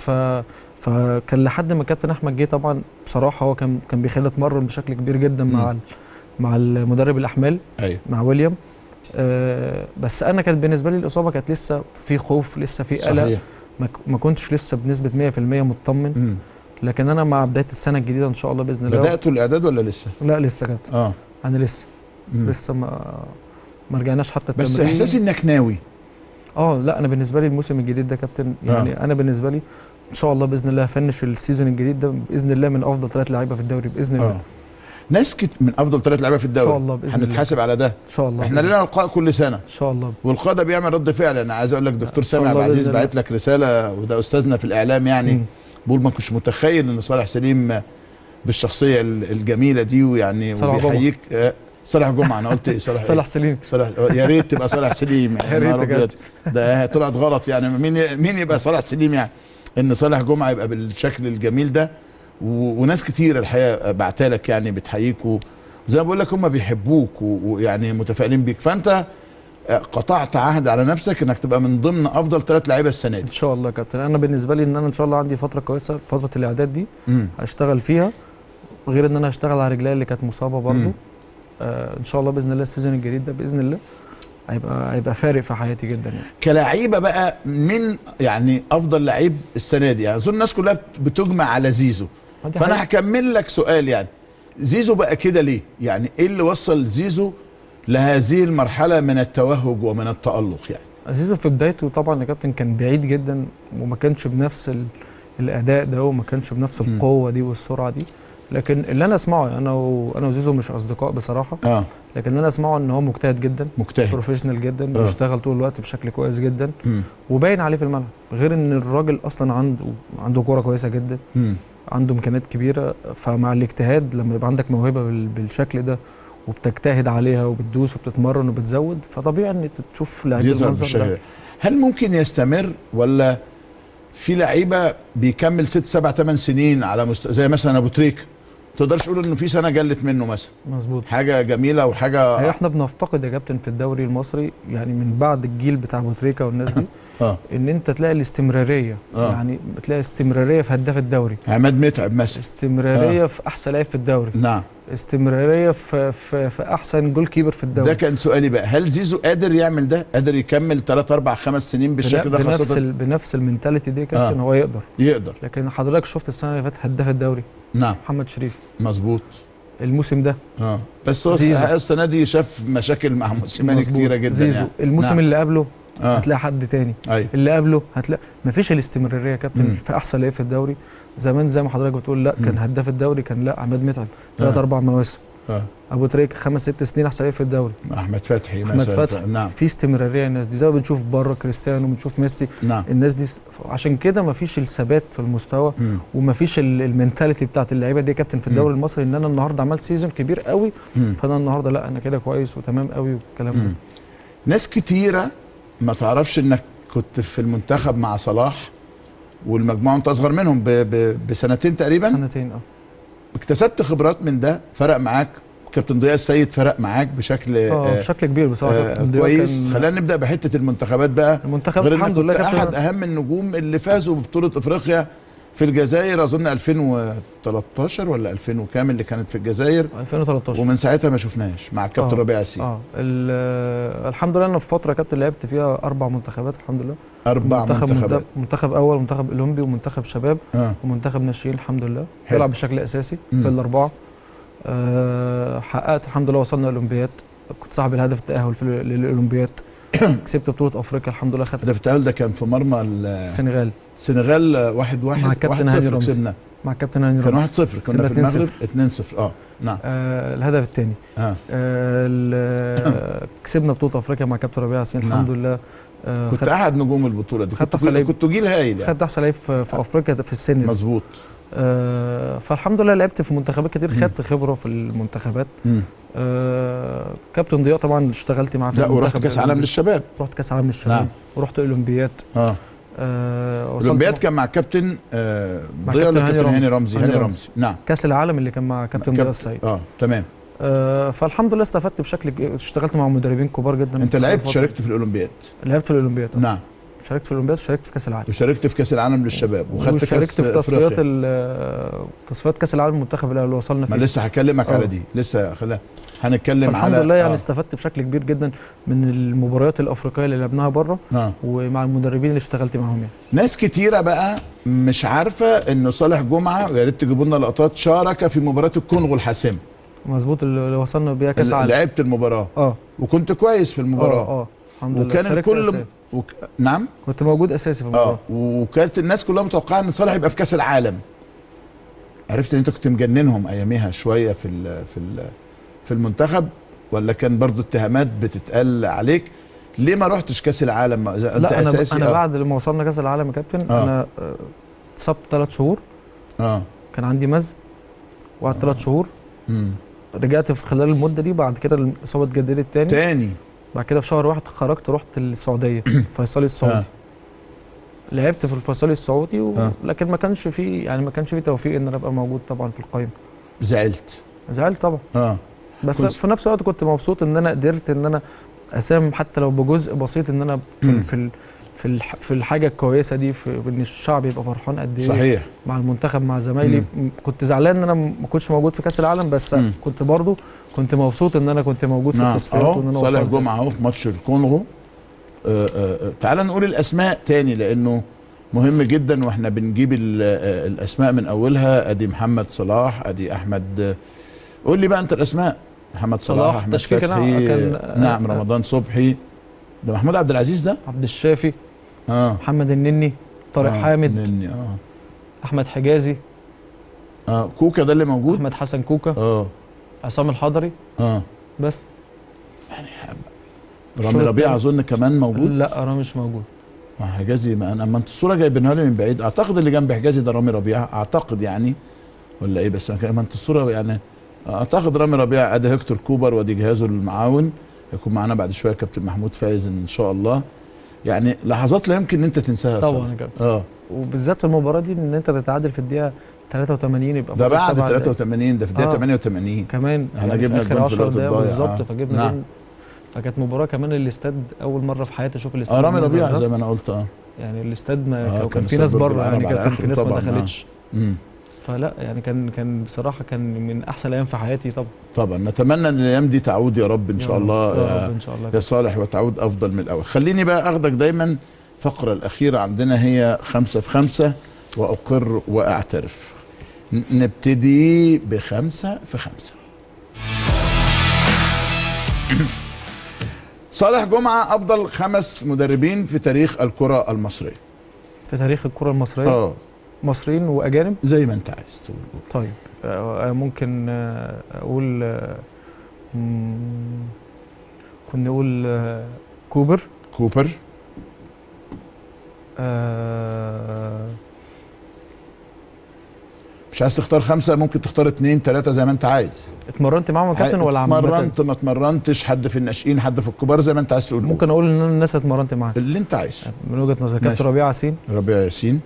فكان لحد ما كابتن احمد جه طبعا بصراحه هو كان بيخلي اتمرن بشكل كبير جدا مع المدرب الاحمال. أيوه. مع ويليام. بس انا كانت بالنسبه لي الاصابه كانت لسه في خوف، لسه في قلق. ما كنتش لسه بنسبه 100% مطمن. لكن انا مع بدايه السنه الجديده ان شاء الله باذن الله. بداتوا الاعداد ولا لسه؟ لا لسه يا كابتن. انا لسه ما رجعناش حتى التمرين. بس احساسي انك ناوي. لا انا بالنسبه لي الموسم الجديد ده كابتن يعني انا بالنسبه لي ان شاء الله باذن الله هفنش السيزون الجديد ده باذن الله من افضل 3 لعيبه في الدوري باذن الله. ناس من افضل 3 لعيبه في الدوري ان شاء الله باذن الله. هنتحاسب على ده ان شاء الله. احنا لنا لقاء كل سنه ان شاء الله، واللقاء ده بيعمل رد فعل. انا عايز اقول لك دكتور سامي عبد العزيز بعت لك رساله، وده استاذنا في الاعلام يعني، بقول ما كنتش متخيل ان صالح سليم بالشخصيه الجميله دي، ويعني وبيحييك. صالح جمعه. انا قلت ايه؟ صالح سليم. يا ريت تبقى صالح سليم يعني. يا ريت. ده طلعت غلط يعني. مين يبقى صالح سليم يعني؟ ان صالح جمعه يبقى بالشكل الجميل ده. وناس كتير الحقيقه بعتلك يعني بتحييك، وزي ما بقول لك هم بيحبوك ويعني متفائلين بيك. فانت قطعت عهد على نفسك انك تبقى من ضمن افضل 3 لعيبه السنه دي ان شاء الله يا كابتن. انا بالنسبه لي ان انا ان شاء الله عندي فتره كويسه، فتره الاعداد دي هشتغل فيها، غير ان انا هشتغل على رجلي اللي كانت مصابه برضو. ان شاء الله باذن الله السيزون الجديد ده باذن الله هيبقى فارق في حياتي جدا يعني. كلاعيبه بقى من يعني افضل لعيب السنه دي، يعني اظن الناس كلها بتجمع على زيزو. فانا هكمل لك سؤال، يعني زيزو بقى كده ليه؟ يعني ايه اللي وصل زيزو لهذه المرحله من التوهج ومن التألق يعني؟ زيزو في بدايته طبعا يا كابتن كان بعيد جدا، وما كانش بنفس الاداء ده، وما كانش بنفس القوه دي والسرعه دي. لكن اللي انا اسمعه، انا وزيزو مش اصدقاء بصراحه، لكن اللي انا اسمعه ان هو مجتهد جدا، بروفيشنال جدا، بيشتغل طول الوقت بشكل كويس جدا، وباين عليه في الملعب. غير ان الراجل اصلا عنده كوره كويسه جدا، عنده امكانيات كبيره. فمع الاجتهاد لما يبقى عندك موهبه بالشكل ده وبتجتهد عليها وبتدوس وبتتمرن وبتزود، فطبيعي ان تشوف لعيبه المنظر ده. هل ممكن يستمر، ولا في لعيبه بيكمل 6 7 8 سنين على زي مثلا ابو تريكه، ما تقدرش تقول انه في سنه جلت منه مثلا؟ مظبوط، حاجه جميله وحاجه. احنا بنفتقد يا كابتن في الدوري المصري، يعني من بعد الجيل بتاع ابو تريكه والناس دي ان انت تلاقي الاستمراريه، يعني بتلاقي استمراريه في هداف الدوري عماد متعب مثلا، استمراريه في احسن لاعب في الدوري، نعم، استمراريه في احسن جول كيبر في الدوري. ده كان سؤالي بقى، هل زيزو قادر يعمل ده؟ قادر يكمل 3 4 5 سنين بالشكل ده؟ خاصه بنفس المنتاليتي دي كابتن، هو يقدر. لكن حضرتك شفت السنه اللي فاتت هداف الدوري، نعم، محمد شريف، مظبوط. الموسم ده بس هو السنه دي شاف مشاكل مع موسيماني كتيره جدا. زيزو يعني. الموسم اللي قبله هتلاقي حد تاني، اللي قبله هتلاقي مفيش الاستمراريه يا كابتن في احسن لاعب في الدوري. زمان زي ما حضرتك بتقول، لا كان هداف الدوري، كان لا عماد متعب 3 4 مواسم، ابو تريكه 5 6 سنين احسن لاعب في الدوري، احمد فتحي نعم. في استمراريه الناس دي، زي ما بنشوف بره كريستيانو، بنشوف ميسي، نعم. الناس دي عشان كده مفيش الثبات في المستوى، ومفيش المينتاليتي بتاعت اللعيبه دي يا كابتن في الدوري المصري، ان انا النهارده عملت سيزون كبير قوي، فانا النهارده لا انا كده كويس وتمام قوي والكلام ده. ناس كتيره ما تعرفش انك كنت في المنتخب مع صلاح والمجموعه انت اصغر منهم بسنتين تقريبا، سنتين. اكتسبت خبرات من ده، فرق معاك. كابتن ضياء السيد فرق معاك بشكل بشكل كبير بصراحه. كويس. خلينا نبدا بحته المنتخبات بقى. المنتخبات الحمد لله احد اهم النجوم اللي فازوا ببطوله افريقيا في الجزائر، اظن 2013 ولا 2000 وكام اللي كانت في الجزائر، 2013، ومن ساعتها ما شفناش مع الكابتن ربيع ياسين. الحمد لله انا في فتره كابتن لعبت فيها 4 منتخبات الحمد لله. 4 منتخبات، منتخب اول، منتخب اولمبي، ومنتخب شباب، ومنتخب ناشئين الحمد لله، بيلعب بشكل اساسي في ال4. حققت الحمد لله، وصلنا الاولمبياد، كنت صاحب الهدف التاهل للاولمبياد. كسبت بطوله افريقيا الحمد لله، خدت هدف التاهل. ده كان في مرمى السنغال 1-1 مع كابتن هاني رمزي، كسبنا مع كابتن هاني رمزي، كان 1-0 كنا في المغرب 2-0. نعم. الهدف الثاني كسبنا بطوله افريقيا مع كابتن ربيع ياسين الحمد لله. كنت احد نجوم البطوله دي، كنت جيل هايل يعني. خدت احسن لعيب في افريقيا في السن ده، مظبوط. فالحمد لله لعبت في منتخبات كتير، خدت خبره في المنتخبات. كابتن ضياء طبعا اشتغلت معاه في المنتخب. ورحت كاس عالم للشباب. رحت كاس عالم للشباب. نعم. ورحت اولمبياد. الاولمبياد كان مع الكابتن ضياء ولا كابتن هاني رمزي؟ هاني رمزي. نعم. كاس العالم اللي كان مع كابتن ضياء السيد. تمام. فالحمد لله استفدت بشكل، اشتغلت مع مدربين كبار جدا. انت لعبت، شاركت في الاولمبياد؟ لعبت في الاولمبياد. نعم. شاركت في الاولمبياد، وشاركت في كاس العالم، وشاركت في كاس العالم للشباب، وخدت كاس في تصفيات كاس العالم المنتخب اللي وصلنا فيه. ما لسه هكلمك على دي، لسه هنتكلم على الحمد لله يعني استفدت بشكل كبير جدا من المباريات الافريقيه اللي لعبناها بره، ومع المدربين اللي اشتغلت معاهم يعني. ناس كتيره بقى مش عارفه ان صالح جمعه، ويا ريت تجيبوا لنا لقطات، شارك في مباراه الكونغو الحاسمه. مظبوط، اللي وصلنا بيها كاس العالم. لعبت المباراه وكنت كويس في المباراه. الحمد لله. وكان الكل نعم، كنت موجود اساسي في المباراه. وكانت الناس كلها متوقعه ان صالح يبقى في كاس العالم. عرفت ان انت كنت مجننهم اياميها شويه في المنتخب، ولا كان برضو اتهامات بتتقال عليك؟ ليه ما رحتش كاس العالم؟ لا انا بعد لما وصلنا كاس العالم يا كابتن انا اتصبت 3 شهور. كان عندي مزق وقعدت 3 شهور. رجعت في خلال المده دي، بعد كده الاصابه اتجددت تاني. بعد كده في شهر 1 خرجت، رحت السعوديه فيصلي السعودي. لعبت في الفيصلي السعودي لكن ما كانش فيه توفيق ان انا ابقى موجود طبعا في القائمه. زعلت طبعا. بس في نفس الوقت كنت مبسوط ان انا قدرت ان انا اساهم حتى لو بجزء بسيط، ان انا في الحاجه الكويسه دي، في ان الشعب يبقى فرحان قد ايه. صحيح. مع المنتخب مع زمايلي. كنت زعلان ان انا ما كنتش موجود في كاس العالم، بس كنت مبسوط ان انا كنت موجود في التصفيات، وان انا صالح جمعه اهو في ماتش الكونغو. تعال نقول الاسماء تاني لانه مهم جدا، واحنا بنجيب الاسماء من اولها. ادي محمد صلاح، ادي احمد. قول لي بقى انت الاسماء. محمد صلاح، احمد فتحي، نعم، رمضان صبحي، ده محمود عبد العزيز، ده عبد الشافي، محمد النني، طارق حامد، النني، احمد حجازي، كوكا ده اللي موجود. احمد حسن كوكا. عصام الحضري. بس رامي ربيعه اظن كمان موجود. لا رامي مش موجود. حجازي ما انت الصوره جايبينها لي من بعيد، اعتقد اللي جنب حجازي ده رامي ربيعه اعتقد يعني، ولا ايه؟ بس ما انت الصوره يعني اعتقد رامي ربيعه. ادي هيكتور كوبر وادي جهازه المعاون، يكون معانا بعد شويه كابتن محمود فايز ان شاء الله. يعني لحظات لا يمكن ان انت تنساها طبعا يا كابتن. وبالذات في المباراه دي ان انت تتعادل في الدقيقه 83 يبقى ده بعد 83 ده في الدقيقه 88 كمان احنا جبنا الجون في الوقت الضايع بالظبط. فجبنا جون، فكانت مباراه كمان الاستاد اول مره في حياتي اشوف الاستاد. رامي ربيعه زي ما انا قلت. يعني الاستاد ما كان في ناس بره يعني، كابتن في ناس ما دخلتش. فلا يعني كان بصراحه كان من احسن الايام في حياتي. طبعا نتمنى ان الايام دي تعود يا رب ان شاء الله ان شاء الله يا صالح، وتعود افضل من الاول. خليني بقى اخدك دايما الفقره الاخيره عندنا هي 5 في 5 واقر واعترف. نبتدي ب5 في 5. صالح جمعه افضل 5 مدربين في تاريخ الكره المصريه. في تاريخ الكره المصريه؟ مصريين واجانب زي ما انت عايز تقول. طيب ممكن اقول كنا نقول كوبر. مش عايز تختار 5 ممكن تختار 2 3 زي ما انت عايز. اتمرنت معاهم يا كابتن ولا عملت؟ اتمرنت ما اتمرنتش، حد في الناشئين حد في الكبار زي ما انت عايز تقول. ممكن اقول ان انا الناس اتمرنت معاهم اللي انت عايز من وجهه نظري. كابتن ربيع ياسين.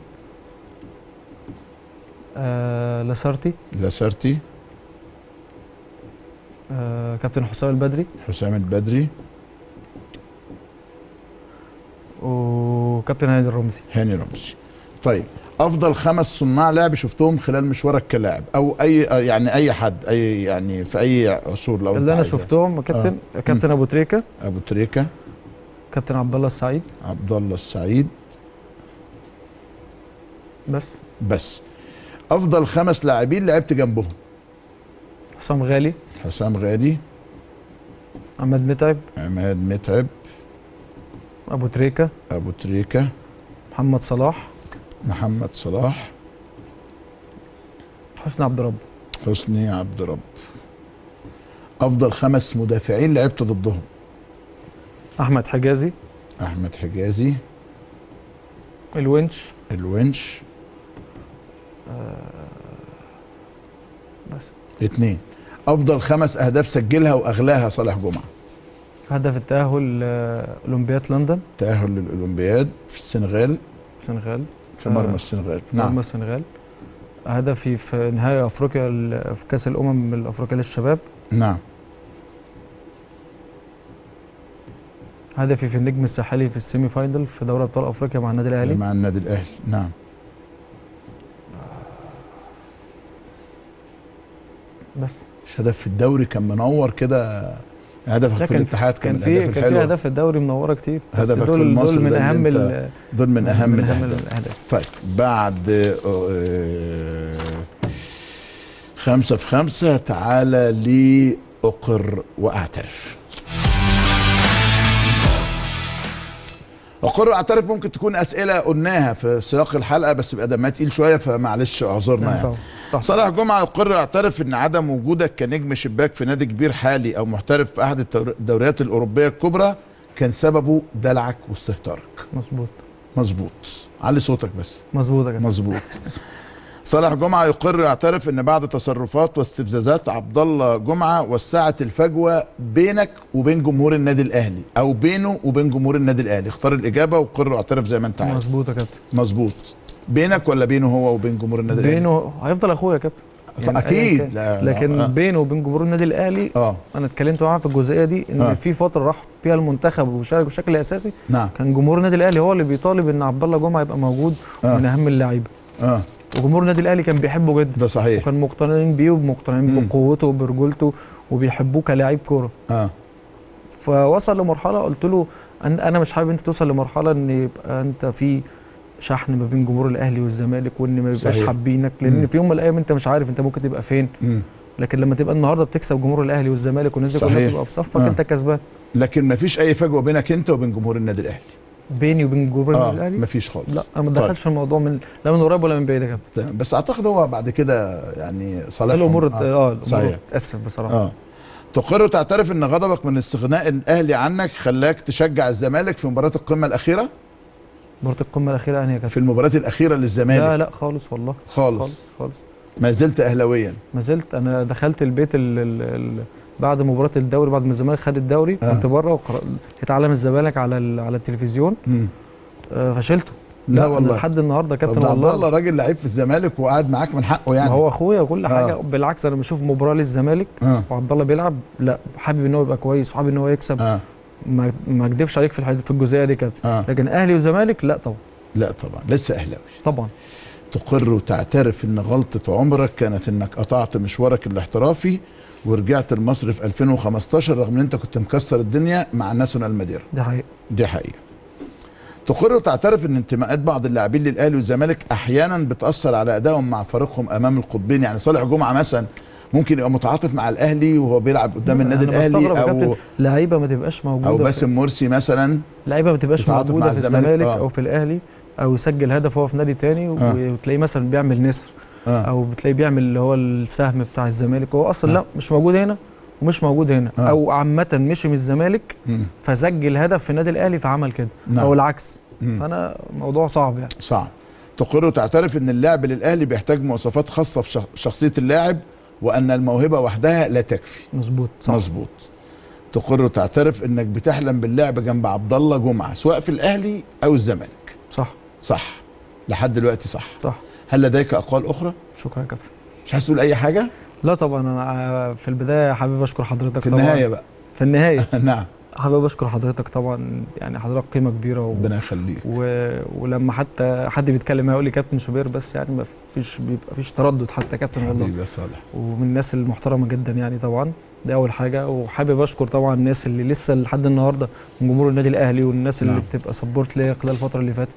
لاسارتي. كابتن حسام البدري. وكابتن هاني رمزي. طيب افضل 5 صناع لعب شفتهم خلال مشوارك كلاعب، او اي يعني اي حد اي يعني في اي عصور لو اللي انا شفتهم كابتن. كابتن ابو تريكه. كابتن عبد الله السعيد. بس افضل 5 لاعبين لعبت جنبهم. حسام غالي. عماد متعب. ابو تريكه. محمد صلاح. حسني عبد رب. افضل 5 مدافعين لعبت ضدهم. احمد حجازي. الونش. بس 2. افضل 5 اهداف سجلها واغلاها صالح جمعه. هدف التاهل اولمبياد لندن. تاهل للاولمبياد في السنغال. في مرمى السنغال. مرمى السنغال. هدفي في نهائي افريقيا في كاس الامم الافريقيه للشباب. نعم. هدفي في النجم الساحلي في السيمي فاينل في دوري ابطال افريقيا مع النادي الاهلي. نعم. بس مش هدف في الدوري كان منور كده؟ هدفك في الاتحاد كان في اهداف في الدوري منوره كتير، بس دول من اهم الاهداف. طيب بعد 5 في 5 تعالى لي اقر واعترف. اقر واعترف ممكن تكون اسئله قلناها في سياق الحلقه بس بقى دمها تقيل شويه فمعلش اعذرنا يعني. صالح جمعه يقر واعترف ان عدم وجودك كنجم شباك في نادي كبير حالي او محترف في احد الدوريات الاوروبيه الكبرى كان سببه دلعك واستهتارك. مظبوط. علي صوتك بس. مظبوط. صالح جمعه يقر ويعترف ان بعد تصرفات واستفزازات عبد الله جمعه وسعت الفجوه بينك وبين جمهور النادي الاهلي او بينه وبين جمهور النادي الاهلي. اختار الاجابه وقر واعترف زي ما انت عايز. مظبوط يا كابتن. مظبوط. بينك ولا بينه هو وبين جمهور النادي الاهلي؟ بينه. هيفضل اخويا يا كابتن يعني اكيد. لكن بينه وبين جمهور النادي الاهلي انا اتكلمت معاه في الجزئيه دي ان في فتره راح فيها المنتخب وشارك بشكل اساسي. كان جمهور النادي الاهلي هو اللي بيطالب ان عبد الله جمعه يبقى موجود من اهم اللعيبه. وجمهور النادي الاهلي كان بيحبه جدا. ده صحيح. وكان مقتنعين بيه ومقتنعين بقوته وبرجولته وبيحبوه كلاعب كوره. فوصل لمرحله قلت له انا مش حابب انت توصل لمرحله ان يبقى انت في شحن ما بين جمهور الاهلي والزمالك وان ما يبقاش حابينك، لان في يوم من الايام انت مش عارف انت ممكن تبقى فين. لكن لما تبقى النهارده بتكسب جمهور الاهلي والزمالك والناس دي كلها تبقى في صفك انت كسبان. لكن ما فيش اي فجوه بينك انت وبين جمهور النادي الاهلي. بيني وبين جمهور النادي الاهلي مفيش خالص. لا انا ما دخلتش في الموضوع من لا من قريب ولا من بعيد يا كابتن. بس اعتقد هو بعد كده يعني صالح الامور اتقسم بصراحه. تقر وتعترف ان غضبك من استغناء الاهلي عنك خلاك تشجع الزمالك في مباراه القمه الاخيره؟ مباراه القمه الاخيره يعني يا كابتن؟ في المباراه الاخيره للزمالك. لا خالص والله. خالص. ما زلت اهلاويا؟ ما زلت. انا دخلت البيت بعد مباراه الدوري، بعد ما الزمالك خد الدوري كنت بره اتعلم الزمالك على التلفزيون. فشلته. لا والله لحد النهارده كابتن والله. عبد الله راجل لعيب في الزمالك وقعد معاك من حقه يعني. ما هو اخويا وكل حاجه. بالعكس انا بشوف مباراه للزمالك وعبد الله بيلعب، لا حابب ان هو يبقى كويس وحابب ان هو يكسب. ما اكدبش عليك في الجزئيه دي كابتن. لكن اهلي وزمالك لا طبعا. لا طبعا لسه اهلاوي طبعا. تقر وتعترف ان غلطه عمرك كانت انك قطعت مشوارك الاحترافي ورجعت لمصر في 2015 رغم ان انت كنت مكسر الدنيا مع ناسيونال ماديرا. دي حقيقه. تقر وتعترف ان انتماءات بعض اللاعبين للاهلي والزمالك احيانا بتاثر على ادائهم مع فريقهم امام القطبين. يعني صالح جمعه مثلا ممكن يبقى متعاطف مع الاهلي وهو بيلعب قدام النادي الاهلي، او لعيبه ما تبقاش موجوده، او باسم مرسي مثلا لعيبه ما تبقاش موجوده في الزمالك او في الاهلي، او يسجل هدف هو في نادي تاني وتلاقيه مثلا بيعمل نسر او بتلاقيه بيعمل اللي هو السهم بتاع الزمالك، هو اصلا لا مش موجود هنا ومش موجود هنا، او عامه مشي من الزمالك فسجل هدف في النادي الاهلي فعمل كده، او العكس. فانا موضوع صعب يعني. صعب. تقر وتعترف ان اللعب للاهلي بيحتاج مواصفات خاصه في شخصيه اللاعب وان الموهبه وحدها لا تكفي. مظبوط. مظبوط. تقر وتعترف انك بتحلم باللعب جنب عبد الله جمعه سواء في الاهلي او الزمالك. صح لحد دلوقتي صح. هل لديك اقوال اخرى؟ شكرا يا كابتن. مش عايز تقول اي حاجه؟ لا طبعا. انا في البدايه حابب اشكر حضرتك في النهايه بقى. في النهايه نعم. حابب اشكر حضرتك طبعا، يعني حضرتك قيمه كبيره ربنا يخليك. ولما حتى حد بيتكلم هيقول لي كابتن شوبير، بس يعني ما فيش تردد حتى كابتن والله. حبيبي يا صالح. ومن الناس المحترمه جدا يعني طبعا، دي اول حاجه. وحابب اشكر طبعا الناس اللي لسه لحد النهارده من جمهور النادي الاهلي، والناس اللي بتبقى سبورت ليا خلال الفتره اللي فاتت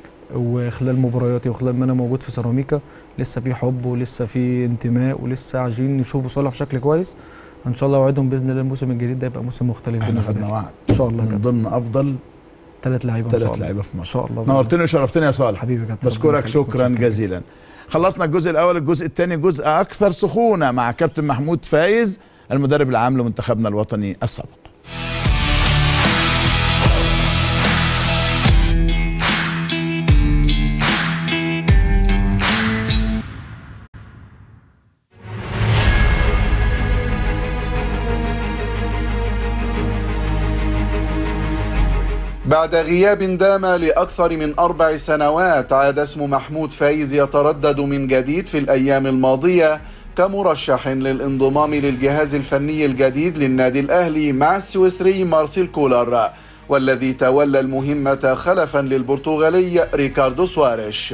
وخلال مبارياتي وخلال ما انا موجود في سيراميكا. لسه في حب ولسه في انتماء ولسه عايزين نشوفوا صالح بشكل كويس. ان شاء الله اوعدهم باذن الله الموسم الجديد ده يبقى موسم مختلف بالنسبه لنا. وعد ان شاء الله من ضمن افضل 3 لعيبه ان شاء الله. 3 لعيبه في مصر ان شاء الله. نورتني وشرفتني يا صالح. حبيبي يا كابتن. بشكرك شكرا جزيلا. خلصنا الجزء الاول. الجزء الثاني جزء اكثر سخونه مع كابتن محمود فايز المدرب العام لمنتخبنا الوطني السابق. بعد غياب دام لأكثر من 4 سنوات عاد اسم محمود فايز يتردد من جديد في الأيام الماضية كمرشح للانضمام للجهاز الفني الجديد للنادي الأهلي مع السويسري مارسيل كولر، والذي تولى المهمة خلفا للبرتغالي ريكاردو سواريش.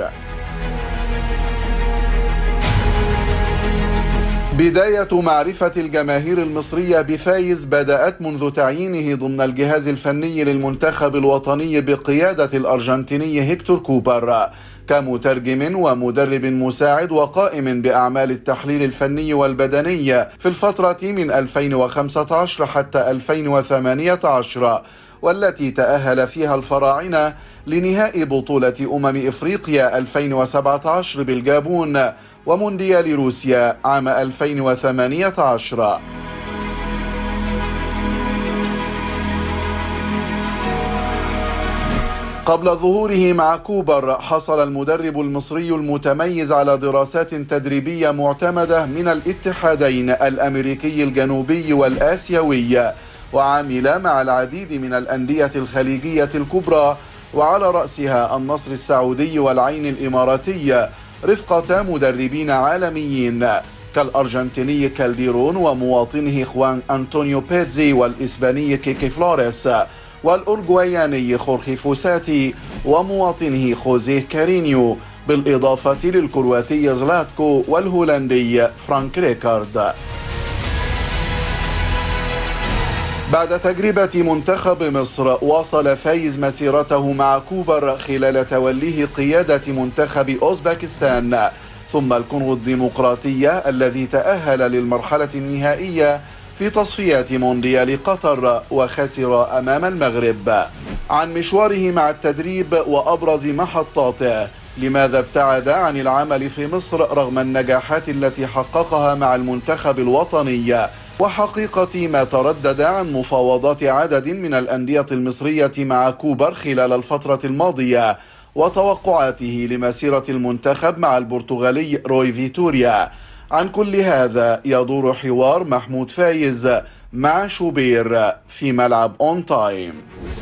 بداية معرفة الجماهير المصرية بفايز بدأت منذ تعيينه ضمن الجهاز الفني للمنتخب الوطني بقيادة الأرجنتيني هيكتور كوبر كمترجم ومدرب مساعد وقائم بأعمال التحليل الفني والبدني في الفترة من 2015 حتى 2018، والتي تأهل فيها الفراعنة لنهائي بطولة إفريقيا 2017 بالجابون ومونديال روسيا عام 2018. قبل ظهوره مع كوبر حصل المدرب المصري المتميز على دراسات تدريبية معتمدة من الاتحادين الأمريكي الجنوبي والآسيوي، وعمل مع العديد من الأندية الخليجية الكبرى وعلى رأسها النصر السعودي والعين الإماراتي رفقة مدربين عالميين كالأرجنتيني كالديرون ومواطنه خوان أنطونيو بيتزي والإسباني كيكي فلوريس والأورجواياني خورخي فوساتي ومواطنه خوزيه كارينيو، بالإضافة للكرواتي زلاتكو والهولندي فرانك ريكارد. بعد تجربة منتخب مصر واصل فايز مسيرته مع كوبر خلال توليه قيادة منتخب أوزبكستان ثم الكونغو الديمقراطية الذي تأهل للمرحلة النهائية في تصفيات مونديال قطر وخسر أمام المغرب. عن مشواره مع التدريب وأبرز محطاته. لماذا ابتعد عن العمل في مصر رغم النجاحات التي حققها مع المنتخب الوطني؟ وحقيقة ما تردد عن مفاوضات عدد من الأندية المصرية مع كوبر خلال الفترة الماضية، وتوقعاته لمسيرة المنتخب مع البرتغالي روي فيتوريا. عن كل هذا يدور حوار محمود فايز مع شوبير في ملعب اون تايم.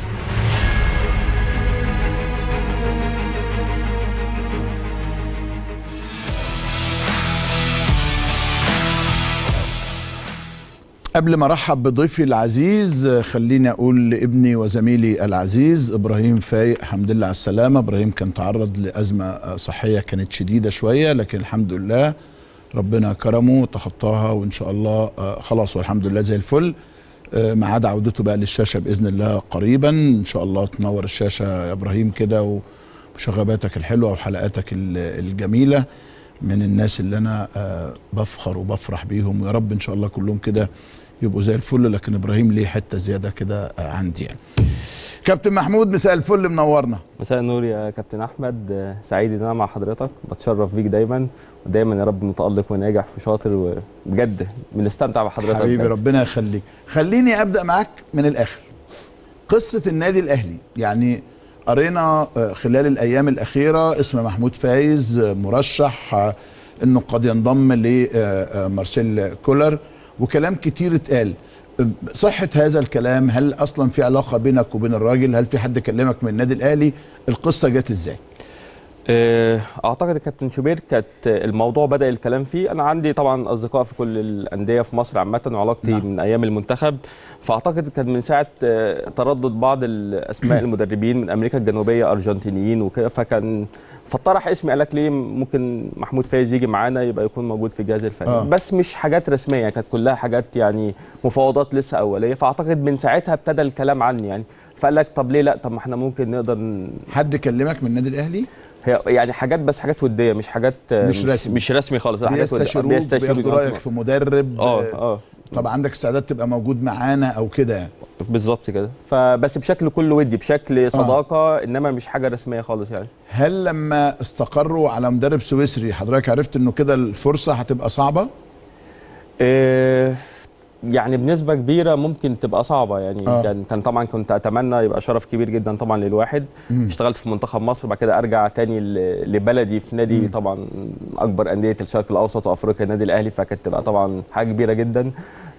قبل ما ارحب بضيفي العزيز خليني اقول لابني وزميلي العزيز ابراهيم فايق الحمد لله على السلامه. ابراهيم كان تعرض لازمه صحيه كانت شديده شويه، لكن الحمد لله ربنا كرمه وتخطاها، وان شاء الله خلاص والحمد لله زي الفل. ميعاد عودته بقى للشاشه باذن الله قريبا ان شاء الله. تنور الشاشه يا ابراهيم كده وشغباتك الحلوه وحلقاتك الجميله، من الناس اللي انا بفخر وبفرح بيهم، ويا رب ان شاء الله كلهم كده يبقوا زي الفل. لكن ابراهيم ليه حته زياده كده عندي يعني. كابتن محمود مساء الفل، منورنا. مساء النور يا كابتن احمد، سعيد ان انا مع حضرتك، بتشرف بيك دايما ودايما يا رب متالق وناجح وشاطر، وبجد بنستمتع بحضرتك حبيبي بجد. ربنا يخليك. خليني ابدا معاك من الاخر. قصه النادي الاهلي، يعني قرينا خلال الايام الاخيره اسم محمود فايز مرشح انه قد ينضم لمارسيل كولر، وكلام كتير اتقال. صحه هذا الكلام؟ هل اصلا في علاقه بينك وبين الراجل؟ هل في حد كلمك من النادي الاهلي؟ القصه جت ازاي؟ اعتقد كابتن شوبير كانت الموضوع بدا الكلام فيه. انا عندي طبعا اصدقاء في كل الانديه في مصر عامه، وعلاقتي من ايام المنتخب، فاعتقد كان من ساعه تردد بعض الاسماء المدربين من امريكا الجنوبيه ارجنتينيين وكده، فطرح اسمي، قال لك ليه ممكن محمود فايز يجي معانا يبقى يكون موجود في الجهاز الفني. بس مش حاجات رسميه، كانت كلها حاجات يعني مفاوضات لسه اوليه. فاعتقد من ساعتها ابتدى الكلام عني يعني، فقال لك طب ليه لا، طب ما احنا ممكن نقدر. حد كلمك من النادي الاهلي؟ هي يعني حاجات، بس حاجات وديه، مش حاجات مش رسمي خالص. بيستشيروك بياخدوا رايك في مدرب. طب عندك استعداد تبقى موجود معانا او كده يعني؟ بالظبط كده. فبس بشكل كله ودي، بشكل صداقه، انما مش حاجه رسميه خالص يعني. هل لما استقروا على مدرب سويسري حضرتك عرفت انه كده الفرصه هتبقى صعبه؟ يعني بنسبه كبيره ممكن تبقى صعبه يعني. كان طبعا كنت اتمنى، يبقى شرف كبير جدا طبعا للواحد. اشتغلت في منتخب مصر، بعد كده ارجع تاني لبلدي في نادي طبعا اكبر انديه الشرق الاوسط وافريقيا، النادي الاهلي، فكانت تبقى طبعا حاجه كبيره جدا.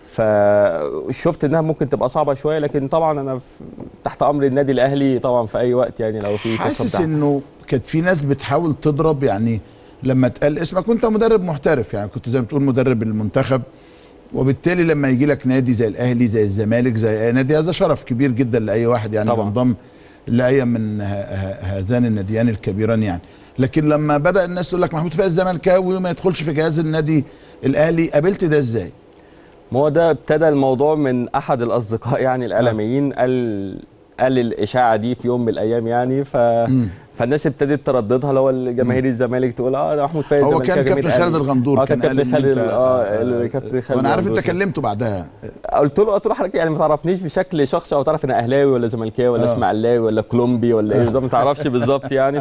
فشفت انها ممكن تبقى صعبه شويه، لكن طبعا انا تحت امر النادي الاهلي طبعا في اي وقت يعني لو في فرصه. حاسس انه كانت في ناس بتحاول تضرب يعني لما اتقال اسمك، كنت مدرب محترف يعني، كنت زي ما بتقول مدرب المنتخب، وبالتالي لما يجي لك نادي زي الاهلي زي الزمالك زي اي نادي، هذا شرف كبير جدا لاي واحد يعني ينضم لاي من هذان الناديان الكبيران يعني. لكن لما بدا الناس تقول لك محمود فايز زملكاوي وما يدخلش في جهاز النادي الاهلي، قابلت ده ازاي؟ ما هو ده ابتدى الموضوع من احد الاصدقاء يعني الاعلاميين، قال الاشاعه دي في يوم من الايام يعني، فالناس ابتدت ترددها، اللي هو جماهير الزمالك تقول ده محمود فايز. هو كان كابتن خالد الغندور، كان كابتن خالد كابتن خالد. وانا عارف انت كلمته بعدها. قلت له حضرتك يعني ما تعرفنيش بشكل شخصي، او تعرف انا اهلاوي ولا زملكاوي ولا اسماعيلاوي ولا كولومبي ولا ايه بالظبط، ما تعرفش بالظبط يعني.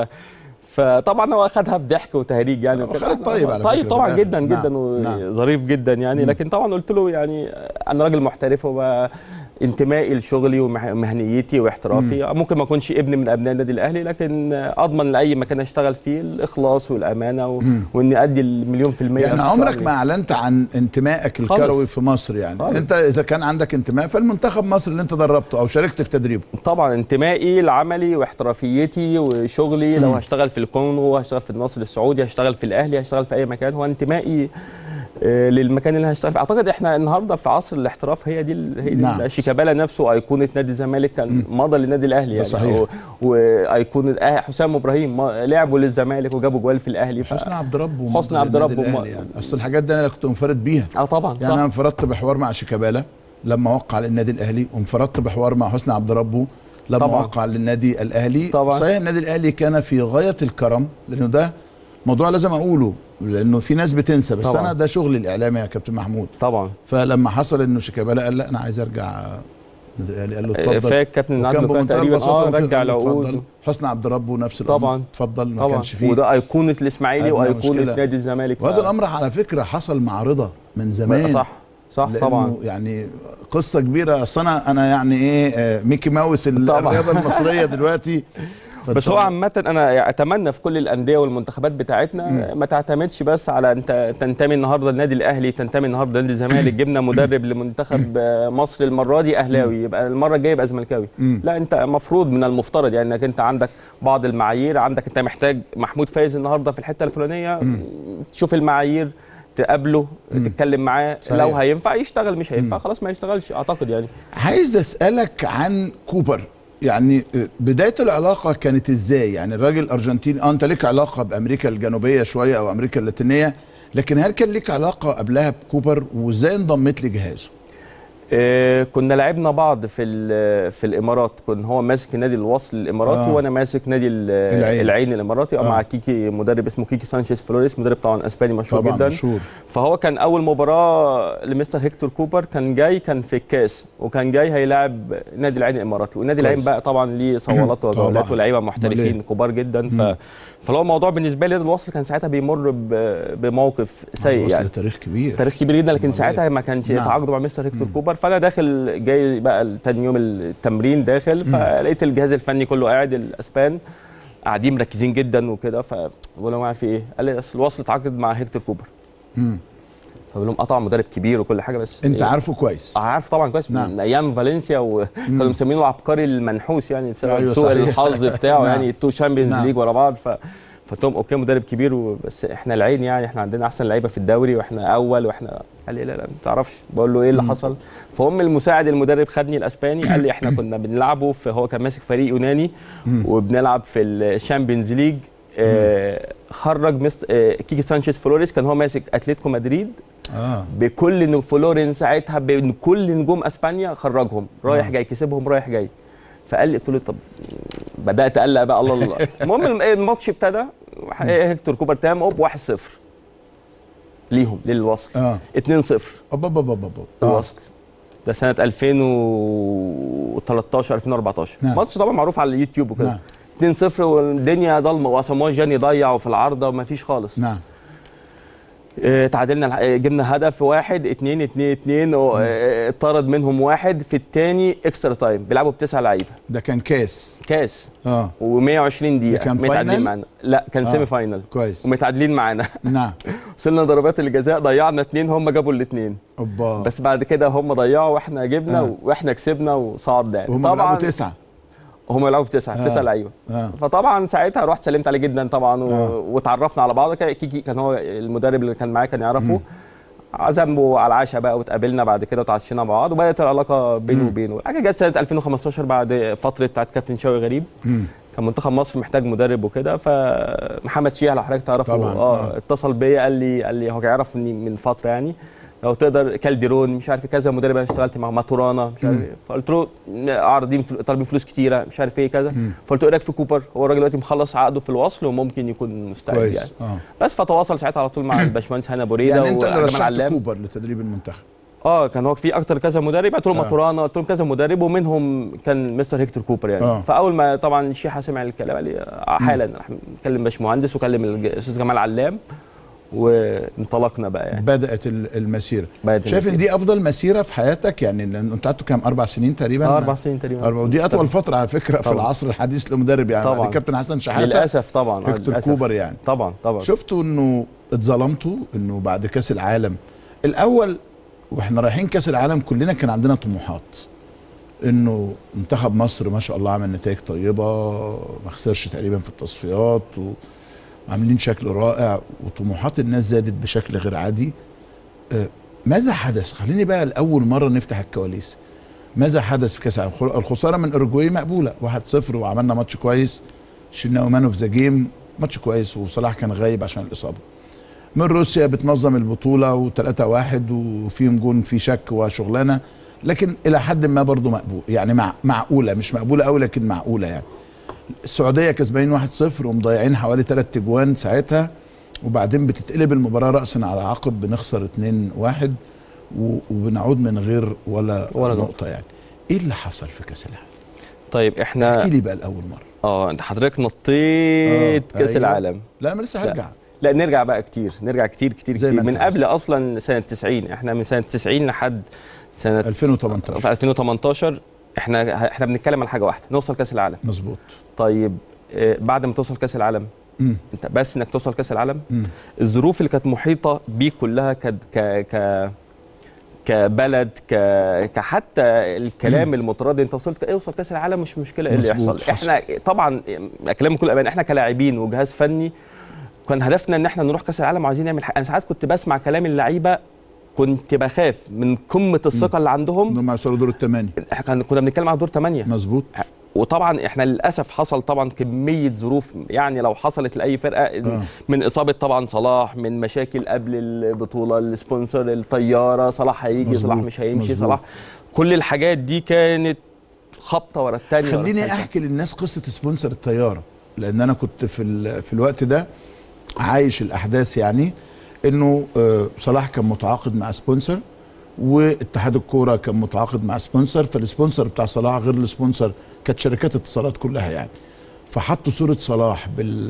فطبعا هو اخذها بضحك وتهريج يعني وكده. طيب طبعا جدا جدا وظريف جدا يعني. لكن طبعا قلت له يعني انا راجل محترف، انتمائي لشغلي ومهنيتي واحترافي، ممكن ما اكونش ابن من ابناء النادي الاهلي، لكن اضمن لاي مكان اشتغل فيه الاخلاص والامانه واني ادي المليون في المية. يعني عمرك ما اعلنت عن انتمائك الكروي في مصر يعني خالص. انت اذا كان عندك انتماء فالمنتخب مصر اللي انت دربته او شاركت في تدريبه. طبعا انتمائي لعملي واحترافيتي وشغلي، لو هشتغل في الكونغو، هشتغل في النصر السعودي، هشتغل في الاهلي، هشتغل في اي مكان، هو انتمائي للمكان اللي هشتغل فيه. اعتقد احنا النهارده في عصر الاحتراف، هي دي شيكابالا نفسه ايقونه نادي الزمالك كان مضى للنادي الاهلي يعني. صحيح. وايقونه حسام ابراهيم لعبوا للزمالك وجابوا جوال في الاهلي. حسني عبد ربه يعني. اصل الحاجات دي انا كنت منفرد بيها. طبعا يعني انا انفردت بحوار مع شيكابالا لما وقع للنادي الاهلي، وانفردت بحوار مع حسني عبد ربه لما وقع للنادي الاهلي. صحيح النادي الاهلي كان في غايه الكرم، لانه ده موضوع لازم اقوله، لانه في ناس بتنسى، بس انا ده شغل الاعلامي يا كابتن محمود طبعا. فلما حصل انه شيكابالا قال لا انا عايز ارجع الاهلي قال له اتفضل. فاك كابتن عادل كان تقريبا رجع العقود. حسني عبد ربه نفس الامر طبعا اتفضل، ما كانش فيه. وده ايقونه الاسماعيلي وايقونه نادي الزمالك. وهذا الامر على فكره حصل مع رضا من زمان. صح طبعا، يعني قصه كبيره. اصل انا يعني ايه ميكي ماوس الرياضه المصريه دلوقتي. بس هو عامة أنا أتمنى في كل الأندية والمنتخبات بتاعتنا ما تعتمدش بس على أنت تنتمي النهارده للنادي الأهلي، تنتمي النهارده لنادي الزمالك. جبنا مدرب لمنتخب مصر المرة دي أهلاوي، يبقى المرة الجاية يبقى زملكاوي. لا، أنت المفروض من المفترض يعني إنك أنت عندك بعض المعايير. عندك أنت محتاج محمود فايز النهارده في الحتة الفلانية، تشوف المعايير، تقابله، تتكلم معاه. صحيح. لو هينفع يشتغل، مش هينفع خلاص ما يشتغلش أعتقد يعني. عايز أسألك عن كوبر، يعني بداية العلاقة كانت ازاي؟ يعني الراجل أرجنتيني، انت ليك علاقة بأمريكا الجنوبية شوية أو أمريكا اللاتينية، لكن هل كان ليك علاقة قبلها بكوبر وازاي انضميت لجهازه؟ كنا لعبنا بعض في الامارات. كان هو ماسك نادي الوصل الاماراتي وانا ماسك نادي العين الاماراتي مع كيكي، مدرب اسمه كيكي سانشيز فلوريس، مدرب طبعا اسباني مشهور جدا. مشهور. فهو كان اول مباراه لمستر هيكتور كوبر، كان في الكاس، وكان جاي هيلاعب نادي العين الاماراتي. ونادي العين بقى طبعا ليه صولات وجولات ولاعيبه محترفين كبار جدا. فلو الموضوع بالنسبه لي الوصل كان ساعتها بيمر بموقف سيء يعني. تاريخ كبير، تاريخ كبير جدا، لكن ساعتها ما كانش تعاقده مع مستر هيكتور كوبر. فانا داخل جاي بقى تاني يوم التمرين داخل، فلقيت الجهاز الفني كله قاعد، الاسبان قاعدين مركزين جدا وكده. فبقول لهم في ايه؟ قال لي اصل الوصل اتعاقد مع هيكتور كوبر. فبقول لهم طبعا مدرب كبير وكل حاجه، بس انت عارفه كويس؟ عارفه طبعا كويس. من ايام فالنسيا، وكانوا مسمينه العبقري المنحوس يعني بسبب سوء الحظ بتاعه. يعني التو شامبيونز ليج ورا بعض. فقلت لهم اوكي مدرب كبير، بس احنا العين يعني احنا عندنا احسن لعيبه في الدوري واحنا اول. قال لي لا ما تعرفش. بقول له ايه اللي حصل؟ فهم المساعد المدرب خدني الاسباني، قال لي احنا كنا بنلعبه هو كان ماسك فريق يوناني وبنلعب في الشامبيونز ليج. خرج كيكي سانشيز فلوريس، كان هو ماسك اتلتيكو مدريد بكل فلورين ساعتها، بكل نجوم اسبانيا خرجهم رايح جاي، كسبهم رايح جاي. فقال لي، قلت له طب، بدات اقلق بقى. الله. المهم الماتش ابتدى، هيكتور كوبر تمام 1-0 ليهم للوصل. 2-0 الوصل ده سنه 2013 2014. ماتش طبعا معروف على اليوتيوب وكده. 2-0 والدنيا ضلمه، واسامو جاني ضيع في العارضه وما فيش خالص. تعادلنا، جبنا هدف 1-2 اتطرد منهم واحد في الثاني اكسترا تايم. بيلعبوا ب9 لعيبه. ده كان كاس و120 دقيقه متعادلين معانا. لا كان سيمي فاينل. كويس. ومتعادلين معانا. نعم. وصلنا ضربات الجزاء، ضيعنا 2، هم جابوا الاثنين. بس بعد كده هم ضيعوا واحنا جبنا واحنا كسبنا وصعدنا يعني. هم لعبوا 9. هم لعبوا ب9 لعيبه. فطبعا ساعتها رحت سلمت عليه جدا طبعا وتعرفنا على بعض. كيكي كان هو المدرب اللي كان معايا، كان يعرفه. عزمه على العشاء بقى، واتقابلنا بعد كده وتعشينا مع بعض، وبدات العلاقه بيني وبينه. الحاجه جت سنه 2015 بعد فتره بتاعت كابتن شوقي غريب. كان منتخب مصر محتاج مدرب وكده، فمحمد شيح لو حضرتك تعرفه اتصل بيا، قال لي هو يعرفني من فتره يعني، لو تقدر كالديرون مش عارف كذا مدرب انا اشتغلت مع ماتورانا مش عارف ايه. فقلت له عارضين طالبين فلوس كتيره مش عارف ايه كذا. فقلت له ايه رايك في كوبر؟ هو الراجل دلوقتي مخلص عقده في الوصل وممكن يكون مستعد يعني. بس فتواصل ساعتها على طول مع الباشمهندس هنا بوريده. يعني انت اللي رشحت كوبر لتدريب المنتخب؟ كان هو في اكتر كذا مدرب، قلت له ماتورانا، قلت لهم كذا مدرب، ومنهم كان مستر هيكتور كوبر يعني. فاول ما طبعا الشيحه سمع الكلام قال لي حالا راح نكلم باشمهندس وكلم الاستاذ جمال علام، وانطلقنا بقى يعني. بدأت المسيرة. شايف ان دي افضل مسيرة في حياتك يعني؟ انت قعدتوا كام، 4 سنين تقريبا؟ 4 سنين تقريبا. ودي اطول فترة على فكرة في العصر الحديث لمدرب يعني. طبعا. بعد كابتن حسن شحاتة للاسف طبعا. هيكتور كوبر يعني. طبعا. شفتوا انه اتظلمتوا انه بعد كاس العالم الاول واحنا رايحين كاس العالم كلنا كان عندنا طموحات انه منتخب مصر ما شاء الله عمل نتائج طيبة، ما خسرش تقريبا في التصفيات عاملين شكل رائع، وطموحات الناس زادت بشكل غير عادي. ماذا حدث؟ خليني بقى لأول مرة نفتح الكواليس. ماذا حدث في كاس العالم؟ الخسارة من أوروجواي مقبولة 1-0 وعملنا ماتش كويس، شلنا مان اوف ذا جيم، ماتش كويس وصلاح كان غايب عشان الإصابة. من روسيا بتنظم البطولة و3-1 وفيهم جون في شك وشغلانة، لكن إلى حد ما برضه مقبول يعني، معقولة، مش مقبولة أوي لكن معقولة يعني. السعوديه كسبانين 1-0 ومضيعين حوالي 3 اجوان ساعتها، وبعدين بتتقلب المباراه راسا على عقب، بنخسر 2-1 وبنعود من غير ولا نقطه يعني. ايه اللي حصل في كاس العالم؟ طيب احنا احكي لي بقى الاول مره. انت حضرتك نطيت كاس العالم. لا ما لسه هرجع. لا نرجع بقى كتير، نرجع كتير من قبل اصلا سنه 90. احنا من سنه 90 لحد سنه 2018. في 2018 احنا بنتكلم عن حاجه واحده، نوصل كاس العالم. مظبوط. طيب بعد ما توصل كاس العالم انت بس انك توصل كاس العالم، الظروف اللي كانت محيطه بيك كلها كبلد كحتى الكلام المتردد، انت وصلت اوصل كاس العالم مش مشكله ايه اللي يحصل. احنا طبعا كلام بكل امان، احنا كلاعبين وجهاز فني كان هدفنا ان احنا نروح كاس العالم وعايزين نعمل حاجه. انا ساعات كنت بسمع كلام اللعيبه كنت بخاف من قمه الثقه اللي عندهم انهم يوصلوا دور الثمانيه. كنا بنتكلم عن دور 8. مظبوط. وطبعا احنا للاسف حصل طبعا كميه ظروف، يعني لو حصلت لاي فرقه من اصابه طبعا صلاح، من مشاكل قبل البطوله، السبونسر، الطياره، صلاح هيجي صلاح مش هيمشي صلاح، كل الحاجات دي كانت خبطه ورا الثانيه. خليني احكي للناس قصه سبونسر الطياره، لان انا كنت في الوقت ده عايش الاحداث. يعني انه صلاح كان متعاقد مع سبونسر، واتحاد الكوره كان متعاقد مع سبونسر، فالسبونسر بتاع صلاح غير السبونسر كانت شركات اتصالات كلها يعني. فحطوا صوره صلاح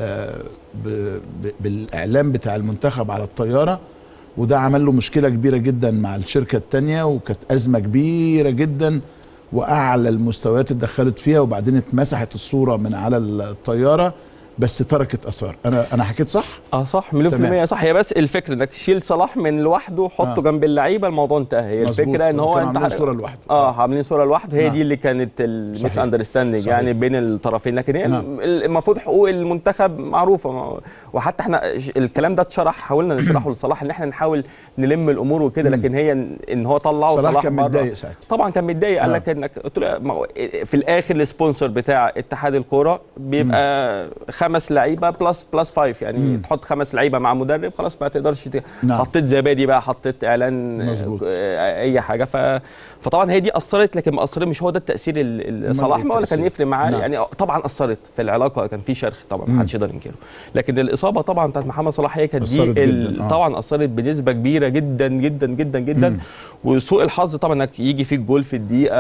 بالاعلام بتاع المنتخب على الطياره، وده عمل له مشكله كبيره جدا مع الشركه الثانيه، وكانت ازمه كبيره جدا واعلى المستويات اتدخلت فيها، وبعدين اتمسحت الصوره من على الطياره، بس تركت اثار. انا حكيت صح؟ صح مليون في المية صح. هي بس الفكره انك تشيل صلاح من لوحده وحطه جنب اللعيبه، الموضوع انتهى. هي الفكره ان هو انت عاملين صوره لوحده. عاملين صوره لوحده. هي دي اللي كانت الميس اندرستاندينج يعني بين الطرفين. لكن هي المفروض حقوق المنتخب معروفه، وحتى احنا الكلام ده اتشرح، حاولنا نشرحه لصلاح ان احنا نحاول نلم الامور وكده. لكن هي ان هو طلعه صلاح كان متضايق ساعتها. طبعا كان متضايق. قال لك انك في الاخر السبونسر بتاع اتحاد الكوره بيبقى 5 لعيبه بلس 5 يعني. تحط 5 لعيبه مع مدرب خلاص ما تقدرش حطيت زبادي بقى، حطيت اعلان اي حاجه. فطبعا هي دي اثرت، لكن ما اثرت مش هو ده التاثير صلاح ولا كان يفرق معاه يعني. طبعا اثرت في العلاقه، كان في شرخ طبعا ما حدش يقدر ينكره. لكن الاصابه طبعا بتاعت محمد صلاح هي كانت دي طبعا اثرت بنسبه كبيره جدا جدا جدا جدا. وسوء الحظ طبعا انك يجي فيك جول في الدقيقه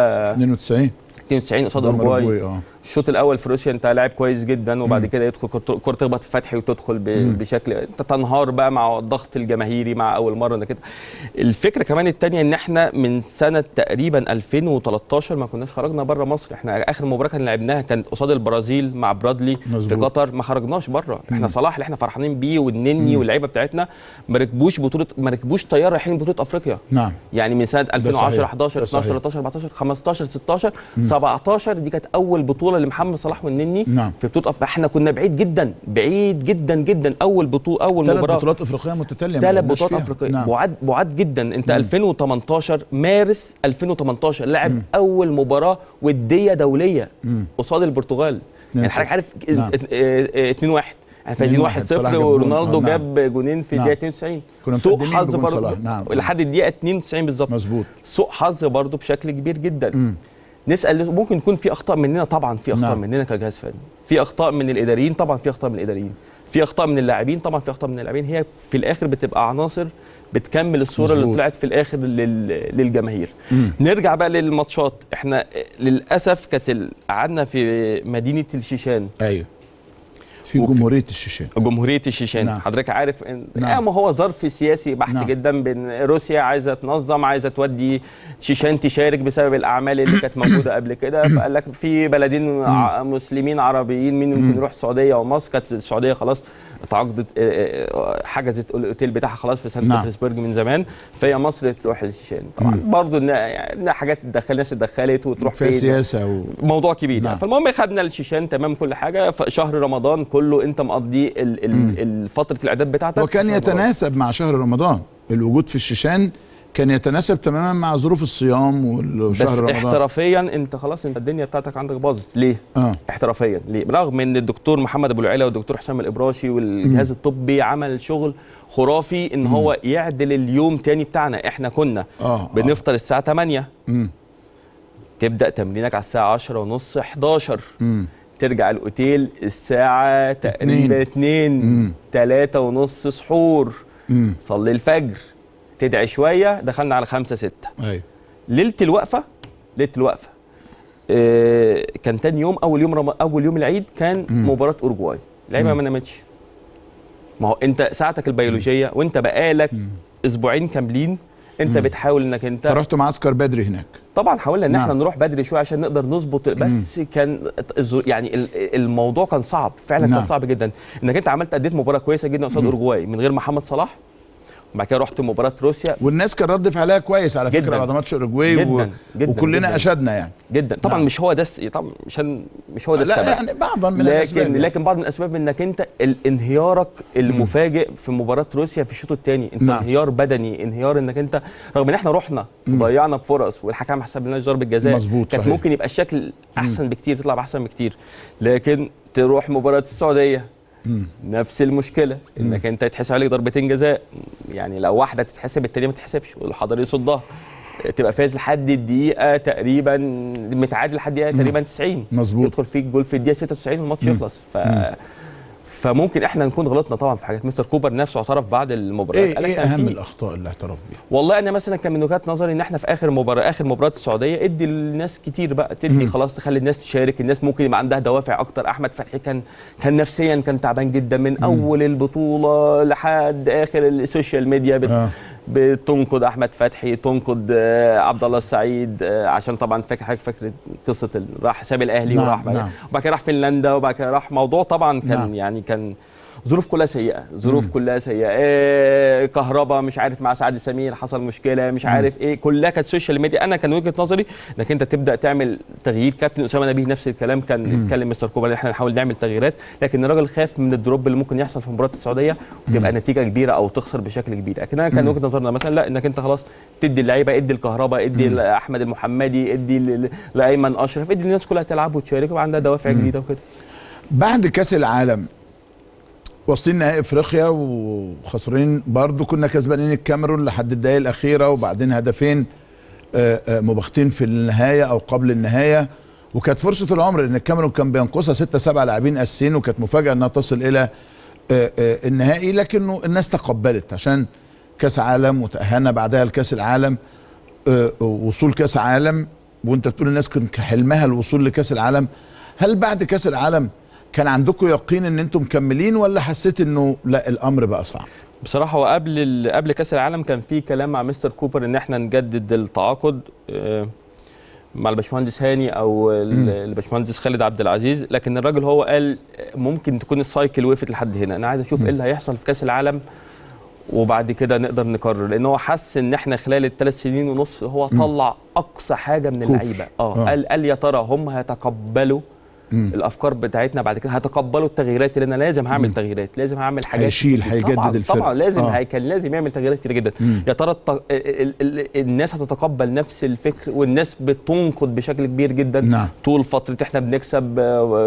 92 قصاد اوروجواي. الشوط الاول في روسيا انت لاعب كويس جدا، وبعد كده يدخل كره تخبط في فتحي وتدخل بشكل انت تنهار بقى مع الضغط الجماهيري مع اول مره انك كده. الفكره كمان الثانيه ان احنا من سنه تقريبا 2013 ما كناش خرجنا بره مصر. احنا اخر مباراه كان لعبناها كانت قصاد البرازيل مع برادلي في قطر، ما خرجناش بره. احنا صلاح اللي احنا فرحانين بيه والنني واللعيبه بتاعتنا ما ركبوش طياره رايحين بطوله افريقيا. نعم. يعني من سنه 2010 11 12 13 14 15 16 17 دي كانت اول بطوله لمحمد صلاح والنني في بطوله احنا كنا بعيد جدا جدا. اول مباراه 3 بطولات افريقيه متتاليه، 3 بطولات افريقيه بعاد جدا. انت 2018 مارس 2018 لعب اول مباراه وديه دوليه قصاد البرتغال. يعني حضرتك عارف 2-1 فايزين 1-0 ورونالدو جاب جونين في الدقيقه 92. سوء حظ برضه لحد الدقيقه 92 بالظبط. مظبوط. سوء حظ برضه بشكل كبير جدا. نسال ممكن يكون في اخطاء مننا، طبعا في اخطاء مننا كجهاز فني، في اخطاء من الاداريين، طبعا في اخطاء من الاداريين، في اخطاء من اللاعبين، طبعا في اخطاء من اللاعبين. هي في الاخر بتبقى عناصر بتكمل الصوره اللي طلعت في الاخر للجماهير. نرجع بقى للماتشات. احنا للاسف قعدنا في مدينه الشيشان. ايوه في جمهورية الشيشان. حضرتك عارف ان ما هو ظرف سياسي بحت جدا، بين روسيا عايزه تنظم، عايزه تودي الشيشان تشارك بسبب الاعمال اللي كانت موجوده قبل كده. فقال لك في بلدين مسلمين عربيين مين ممكن يروح السعوديه ومصر. كانت السعوديه خلاص تعاقدت حجزت الاوتيل بتاعها خلاص في سانت بطرسبرج من زمان، فهي مصر تروح للشيشان. طبعا برضه ان حاجات ناس اتدخلت وتروح في سياسه موضوع كبير يعني. فالمهم خدنا الشيشان تمام كل حاجه. فشهر رمضان كله انت مقضي فتره الاعداد بتاعتك، وكان يتناسب مع شهر رمضان. الوجود في الشيشان كان يتناسب تماما مع ظروف الصيام وشهر رمضان. بس احترافيا انت خلاص انت الدنيا بتاعتك عندك باظت. ليه؟ احترافيا ليه؟ برغم ان الدكتور محمد ابو العلا والدكتور حسام الابراشي والجهاز الطبي عمل شغل خرافي ان هو يعدل اليوم تاني بتاعنا. احنا كنا بنفطر الساعه 8، تبدا تمرينك على الساعه 10 ونص 11، ترجع الاوتيل الساعه تقريبا 2 3 ونص سحور، صلي الفجر، تدعي شويه، دخلنا على 5 6. ايوه ليله الوقفه كان تاني يوم اول يوم العيد كان مباراه اورجواي، اللعيبه ما نامتش. ما هو انت ساعتك البيولوجيه وانت بقالك اسبوعين كاملين انت بتحاول انك انت رحت معسكر بدري هناك. طبعا حاولنا ان احنا نروح بدري شويه عشان نقدر نظبط، بس كان يعني الموضوع كان صعب فعلا. كان صعب جدا انك انت اديت مباراه كويسه جدا قصاد اورجواي من غير محمد صلاح، وبعد كده رحت مباراه روسيا والناس كان رد فعلها كويس على فكره بعد ماتش اوروجواي وكلنا اشدنا يعني جدا. طبعا مش هو ده طبعا مش هو ده السبب يعني بعضا من الاسباب، لكن بعض من الاسباب انك انت انهيارك المفاجئ في مباراه روسيا في الشوط الثاني، انت انهيار بدني، انهيار انك انت رغم ان احنا رحنا ضيعنا بفرص والحكم حسب لنا ضربه جزاء كانت ممكن يبقى الشكل احسن بكتير، تطلع باحسن بكتير، لكن تروح مباراه السعوديه نفس المشكله انك انت يتحسب عليك ضربتين جزاء، يعني لو واحده تتحسب الثانيه ما تتحسبش والحضري يصدها، تبقى فايز لحد الدقيقه تقريبا متعادل لحد الدقيقه تقريبا 90 مظبوط، يدخل فيك جول في الدقيقه 96 والماتش يخلص. فممكن احنا نكون غلطنا طبعا في حاجات. مستر كوبر نفسه اعترف بعد المباراه. ايه اهم الاخطاء اللي اعترف بيها؟ والله انا مثلا كان من وجهات نظري ان احنا في اخر مباراه السعوديه ادي للناس كتير بقى، تدي خلاص تخلي الناس تشارك، الناس ممكن يبقى عندها دوافع اكتر. احمد فتحي كان نفسيا كان تعبان جدا من اول البطوله لحد اخر السوشيال ميديا بتنقد احمد فتحي، تنقد عبد الله السعيد، عشان طبعا فاكر قصه راح ساب الاهلي وراح وبعد كده راح فنلندا وبعد كده راح موضوع طبعا كان يعني كان ظروف كلها سيئه، كلها سيئه. كهربا مش عارف مع سعد سمير حصل مشكله مش عارف ايه، كلها كانت سوشيال ميديا. انا كان وجهه نظري انك انت تبدا تعمل تغيير. كابتن اسامه نبيه نفس الكلام كان اتكلم مستر كوبر ان احنا نحاول نعمل تغييرات، لكن الراجل خاف من الدروب اللي ممكن يحصل في مباراه السعوديه وتبقى نتيجه كبيره او تخسر بشكل كبير. لكن انا كان وجهه نظرنا مثلا لا، انك انت خلاص تدي اللعيبه، ادي الكهرباء، ادي لاحمد المحمدي، ادي لايمن اشرف، ادي الناس كلها تلعب وتشارك وعندها دوافع جديده وكده. بعد كاس العالم واصلين نهائي افريقيا وخسرين برضو، كنا كسبانين الكاميرون لحد الدقائق الاخيره وبعدين هدفين مباغتين في النهايه او قبل النهايه، وكانت فرصه العمر لان الكاميرون كان بينقصها 6-7 لاعبين اساسيين وكانت مفاجاه انها تصل الى النهائي، لكنه الناس تقبلت عشان كاس عالم وتاهلنا بعدها لكاس العالم. وصول كاس عالم وانت تقول الناس كان حلمها الوصول لكاس العالم. هل بعد كاس العالم كان عندكم يقين ان انتم مكملين ولا حسيت انه لا الامر بقى صعب؟ بصراحه هو قبل كاس العالم كان في كلام مع مستر كوبر ان احنا نجدد التعاقد مع الباشمهندس هاني او الباشمهندس خالد عبد العزيز، لكن الراجل هو قال ممكن تكون السايكل وقفت لحد هنا، انا عايز اشوف ايه اللي هيحصل في كاس العالم وبعد كده نقدر نقرر، لان هو حس ان احنا خلال ال3 سنين ونص هو طلع اقصى حاجه من اللعيبه. قال يا ترى هم هيتقبلوا الافكار بتاعتنا بعد كده، هتقبلوا التغييرات اللي انا لازم هعمل تغييرات، لازم هعمل حاجات، هيجدد الفرق طبعا لازم كان لازم يعمل تغييرات كتير جدا. يا ترى الناس هتتقبل نفس الفكر، والناس بتنقد بشكل كبير جدا. طول فتره احنا بنكسب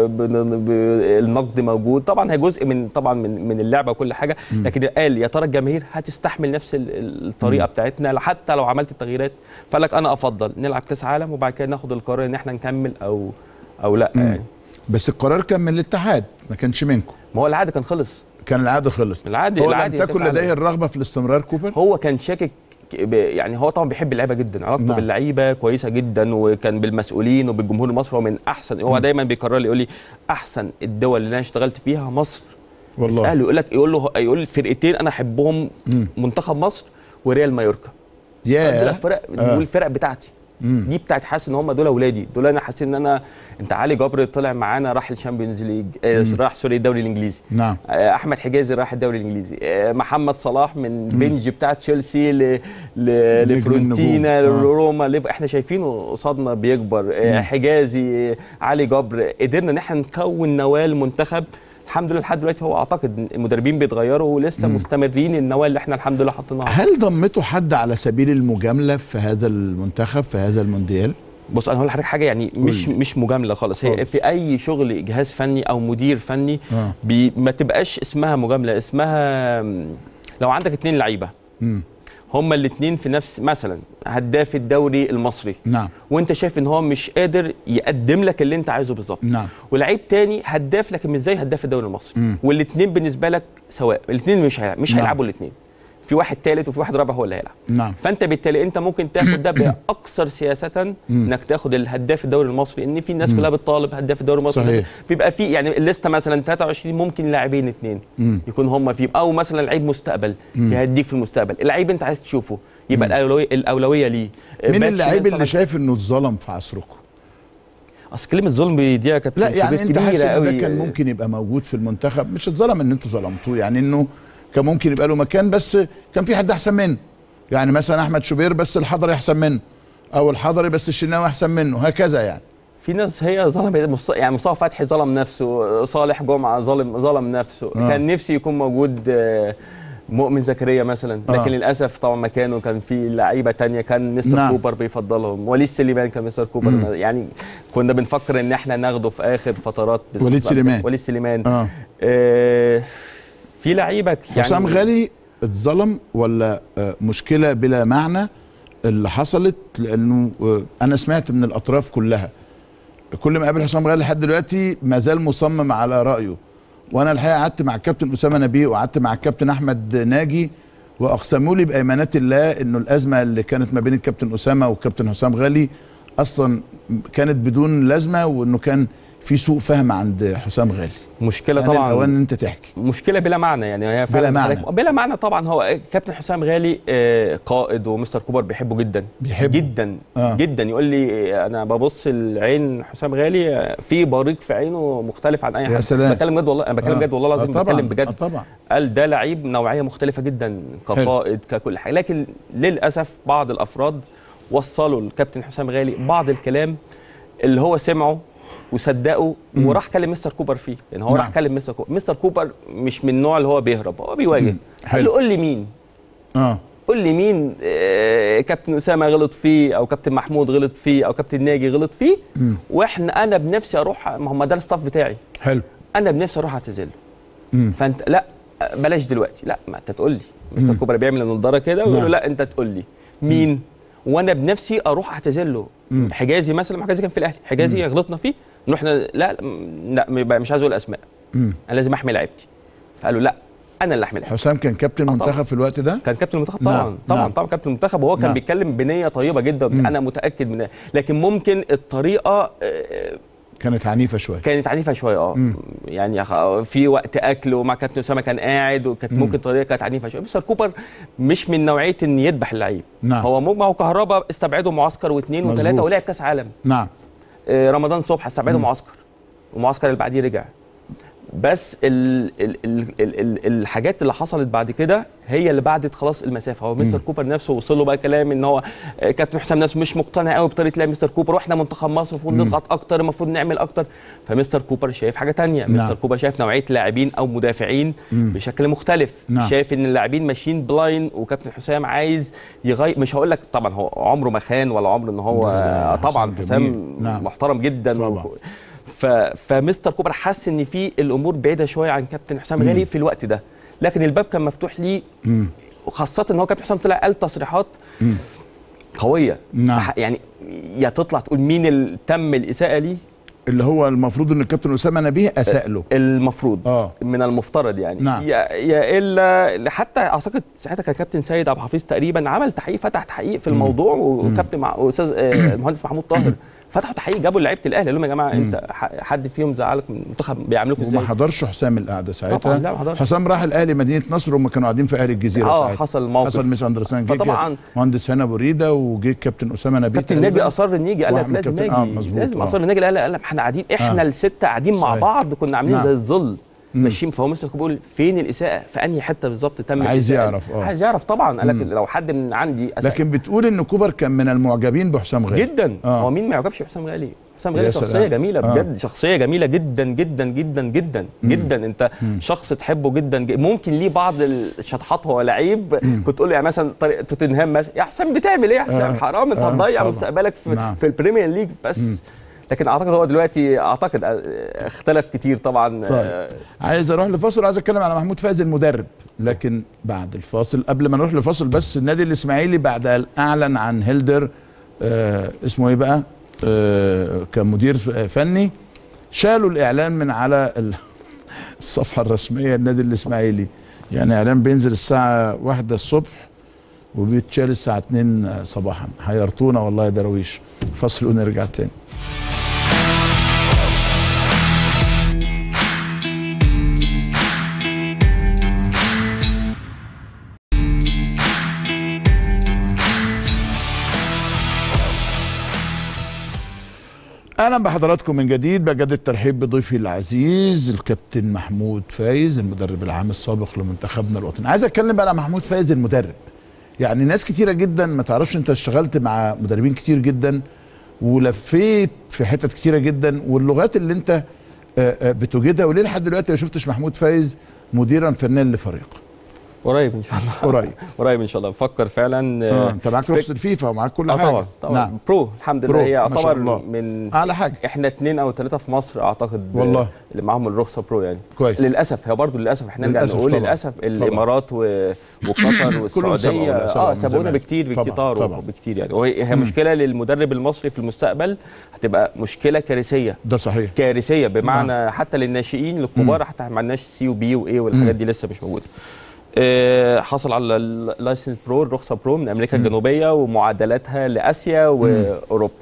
النقد موجود، طبعا هي جزء من اللعبه وكل حاجه، لكن قال يا ترى الجماهير هتستحمل نفس الطريقه بتاعتنا حتى لو عملت التغييرات. فقال لك انا افضل نلعب كاس عالم وبعد كده ناخد القرار ان احنا نكمل او لا يعني. بس القرار كان من الاتحاد ما كانش منكم. ما هو العقد كان خلص. كان العقد خلص. هو لم تكن لديه الرغبه في الاستمرار كوبر؟ هو كان شاكك يعني، هو طبعا بيحب اللعيبه جدا، علاقته باللعيبه كويسه جدا، وكان بالمسؤولين وبالجمهور المصري هو من احسن. هو دايما بيكرر لي يقول لي احسن الدول اللي انا اشتغلت فيها مصر. والله اساله يقول فرقتين انا احبهم، منتخب مصر وريال مايوركا. والفرق بتاعتي دي بتاعت، حاسس ان هم دول اولادي، دول انا حاسس ان انت علي جبر طلع معانا راح الشامبيونز ليج، راح الدوري الانجليزي. احمد حجازي راح الدوري الانجليزي، محمد صلاح من بنج بتاع تشيلسي لفرونتينا لروما، احنا شايفينه قصادنا بيكبر. حجازي، علي جبر، قدرنا ان احنا نكون نواه المنتخب. الحمد لله لحد دلوقتي هو اعتقد المدربين بيتغيروا ولسه مستمرين النواه اللي احنا الحمد لله حاطينها. هل ضمتوا حد على سبيل المجامله في هذا المنتخب في هذا المونديال؟ بص انا هقول لحضرتك حاجه يعني مش مجامله خالص. هي في اي شغل جهاز فني او مدير فني ما تبقاش اسمها مجامله، اسمها لو عندك 2 لعيبه هما الاثنين في نفس، مثلا هداف الدوري المصري، وانت شايف ان هو مش قادر يقدم لك اللي انت عايزه بالظبط، ولعيب تاني هداف لكن مش زي هداف الدوري المصري، والاثنين بالنسبه لك سواء، الاثنين مش هيلعبوا الاثنين. في واحد ثالث وفي واحد رابع هو اللي هيلعب. نعم. فانت بالتالي انت ممكن تاخد ده باكثر سياسه انك تاخد الهداف الدوري المصري، ان في ناس كلها بتطالب هداف الدوري المصري. صحيح. بيبقى في يعني الليسته مثلا 23 ممكن لاعبين 2 يكون هم فيه، او مثلا لعيب مستقبل يهديك في المستقبل، اللعيب انت عايز تشوفه يبقى الاولويه ليه. مين اللعيب اللي شايف انه اتظلم في عصركم؟ اصل كلمه ظلم دي يا كابتن لا يعني انت حاسس ان ده قوي. كان ممكن يبقى موجود في المنتخب، مش اتظلم ان انتوا ظلمتوه، يعني انه كان ممكن يبقى له مكان بس كان في حد احسن منه، يعني مثلا احمد شوبير بس الحضري احسن منه، او الحضري بس الشناوي احسن منه، هكذا يعني. في ناس هي ظلمت، يعني مصطفى فتحي ظلم نفسه، صالح جمعه ظلم نفسه. كان نفسي يكون موجود مؤمن زكريا مثلا، لكن للاسف طبعا مكانه كان في لعيبه تانية كان مستر كوبر بيفضلهم. وليد سليمان كان مستر كوبر يعني كنا بنفكر ان احنا ناخده في اخر فترات. وليد سليمان في لعيبه يعني. حسام غالي اتظلم ولا مشكله بلا معنى اللي حصلت؟ لانه انا سمعت من الاطراف كلها، كل ما قابل حسام غالي لحد دلوقتي ما زال مصمم على رايه. وانا الحقيقه قعدت مع الكابتن اسامه نبيه وقعدت مع الكابتن احمد ناجي واقسموا لي بايمانات الله انه الازمه اللي كانت ما بين الكابتن اسامه والكابتن حسام غالي اصلا كانت بدون لازمه، وانه كان في سوء فهم عند حسام غالي. مشكله يعني طبعا الاوان ان انت تحكي. مشكله بلا معنى، يعني هي بلا معنى. بلا معنى طبعا. هو كابتن حسام غالي قائد، ومستر كوبر بيحبه جدا جدا جدا. يقول لي انا ببص العين حسام غالي في بريق في عينه مختلف عن اي حد. يا سلام. بتكلم جد والله، انا بتكلم جد والله العظيم، بتكلم بجد. طبعا. قال ده لعيب نوعيه مختلفه جدا كقائد ككل حاجه. لكن للاسف بعض الافراد وصلوا الكابتن حسام غالي بعض الكلام اللي هو سمعه وصدقه وراح كلم مستر كوبر فيه. يعني هو راح كلم مستر كوبر. مستر كوبر مش من النوع اللي هو بيهرب، هو بيواجه. قال له قول لي مين، قول لي مين كابتن اسامه غلط فيه، او كابتن محمود غلط فيه، او كابتن ناجي غلط فيه، واحنا انا بنفسي اروح، ما هم ده الستاف بتاعي. حلو. انا بنفسي اروح اعتزل له. فانت لا بلاش دلوقتي، لا ما انت تقول لي. مستر كوبر بيعمل النضاره كده ويقول له لا انت تقول لي مين، وانا بنفسي اروح اعتزل له. حجازي مثلا، حجازي كان في الاهلي، حجازي غلطنا فيه، نروح لا مش عايز اقول اسماء، انا لازم احمي لعيبتي. فقالوا لا انا اللي احملها. حسام كان كابتن منتخب في الوقت ده؟ كان كابتن المنتخب طبعا. طبعا كابتن المنتخب، وهو كان بيتكلم بنيه طيبه جدا. انا متاكد من ده، لكن ممكن الطريقه كانت عنيفه شويه. يعني في وقت اكل ومع كابتن اسامه كان قاعد، وكانت ممكن الطريقه كانت عنيفه شويه. مستر كوبر مش من نوعيه ان يذبح اللعيب. هو ما هو كهربا استبعده معسكر واثنين وثلاثه ولعب كاس عالم. رمضان صبحي استبعده معسكر، والمعسكر اللي بعديه رجع. بس الحاجات اللي حصلت بعد كده هي اللي بعدت خلاص المسافه. هو مستر كوبر نفسه وصل له بقى كلام ان هو كابتن حسام نفسه مش مقتنع قوي بطريقه لعب مستر كوبر، واحنا منتخب مصر المفروض نضغط اكتر، المفروض نعمل اكتر. فمستر كوبر شايف حاجه ثانيه. مستر كوبر شايف نوعيه لاعبين او مدافعين بشكل مختلف. شايف ان اللاعبين ماشيين بلاين، وكابتن حسام عايز يغير. مش هقول لك طبعا هو عمره ما خان ولا عمره ان هو طبعا حسام محترم جدا فمستر كوبر حس ان في الامور بعيده شويه عن كابتن حسام غالي في الوقت ده، لكن الباب كان مفتوح ليه، وخاصه ان هو كابتن حسام طلع قال تصريحات قويه. يعني يا تطلع تقول مين اللي تم الاساءه ليه، اللي هو المفروض ان الكابتن اسامه نبيه اساء له، المفروض من المفترض يعني. يا الا حتى اعتقد ساعتها كان كابتن سيد عبد الحفيظ تقريبا عمل تحقيق، فتح تحقيق في الموضوع، وكابتن استاذ المهندس محمود طاهر فتحوا تحقيق، جابوا لعيبه الاهلي قالوا لهم يا جماعه انت حد فيهم زعلك من المنتخب، بيعاملوكوا ازاي؟ وما حضرش حسام القعده ساعتها طبعا. لا ما حضرش. حسام راح الاهلي مدينه نصر وهم كانوا قاعدين في اهلي الجزيره ساعتها. حصل موقف، حصل ميس اندرسان، جه مهندس هنا بريده وجه كابتن اسامه نبيه. كابتن ناجي اصر ان يجي، قال لك لازم اجي، لازم اصر ان اجي. قال احنا قاعدين، احنا السته قاعدين مع بعض، كنا عاملين زي الظل ماشيين. فهو مستر كوبر بيقول فين الاساءه، في انهي حته بالظبط تم عايز يعرف. عايز يعرف طبعا. قال لك لو حد من عندي أسأل. لكن بتقول ان كوبر كان من المعجبين بحسام غالي جدا. هو مين ما يعجبش بحسام غالي؟ حسام غالي شخصيه جميله بجد. شخصيه جميله جدا جدا جدا جدا جدا. انت شخص تحبه جدا. ممكن ليه بعض الشطحات هو لعيب كنت تقول له يعني مثلا طريقه توتنهام مثلا، يا حسام بتعمل ايه يا حسام؟ حرام انت هتضيع مستقبلك في البريمير ليج بس. لكن اعتقد هو دلوقتي اختلف كتير طبعا. عايز اروح لفاصل، عايز اتكلم على محمود فايز المدرب، لكن بعد الفاصل. قبل ما نروح لفاصل بس، النادي الاسماعيلي بعد ان اعلن عن هيلدر اسمه ايه بقى كمدير فني، شالوا الاعلان من على الصفحه الرسميه النادي الاسماعيلي. يعني اعلان بينزل الساعه 1 الصبح وبيتشال الساعه 2 صباحا. حيرتونا والله يا درويش. فصل ونرجع تاني. اهلا بحضراتكم من جديد. بجد الترحيب بضيفي العزيز الكابتن محمود فايز، المدرب العام السابق لمنتخبنا الوطني. عايز اتكلم بقى على محمود فايز المدرب. يعني ناس كتيره جدا ما تعرفش، انت اشتغلت مع مدربين كتير جدا ولفيت في حتت كتيره جدا، واللغات اللي انت بتوجدها، وليه لحد دلوقتي ما شفتش محمود فايز مديرا فنيا لفريق؟ قريب ان شاء الله. قريب ان شاء الله. بفكر فعلا. انت معاك رخصه الفيفا ومعاك كل حاجه. طبعا نعم. برو الحمد لله. هي يعتبر من اعلى حاجه. احنا 2 أو 3 في مصر اعتقد والله اللي معاهم الرخصه برو يعني. كويس. للاسف هي برضه للاسف احنا نرجع نقول طبعًا. للاسف الامارات وقطر والسعوديه سبقونا بكتير بكتير يعني. وهي مشكله للمدرب المصري في المستقبل، هتبقى مشكله كارثيه. ده صحيح. كارثيه بمعنى حتى للناشئين للكبار، حتى ما عندناش سي وبي واي والحاجات دي لسه مش موجوده. حصل على اللايسنس برو، الرخصه برو من امريكا الجنوبيه ومعادلاتها لاسيا واوروبا.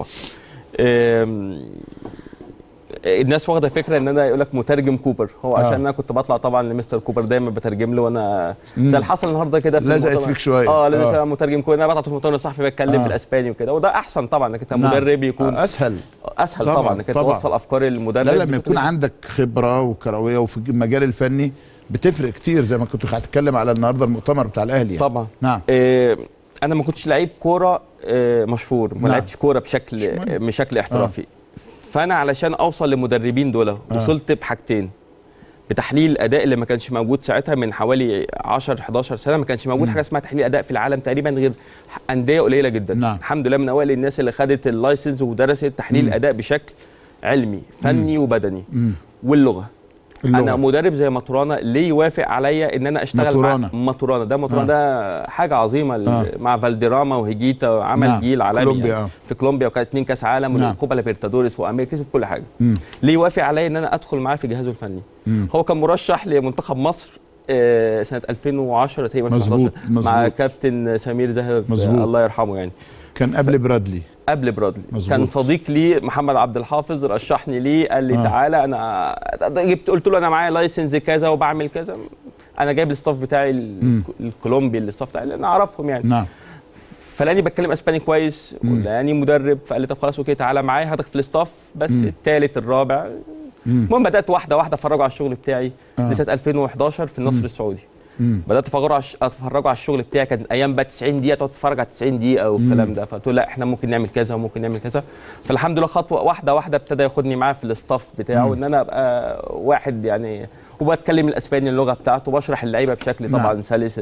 الناس واخده فكره ان انا يقول لك مترجم كوبر، هو عشان انا كنت بطلع طبعا لمستر كوبر دايما بترجم له، وانا زي اللي حصل النهارده كده في لزقت فيك شويه. لازم مترجم كوبر. انا بطلع في المؤتمر الصحفي بتكلم بالاسباني وكده، وده احسن طبعا انك انت مدرب يكون اسهل طبعا انك توصل افكار المدرب. لا لما يكون عندك خبره وكرويه وفي المجال الفني بتفرق كتير، زي ما كنت هتتكلم على النهارده المؤتمر بتاع الاهلي يعني. طبعا. نعم. انا ما كنتش لعيب كوره مشهور، ما لعبتش كوره بشكل احترافي. فانا علشان اوصل للمدربين دول وصلت بحاجتين: بتحليل الاداء اللي ما كانش موجود ساعتها من حوالي 10 11 سنه، ما كانش موجود حاجه اسمها تحليل اداء في العالم تقريبا غير انديه قليله جدا. نعم. الحمد لله من اوائل الناس اللي خدت اللايسنس ودرست تحليل الاداء بشكل علمي فني وبدني. واللغه. انا مدرب زي ماتورانا ليه يوافق عليا ان انا اشتغل مع ماتورانا؟ ده حاجه عظيمه مع فالديراما وهيجيتا، عمل جيل عالمي يعني في كولومبيا، وكانت 2 كاس عالم والكوبا ليبرتادوريس وامريكا، كسب كل حاجه. ليه يوافق عليا ان انا ادخل معاه في جهازه الفني؟ هو كان مرشح لمنتخب مصر سنه 2010 تقريبا، مظبوط مع كابتن سمير زاهر الله يرحمه يعني. كان قبل برادلي. مزبوط. كان صديق لي محمد عبد الحافظ، رشحني ليه، قال لي تعالى. انا قلت له انا معايا لايسنس كذا وبعمل كذا، انا جايب الاستاف بتاعي الكولومبي، الاستاف بتاعي اللي انا اعرفهم يعني. نعم. فلاني بتكلم اسباني كويس، ولاني مدرب، فقال لي طب خلاص اوكي تعالى معايا، هاخدك في الاستاف بس الثالث الرابع. المهم بدات واحده افرجه على الشغل بتاعي. لسنه 2011 في النصر السعودي. بدات اتفرجوا على الشغل بتاعي. كان ايام بقى 90 دقيقه تقعد تتفرج على 90 دقيقه والكلام ده، فقلت له لا احنا ممكن نعمل كذا وممكن نعمل كذا. فالحمد لله خطوه واحده ابتدى ياخدني معاه في الاستاف بتاعه، ان انا ابقى واحد يعني، وبتكلم الاسباني اللغه بتاعته، وبشرح اللعيبه بشكل طبعا سلس،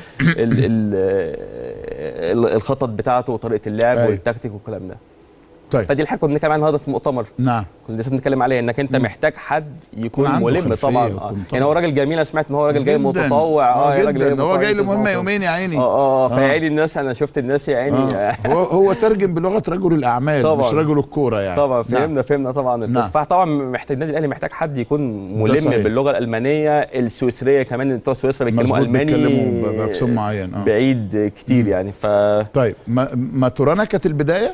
الخطط بتاعته وطريقه اللعب والتكتيك والكلام ده. طيب. فدي الحاجه كنا بنتكلم عنها النهارده في المؤتمر. نعم. كنا لسه بنتكلم عليها، انك انت محتاج حد يكون ملم طبعا. يعني هو راجل جميل، انا سمعت ان هو راجل جاي متطوع. جدا. هو جاي له مهمه يومين يا عيني. فيعيني الناس، انا شفت الناس يا عيني. هو ترجم بلغه رجل الاعمال طبعًا. مش رجل الكوره يعني. طبعا فهمنا طبعا. فطبعا محتاج النادي الاهلي محتاج حد يكون ملم باللغه الالمانيه، السويسريه كمان. بتوع سويسرا بيتكلموا الماني، بيتكلموا باقسام معين. بعيد كتير يعني. طيب ماتورانا كانت البدايه.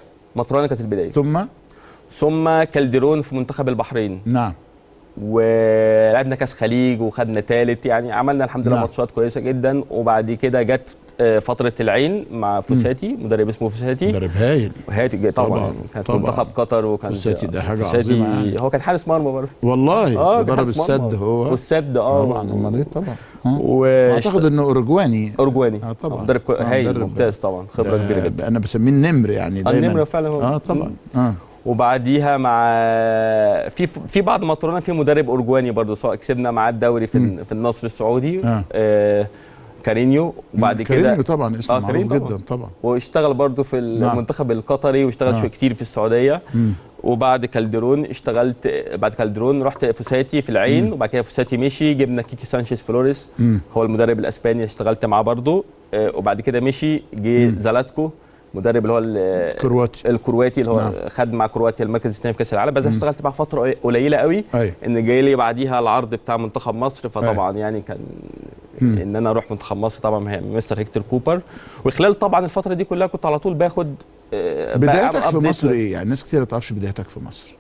ثم كالديرون في منتخب البحرين. نعم. ولعبنا كاس خليج وخدنا ثالث يعني، عملنا الحمد لله ماتشات كويسه جدا. وبعد كده جت فتره العين مع فوساتي، مدرب اسمه فوساتي، مدرب هايل طبعا. كان في منتخب قطر، وكان فوساتي ده حاجه عظيمه يعني. هو كان حارس مرمى برضه والله. ضرب السد هو والسد طبعا. امال طبعا. واعتقد انه اورجواني طبعا. مدرب هايل ممتاز طبعا، خبره كبيره جدا. انا بسميه النمر يعني دايما. النمر فعلا هو. طبعا. وبعديها مع في بعض ماتورانا في مدرب اورجواني برضه، سواء كسبنا معاه الدوري في النصر السعودي. كارينيو. وبعد كده كارينيو طبعا اسمه معروف جدا طبعا. واشتغل برضه في المنتخب القطري، واشتغل شويه كتير في السعوديه. وبعد كالديرون بعد كالديرون رحت فوساتي في العين. وبعد كده فوساتي مشي، جبنا كيكي سانشيز فلوريس، هو المدرب الاسباني، اشتغلت معاه برضه. وبعد كده مشي، جه زلاتكو مدرب اللي هو الكرواتي اللي هو خد مع كرواتيا المركز الثاني في كاس العالم. بس اشتغلت معاه فتره قليله قوي. ان جاي لي بعديها العرض بتاع منتخب مصر، فطبعا يعني كان ان انا اروح منتخب مصر طبعا مستر هيكتور كوبر. وخلال طبعا الفتره دي كلها كنت على طول باخد بدايتك في مصر ايه؟ يعني ناس كتير ما تعرفش بدايتك في مصر.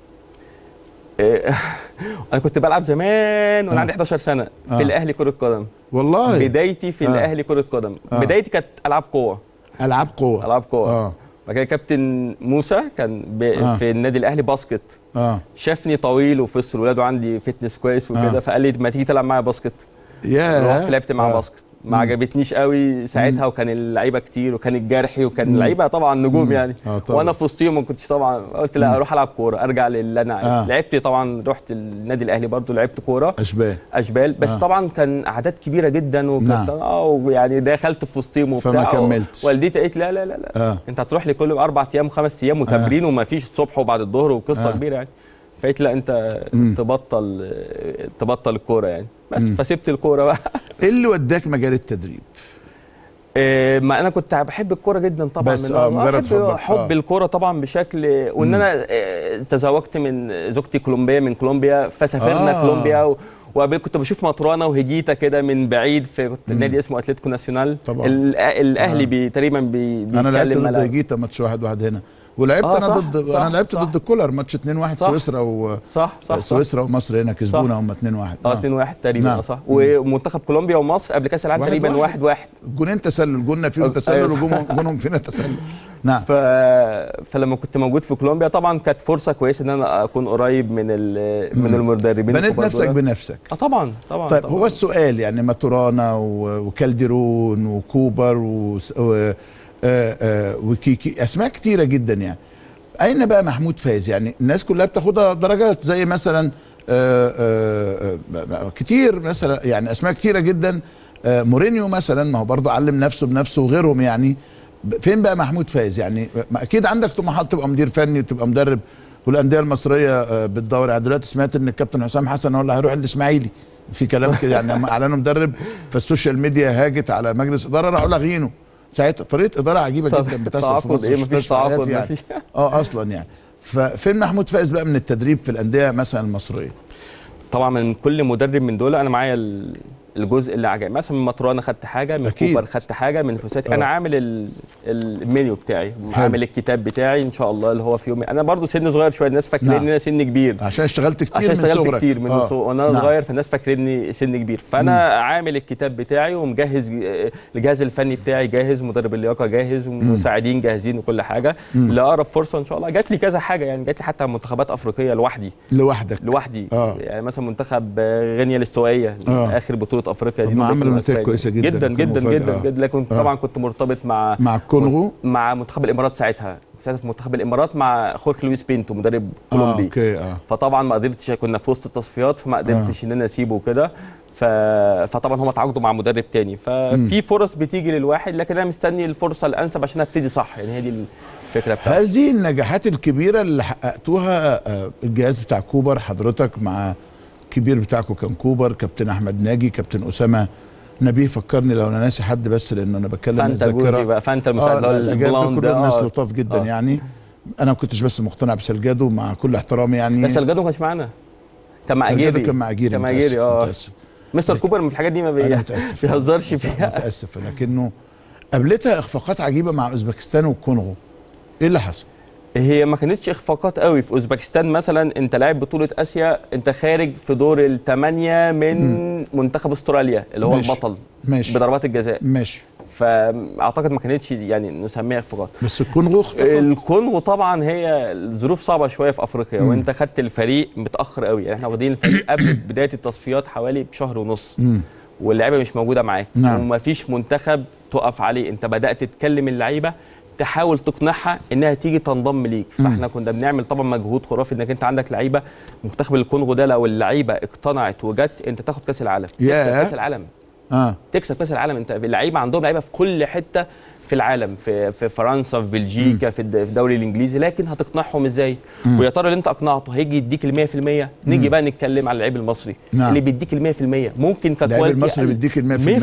انا كنت بلعب زمان وانا عندي 11 سنه في الاهلي كره قدم. والله بدايتي في الاهلي كره قدم. بدايتي كانت العاب قوه. العاب قوه. بعد كده كابتن موسى كان في النادي الاهلي باسكت. شافني طويل وفي وسط الولاد وعندي فتنس كويس وكده، فقال لي ما تيجي تلعب معايا باسكت. رحت لعبت معاه باسكت، ما عجبتنيش قوي ساعتها، وكان اللعيبه كتير وكان الجرحي وكان اللعيبه طبعا نجوم يعني. وانا في وسطهم ما كنتش طبعا، قلت لا اروح العب كوره ارجع للي انا عايزه. لعبت طبعا، رحت النادي الاهلي برضو لعبت كوره اشبال بس طبعا كان اعداد كبيره جدا وكنت يعني دخلت في وسطهم وبتاع، فما كملتش. والدتي قالت لا لا لا, لا. انت هتروح لي كل 4 ايام 5 ايام وتمرين وما فيش الصبح وبعد الظهر وقصه كبيره يعني. فقلت لا انت تبطل الكوره يعني بس. فسبت الكوره بقى. ايه اللي وداك مجال التدريب؟ ما انا كنت بحب الكوره جدا طبعا، بس مجرد حب الكوره طبعا بشكل، وان انا تزوجت من زوجتي كولومبيه من كولومبيا، فسافرنا كولومبيا وكنت بشوف ماترانا وهيجيتا كده من بعيد في كنت نادي اسمه اتلتيكو ناسيونال طبعا. الاهلي تقريبا انا لعبت ضد هيجيتا ماتش 1-1 هنا، ولعبت انا لعبت ضد كولر ماتش 2-1 سويسرا سويسرا ومصر هنا كسبونا هم 2-1 2-1 تقريبا صح. ومنتخب كولومبيا ومصر قبل كاس العالم تقريبا 1-1 جونين تسلل، جولنا فيهم تسلل وجونهم فينا تسلل. نعم. فلما كنت موجود في كولومبيا طبعا كانت فرصه كويسه ان انا اكون قريب من المدربين. بنيت نفسك بنفسك. طبعا طيب هو السؤال يعني ماتورانا وكالديرون وكوبر وكيكي، اسماء كتيره جدا يعني. اين بقى محمود فايز؟ يعني الناس كلها بتاخدها درجات زي مثلا كتير مثلا يعني اسماء كتيره جدا. مورينيو مثلا ما هو برضه علم نفسه بنفسه وغيرهم يعني. فين بقى محمود فايز؟ يعني اكيد عندك طموحات تبقى مدير فني وتبقى مدرب، والانديه المصريه بتدور يعني. دلوقتي سمعت ان الكابتن حسام حسن هو اللي هيروح الاسماعيلي، في كلام كده يعني. لما اعلنوا مدرب فالسوشيال ميديا هاجت على مجلس اداره راحوا لاغينه ساعتها. طريقه اداره عجيبه جدا بتحصل في مصر، مفيش تعاقد يعني. اصلا يعني. ففين محمود فايز بقى من التدريب في الانديه مثلا المصريه؟ طبعا من كل مدرب من دول انا معايا الجزء اللي عجبني، مثلا من ماترانا خدت حاجه، من كوبر خدت حاجه، من فوساتي. انا عامل المنيو بتاعي، عامل الكتاب بتاعي ان شاء الله اللي هو في يوم. انا برضو سن صغير شويه، الناس فاكرين ان انا سن كبير عشان اشتغلت كتير من صغرك. وانا صغير فالناس فاكريني سن كبير. فانا عامل الكتاب بتاعي ومجهز الجهاز الفني بتاعي جاهز، مدرب اللياقه جاهز ومساعدين جاهزين وكل حاجه. لاقرب فرصه ان شاء الله. جات لي كذا حاجه يعني، جات لي حتى منتخبات افريقيه لوحدي يعني مثلا منتخب غينيا الاستوائيه اخر بطوله افريقيا دي عملوا نتائج كويسه جدا جدا. لكن طبعا كنت مرتبط مع الكونغو، مع منتخب الامارات ساعتها في منتخب الامارات مع خورخ لويس بينتو مدرب كولومبي. فطبعا ما قدرتش، كنا في وسط التصفيات فما قدرتش ان انا اسيبه وكده. فطبعا هم تعاقدوا مع مدرب تاني. ففي فرص بتيجي للواحد، لكن انا مستني الفرصه الانسب عشان ابتدي صح يعني. هي دي الفكره بتاعتي. هذه النجاحات الكبيره اللي حققتوها، الجهاز بتاع كوبر، حضرتك مع الكبير بتاعكم كان كوبر، كابتن احمد ناجي، كابتن اسامه نبيه، فكرني لو انا ناسي حد بس لان انا بتكلم فانت جوزي بقى، فانت المساعد البلوند ده كلهم ناس لطاف جدا يعني. انا ما كنتش بس مقتنع بسلجادو مع كل احترامي يعني. بس سلجادو ما كانش معانا، كان مع اجيري. كان مع اجيري متاسف. مستر كوبر من الحاجات دي ما بيهزرش فيها. متاسف. لكنه قابلتها اخفاقات عجيبه مع اوزبكستان والكونغو. ايه اللي حصل؟ هي ما كانتش اخفاقات قوي. في اوزبكستان مثلا انت لاعب بطوله اسيا، انت خارج في دور الثمانيه من منتخب استراليا اللي هو البطل بضربات الجزاء. فاعتقد ما كانتش يعني نسميها اخفاقات. بس الكونغو طبعا هي الظروف صعبه شويه في افريقيا، وانت خدت الفريق متاخر قوي يعني. احنا واخدين الفريق قبل بدايه التصفيات حوالي بشهر ونص، واللعيبه مش موجوده معاك ومفيش منتخب تقف عليه. انت بدات تكلم اللعيبه تحاول تقنعها انها تيجي تنضم ليك. فاحنا كنا بنعمل طبعا مجهود خرافي انك انت عندك لعيبه. منتخب الكونغو ده لو اللعيبه اقتنعت وجت، انت تاخد كاس العالم. تكسب كاس العالم. تكسب كاس العالم. انت اللعيبه عندهم لعيبه في كل حته في العالم، في فرنسا، في بلجيكا، في الدوري الانجليزي. لكن هتقنعهم ازاي؟ ويا ترى اللي انت اقنعته هيجي يديك ال 100%؟ نيجي بقى نتكلم على اللعيب المصري اللي بيديك ال 100%. ممكن ككواليتي اللعيب المصري بيديك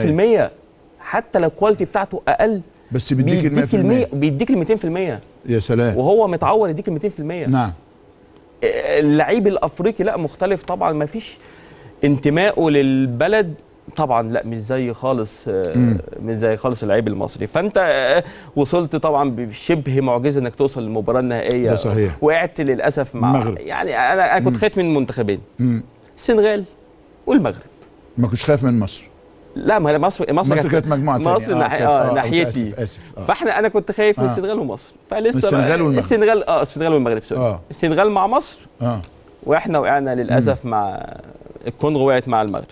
ال 100%، حتى لو الكواليتي بتاعته اقل بس بيديك ال 100%. بيديك ال 200%. يا سلام. وهو متعور يديك ال 200%. نعم. اللعيب الافريقي لا، مختلف طبعا. ما فيش انتمائه للبلد طبعا لا مش زي خالص مش زي خالص اللعيب المصري. فانت وصلت طبعا بشبه معجزه انك توصل للمباراه النهائيه. ده صحيح. وقعت للاسف مع المغرب. يعني انا كنت خايف من المنتخبين السنغال والمغرب. ما كنتش خايف من مصر؟ لا ما مصر كانت مجموعه ثانيه. مصر ناحيتي. اسف. فاحنا انا كنت خايف من السنغال ومصر. فلسه السنغال والمغرب. السنغال والمغرب سوري. السنغال مع مصر. واحنا وقعنا للاسف مع الكونغو، وقعت مع المغرب.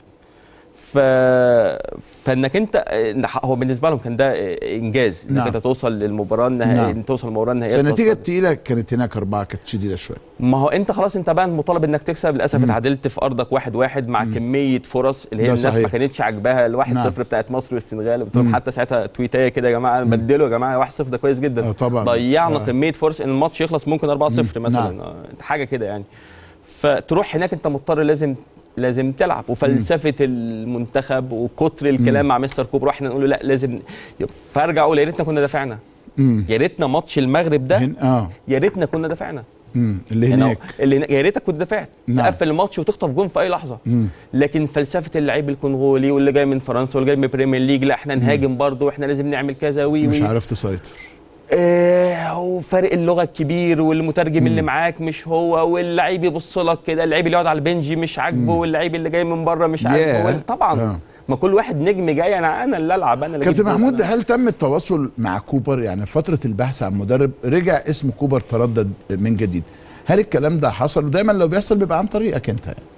فانك انت هو بالنسبه لهم كان ده انجاز انك انت توصل للمباراه النهائيه. توصل للمباراه النهائيه. النتيجه الثقيله كانت هناك 4 كانت شديده شويه. ما هو انت خلاص انت بقى مطالب انك تكسب. للاسف اتعادلت في ارضك 1-1 مع كميه فرص اللي هي الناس ما كانتش عاجباها ال1-0 بتاعت مصر والسنغال. قلت لهم حتى ساعتها تويتايه كده يا جماعه بدلوا يا جماعه 1-0 ده كويس جدا. طبعا ضيعنا كميه فرص ان الماتش يخلص ممكن 4-0 مثلا. حاجه كده يعني. فتروح هناك انت مضطر لازم تلعب. وفلسفه المنتخب وكتر الكلام مع مستر كوبر واحنا نقول له لا لازم. فارجع اقول يا ريتنا كنا دافعنا. يا ريتنا ماتش المغرب ده يا ريتنا كنا دافعنا. اللي هناك يا ريتك كنت دافعت. تقفل الماتش وتخطف جون في اي لحظه. لكن فلسفه اللعيب الكونغولي واللي جاي من فرنسا واللي جاي من البريمير ليج لا احنا نهاجم برضه واحنا لازم نعمل كذا مش عارف تسيطر. وفرق اللغه الكبير والمترجم اللي معاك مش هو، واللعيب يبص لك كده، اللعيب اللي يقعد على البنج مش عاجبه، واللعيب اللي جاي من بره مش عاجبه. طبعا ما كل واحد نجم جاي انا اللي العب انا اللي. كابتن محمود هل تم التواصل مع كوبر؟ يعني فتره البحث عن مدرب رجع اسم كوبر تردد من جديد، هل الكلام ده حصل؟ ودايما لو بيحصل بيبقى عن طريقك انت يعني.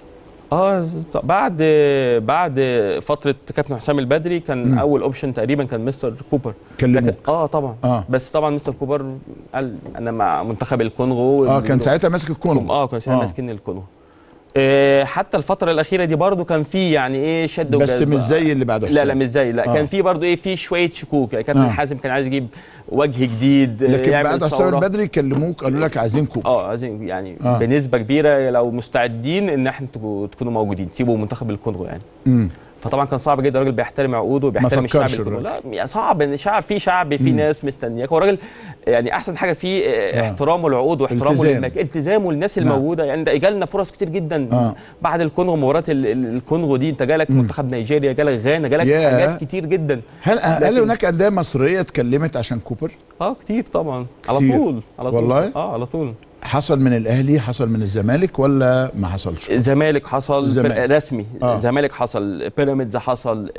بعد فتره كابتن حسام البدري كان اول اوبشن تقريبا كان مستر كوبر. كلموك؟ طبعا. بس طبعا مستر كوبر قال انا مع منتخب الكونغو. كان ساعتها ماسك الكونغو. كان ساعتها ماسكين الكونغو. حتى الفتره الاخيره دي برضو كان في يعني ايه شد وجذب. بس مش زي اللي بعد حسام. لا مش زي. كان في برضو ايه في شويه شكوك. كابتن حازم كان عايز يجيب وجه جديد. لكن بعد حسام البدري كلموك قالوا لك عايزين كوبر. عايزين يعني بنسبه كبيره لو مستعدين ان احنا تكونوا موجودين تسيبوا منتخب الكونغو يعني. فطبعا كان صعب جدا. الراجل بيحترم عقوده وبيحترم الشعب الكونغولي. لا صعب ان شعب في ناس مستنياك. هو الراجل يعني احسن حاجه فيه احترامه للعقود واحترامه التزامه للناس الموجوده. يعني ده جالنا فرص كتير جدا بعد الكونغو. مباراه الكونغو دي انت جالك منتخب نيجيريا، جالك غانا، جالك حاجات كتير جدا. هل هناك انديه مصريه اتكلمت عشان كوبر؟ كتير طبعا. كتير. على طول والله على طول. حصل من الاهلي، حصل من الزمالك ولا ما حصلش؟ الزمالك حصل رسمي. الزمالك حصل، بيراميدز حصل،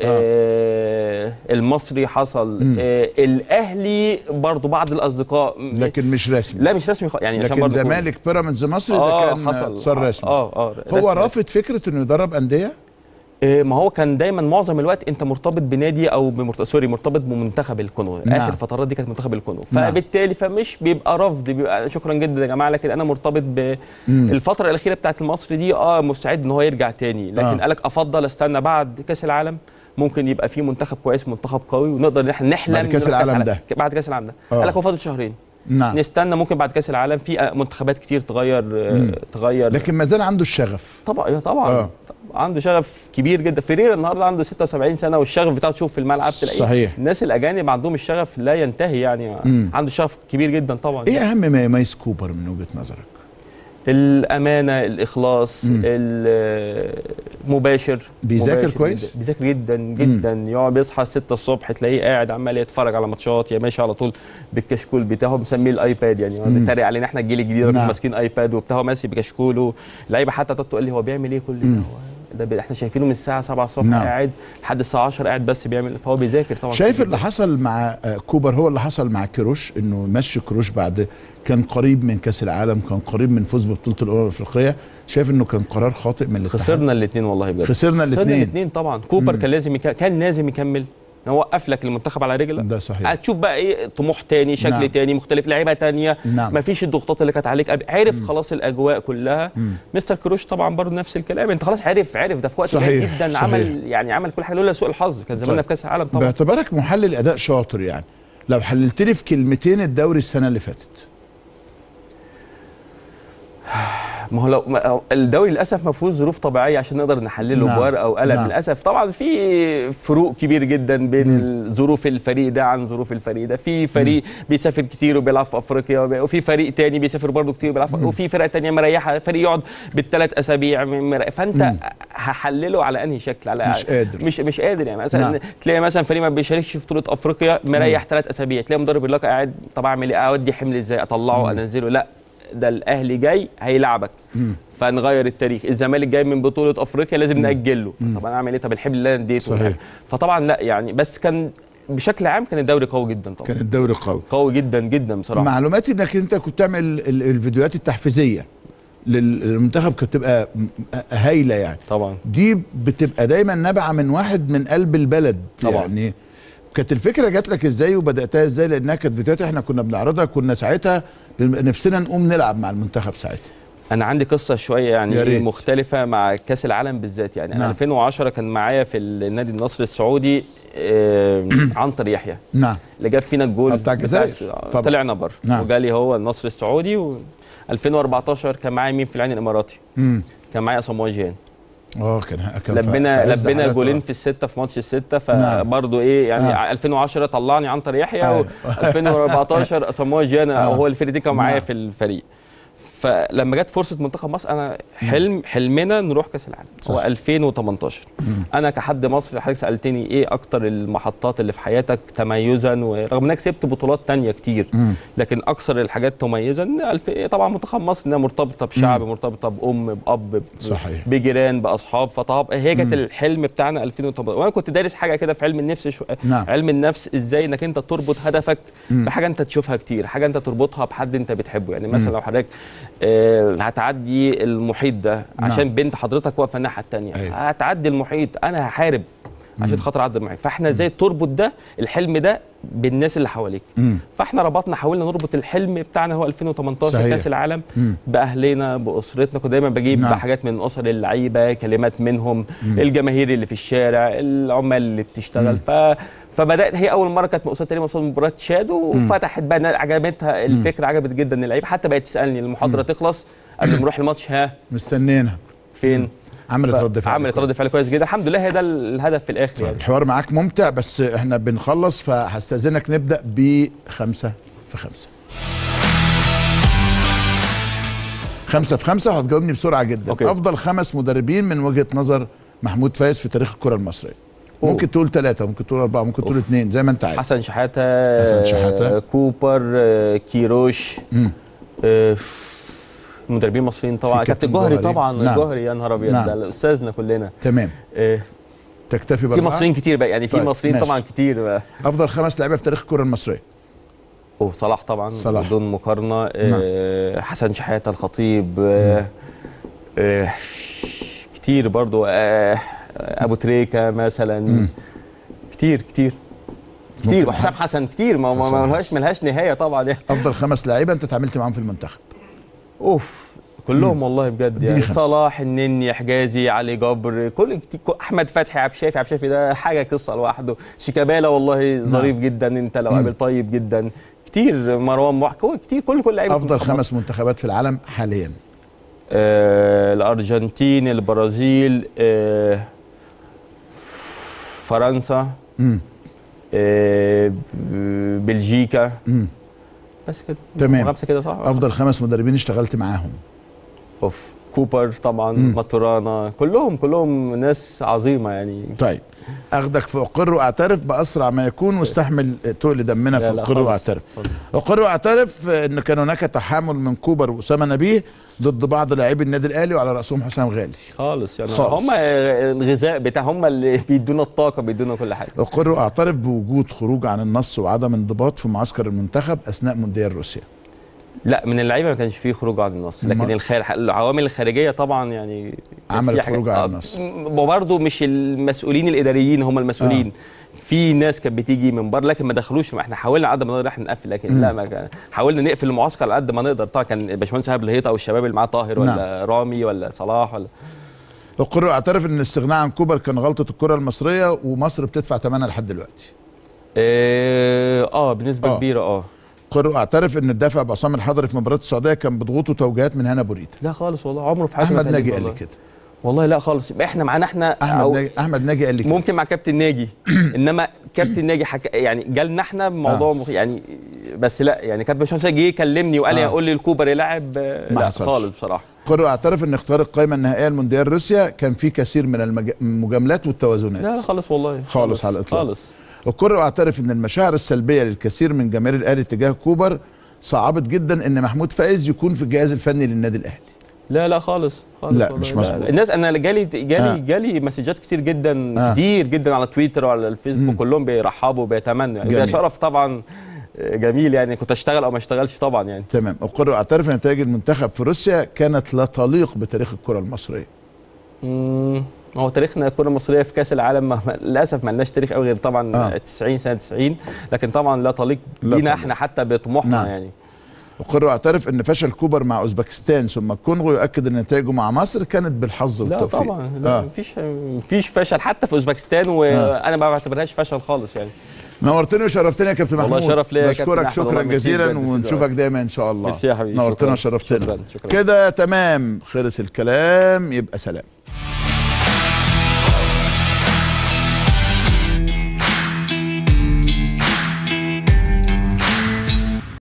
المصري حصل، الاهلي برضو بعض الاصدقاء لكن مش رسمي. لا مش رسمي يعني. لكن زمالك بيراميدز مصري ده كان صار رسمي. هو رافض فكره انه يدرب انديه؟ ما هو كان دايما معظم الوقت انت مرتبط بنادي او مرتبط بمنتخب الكونغو. اخر فترات دي كانت منتخب الكونغو. فبالتالي فمش بيبقى رفض، بيبقى شكرا جدا يا جماعه لكن انا مرتبط الفتره الاخيره بتاعت المصري دي. مستعد ان هو يرجع تاني. لكن قالك افضل استنى بعد كاس العالم، ممكن يبقى في منتخب كويس منتخب قوي ونقدر ان احنا نحلم بعد كاس العالم ده. بعد كاس العالم ده قالك هو فاضل شهرين. نستنى ممكن بعد كاس العالم في منتخبات كتير تغير. لكن ما زال عنده الشغف. طبعا عنده شغف كبير جدا. فيريرا النهارده عنده 76 سنه والشغف بتاعه تشوف في الملعب تلاقيه. صحيح. الناس الاجانب عندهم الشغف لا ينتهي يعني. عنده شغف كبير جدا طبعا. ايه اهم ما يميز كوبر من وجهه نظرك؟ الامانه، الاخلاص، المباشر. بيذاكر كويس؟ بيذاكر جدا جدا. يقعد يصحى 6 الصبح تلاقيه قاعد عمال يتفرج على ماتشات، يا ماشي على طول بالكشكول بتاعه مسميه الايباد يعني. بيتريق علينا احنا الجيل الجديد ماسكين ايباد وبتاعه ماشي بكشكوله. اللعيبه حتى تقول لي هو بيعمل ايه كل ده احنا شايفينه من الساعه 7 الصبح قاعد لحد الساعه 10 قاعد بس بيعمل. فهو بيذاكر طبعا. شايف اللي حصل مع كوبر هو اللي حصل مع كيروش، انه مشي كيروش بعد كان قريب من كاس العالم، كان قريب من فوز ببطوله الامم الافريقيه. شايف انه كان قرار خاطئ من الاتحاد؟ خسرنا الاثنين والله بجد. خسرنا الاثنين طبعا. كوبر كان لازم يكمل. هو وقف لك المنتخب على رجله. ده صحيح. هتشوف بقى ايه طموح تاني، شكل تاني مختلف، لعيبه تانيه. مفيش الضغوطات اللي كانت عليك. عرف خلاص الاجواء كلها. مستر كروش طبعا برضه نفس الكلام. انت خلاص عرف ده في وقت قليل جدا. عمل كل حاجه لولا سوء الحظ كان زماننا في كاس العالم طبعا. باعتبارك محلل اداء شاطر يعني، لو حللت لي في كلمتين الدوري السنه اللي فاتت. ما هو لو الدوري للاسف ما فيهوش ظروف طبيعيه عشان نقدر نحلله بورقه او قلم. للاسف طبعا في فروق كبير جدا بين ظروف الفريق ده عن ظروف الفريق ده. في فريق بيسافر كتير وبيلعب في افريقيا، وفي فريق تاني بيسافر برضه كتير وبيلعب وفي فرقه تانيه مريحه فريق يقعد ب3 اسابيع فانت هحلله على انهي شكل، على مش قادر مش قادر يعني مثلا تلاقي مثلا فريق ما بيشاركش في بطوله افريقيا مريح 3 اسابيع، تلاقي مدرب يقول لك قاعد طب اعمل ايه، اودي حمل ازاي، اطلعه انزله، لا ده الاهلي جاي هيلعبك فنغير التاريخ، الزمالك جاي من بطوله افريقيا لازم ناجله، طب انا اعمل ايه، طب الحمل اللي انا اديته، فطبعا لا يعني بس كان بشكل عام كان الدوري قوي جدا طبعا، كان الدوري قوي جدا جدا بصراحه. معلوماتي انك انت كنت تعمل الفيديوهات التحفيزيه للمنتخب كانت بتبقى هايله يعني طبعا، دي بتبقى دايما نابعه من واحد من قلب البلد طبعا. يعني كانت الفكره جات لك ازاي وبداتها ازاي؟ لانها كانت فيديوهات احنا كنا بنعرضها، كنا ساعتها نفسنا نقوم نلعب مع المنتخب ساعتها. انا عندي قصه شويه يعني مختلفه مع كاس العالم بالذات يعني. انا 2010 كان معايا في النادي النصر السعودي عنتر يحيى اللي جاب فينا الجول بتاع الجزائر، طلعنا بره وجالي هو النصر السعودي. 2014 كان معايا مين في العين الاماراتي؟ كان معايا اسامه جان. كان لبنا جولين في السته في ماتش السته، فبرضه ايه يعني 2010 طلعني عنتر يحيى و2014 اسامه جان هو الفريقين كانوا معايا في الفريق. فلما جت فرصه منتخب مصر انا حلمنا نروح كاس العالم هو 2018. انا كحد مصري حضرتك سالتني ايه اكتر المحطات اللي في حياتك تميزا، ورغم انك كسبت بطولات تانية كتير لكن اكثر الحاجات تميزا طبعا منتخب مصر انها مرتبطه بشعب، مرتبطه بام باب صحيح، بجيران باصحاب، فطب هي كانت الحلم بتاعنا 2018. وانا كنت دارس حاجه كده في علم النفس علم النفس ازاي انك انت تربط هدفك بحاجه انت تشوفها كتير، حاجه انت تربطها بحد انت بتحبه. يعني مثلا لو حضرتك هتعدي المحيط ده عشان بنت حضرتك واقفه الناحيه الثانيه، هتعدي المحيط، انا هحارب عشان خاطر اعدي المحيط. فاحنا ازاي تربط ده الحلم ده بالناس اللي حواليك؟ فاحنا ربطنا، حاولنا نربط الحلم بتاعنا هو 2018 كاس العالم باهلنا باسرتنا. كنت دايما بجيب حاجات من اسر اللعيبه، كلمات منهم، الجماهير اللي في الشارع، العمال اللي بتشتغل. فبدات هي اول مره كانت مقصوده تقريبا قصاد مباراه تشاد، وفتحت بقى عجبتها الفكره، عجبت جدا اللعيبه، حتى بقت تسالني المحاضره تخلص قبل ما نروح الماتش مستنينا فين؟ عملت رد فعل كويس جدا الحمد لله. هي ده الهدف في الاخر يعني. الحوار معاك ممتع بس احنا بنخلص، فهستاذنك نبدا ب5 في 5. 5 في 5 وهتجاوبني بسرعه جدا. افضل 5 مدربين من وجهه نظر محمود فايز في تاريخ الكره المصريه. ممكن تقول 3، ممكن تقول 4، ممكن تقول 2، زي ما انت عايز. حسن شحاته كوبر كيروش مدربين مصريين طبعا. كابتن جوهري طبعا. الجوهري يا نهار ابيض، ده استاذنا كلنا. تمام. تكتفي في مصريين كتير بقى يعني، في مصريين طبعا كتير بقى. افضل 5 لعيبه في تاريخ الكره المصريه. صلاح طبعا بدون مقارنه. حسن شحاته، الخطيب، كتير برضو، ابو تريكه مثلا، كتير وحسام حسن كتير، ما ملهاش نهايه طبعا يعني. افضل 5 لعيبه انت اتعاملت معاهم في المنتخب. كلهم والله بجد يعني. صلاح، النني، حجازي، علي جبر، احمد فتحي، عبد الشافي ده حاجه قصه لوحده. شيكابالا والله ظريف جدا، انت لو قابل طيب جدا. كتير، مروان محكي، كتير، كل لعيبه. افضل 5 منتخبات في العالم حاليا. الارجنتين، البرازيل، فرنسا، بلجيكا، بس كده. تمام. 5 كده صح. افضل 5 مدربين اشتغلت معاهم. كوبر طبعا، ماتورانا، كلهم ناس عظيمه يعني. طيب اخدك في اقر واعترف باسرع ما يكون، واستحمل تقل دمنا في اقر واعترف. اقر واعترف ان كان هناك تحامل من كوبر واسامه نبيه ضد بعض لاعبي النادي الاهلي، وعلى راسهم حسام غالي. خالص يعني هم الغذاء بتاعهم، هم اللي بيدونا الطاقه، بيدونا كل حاجه. اقر واعترف بوجود خروج عن النص وعدم انضباط في معسكر المنتخب اثناء مونديال روسيا. لا، من اللعيبه ما كانش فيه خروج عن النص، لكن العوامل الخارجيه طبعا يعني عملت خروج عن النص. وبرضه مش المسؤولين الاداريين هم المسؤولين. في ناس كانت بتيجي من بره لكن ما دخلوش. احنا حاولنا على قد ما نقدر احنا نقفل، لكن لا، ما حاولنا نقفل المعسكر على قد ما نقدر. طبعا كان باشمهندس هاب الهيطه والشباب اللي معاه طاهر ولا رامي ولا صلاح ولا. اقر واعترف ان الاستغناء عن كوبر كان غلطه الكره المصريه، ومصر بتدفع ثمنها لحد دلوقتي. بنسبه كبيره. اقر واعترف ان الدافع بعصام الحضري في مباراه السعوديه كان بضغوطه توجيهات من هنا بوريده. لا خالص والله، عمره في حياته. احمد ناجي قال لي كده. والله لا خالص، احنا معانا احمد ناجي قال لي كده. ممكن مع كابتن ناجي انما كابتن ناجي يعني جالنا احنا بموضوع يعني، بس لا يعني كابتن باشمهندس جه كلمني وقال لي قول لي الكوبر يلعب. لا خالص بصراحه. اقر واعترف ان اختيار القائمه النهائيه لمونديال روسيا كان فيه كثير من المجاملات والتوازنات. لا خالص والله، خالص على الاطلاق. خالص. اقر واعترف ان المشاعر السلبيه للكثير من جماهير الاهلي تجاه كوبر صعبت جدا ان محمود فايز يكون في الجهاز الفني للنادي الاهلي. لا خالص لا مش مظبوط. الناس انا جالي مسجات كتير جدا كتير جدا على تويتر وعلى الفيسبوك، كلهم بيرحبوا وبيتمنوا يعني. ده شرف طبعا جميل يعني، كنت اشتغل او ما اشتغلش طبعا يعني. تمام. اقر واعترف ان نتائج المنتخب في روسيا كانت لا تليق بتاريخ الكره المصريه. هو تاريخنا الكره المصريه في كاس العالم للاسف ما لناش تاريخ قوي غير طبعا 90 سنه 90، لكن طبعا لا تليق بينا احنا حتى بطموحنا يعني. اقر واعترف ان فشل كوبر مع اوزبكستان ثم الكونغو يؤكد ان نتائجه مع مصر كانت بالحظ والتوفيق. لا طبعا لا مفيش فشل حتى في اوزبكستان، وانا ما بعتبرهاش فشل خالص يعني. نورتني وشرفتني يا كابتن محمود. والله شرف ليا يا كابتن. بشكرك شكرا جزيلا ونشوفك دايما ان شاء الله. ميرسي يا حبيبي. نورتنا وشرفتنا. شكرا. كده تمام، خلص الكلام، يبقى سلام.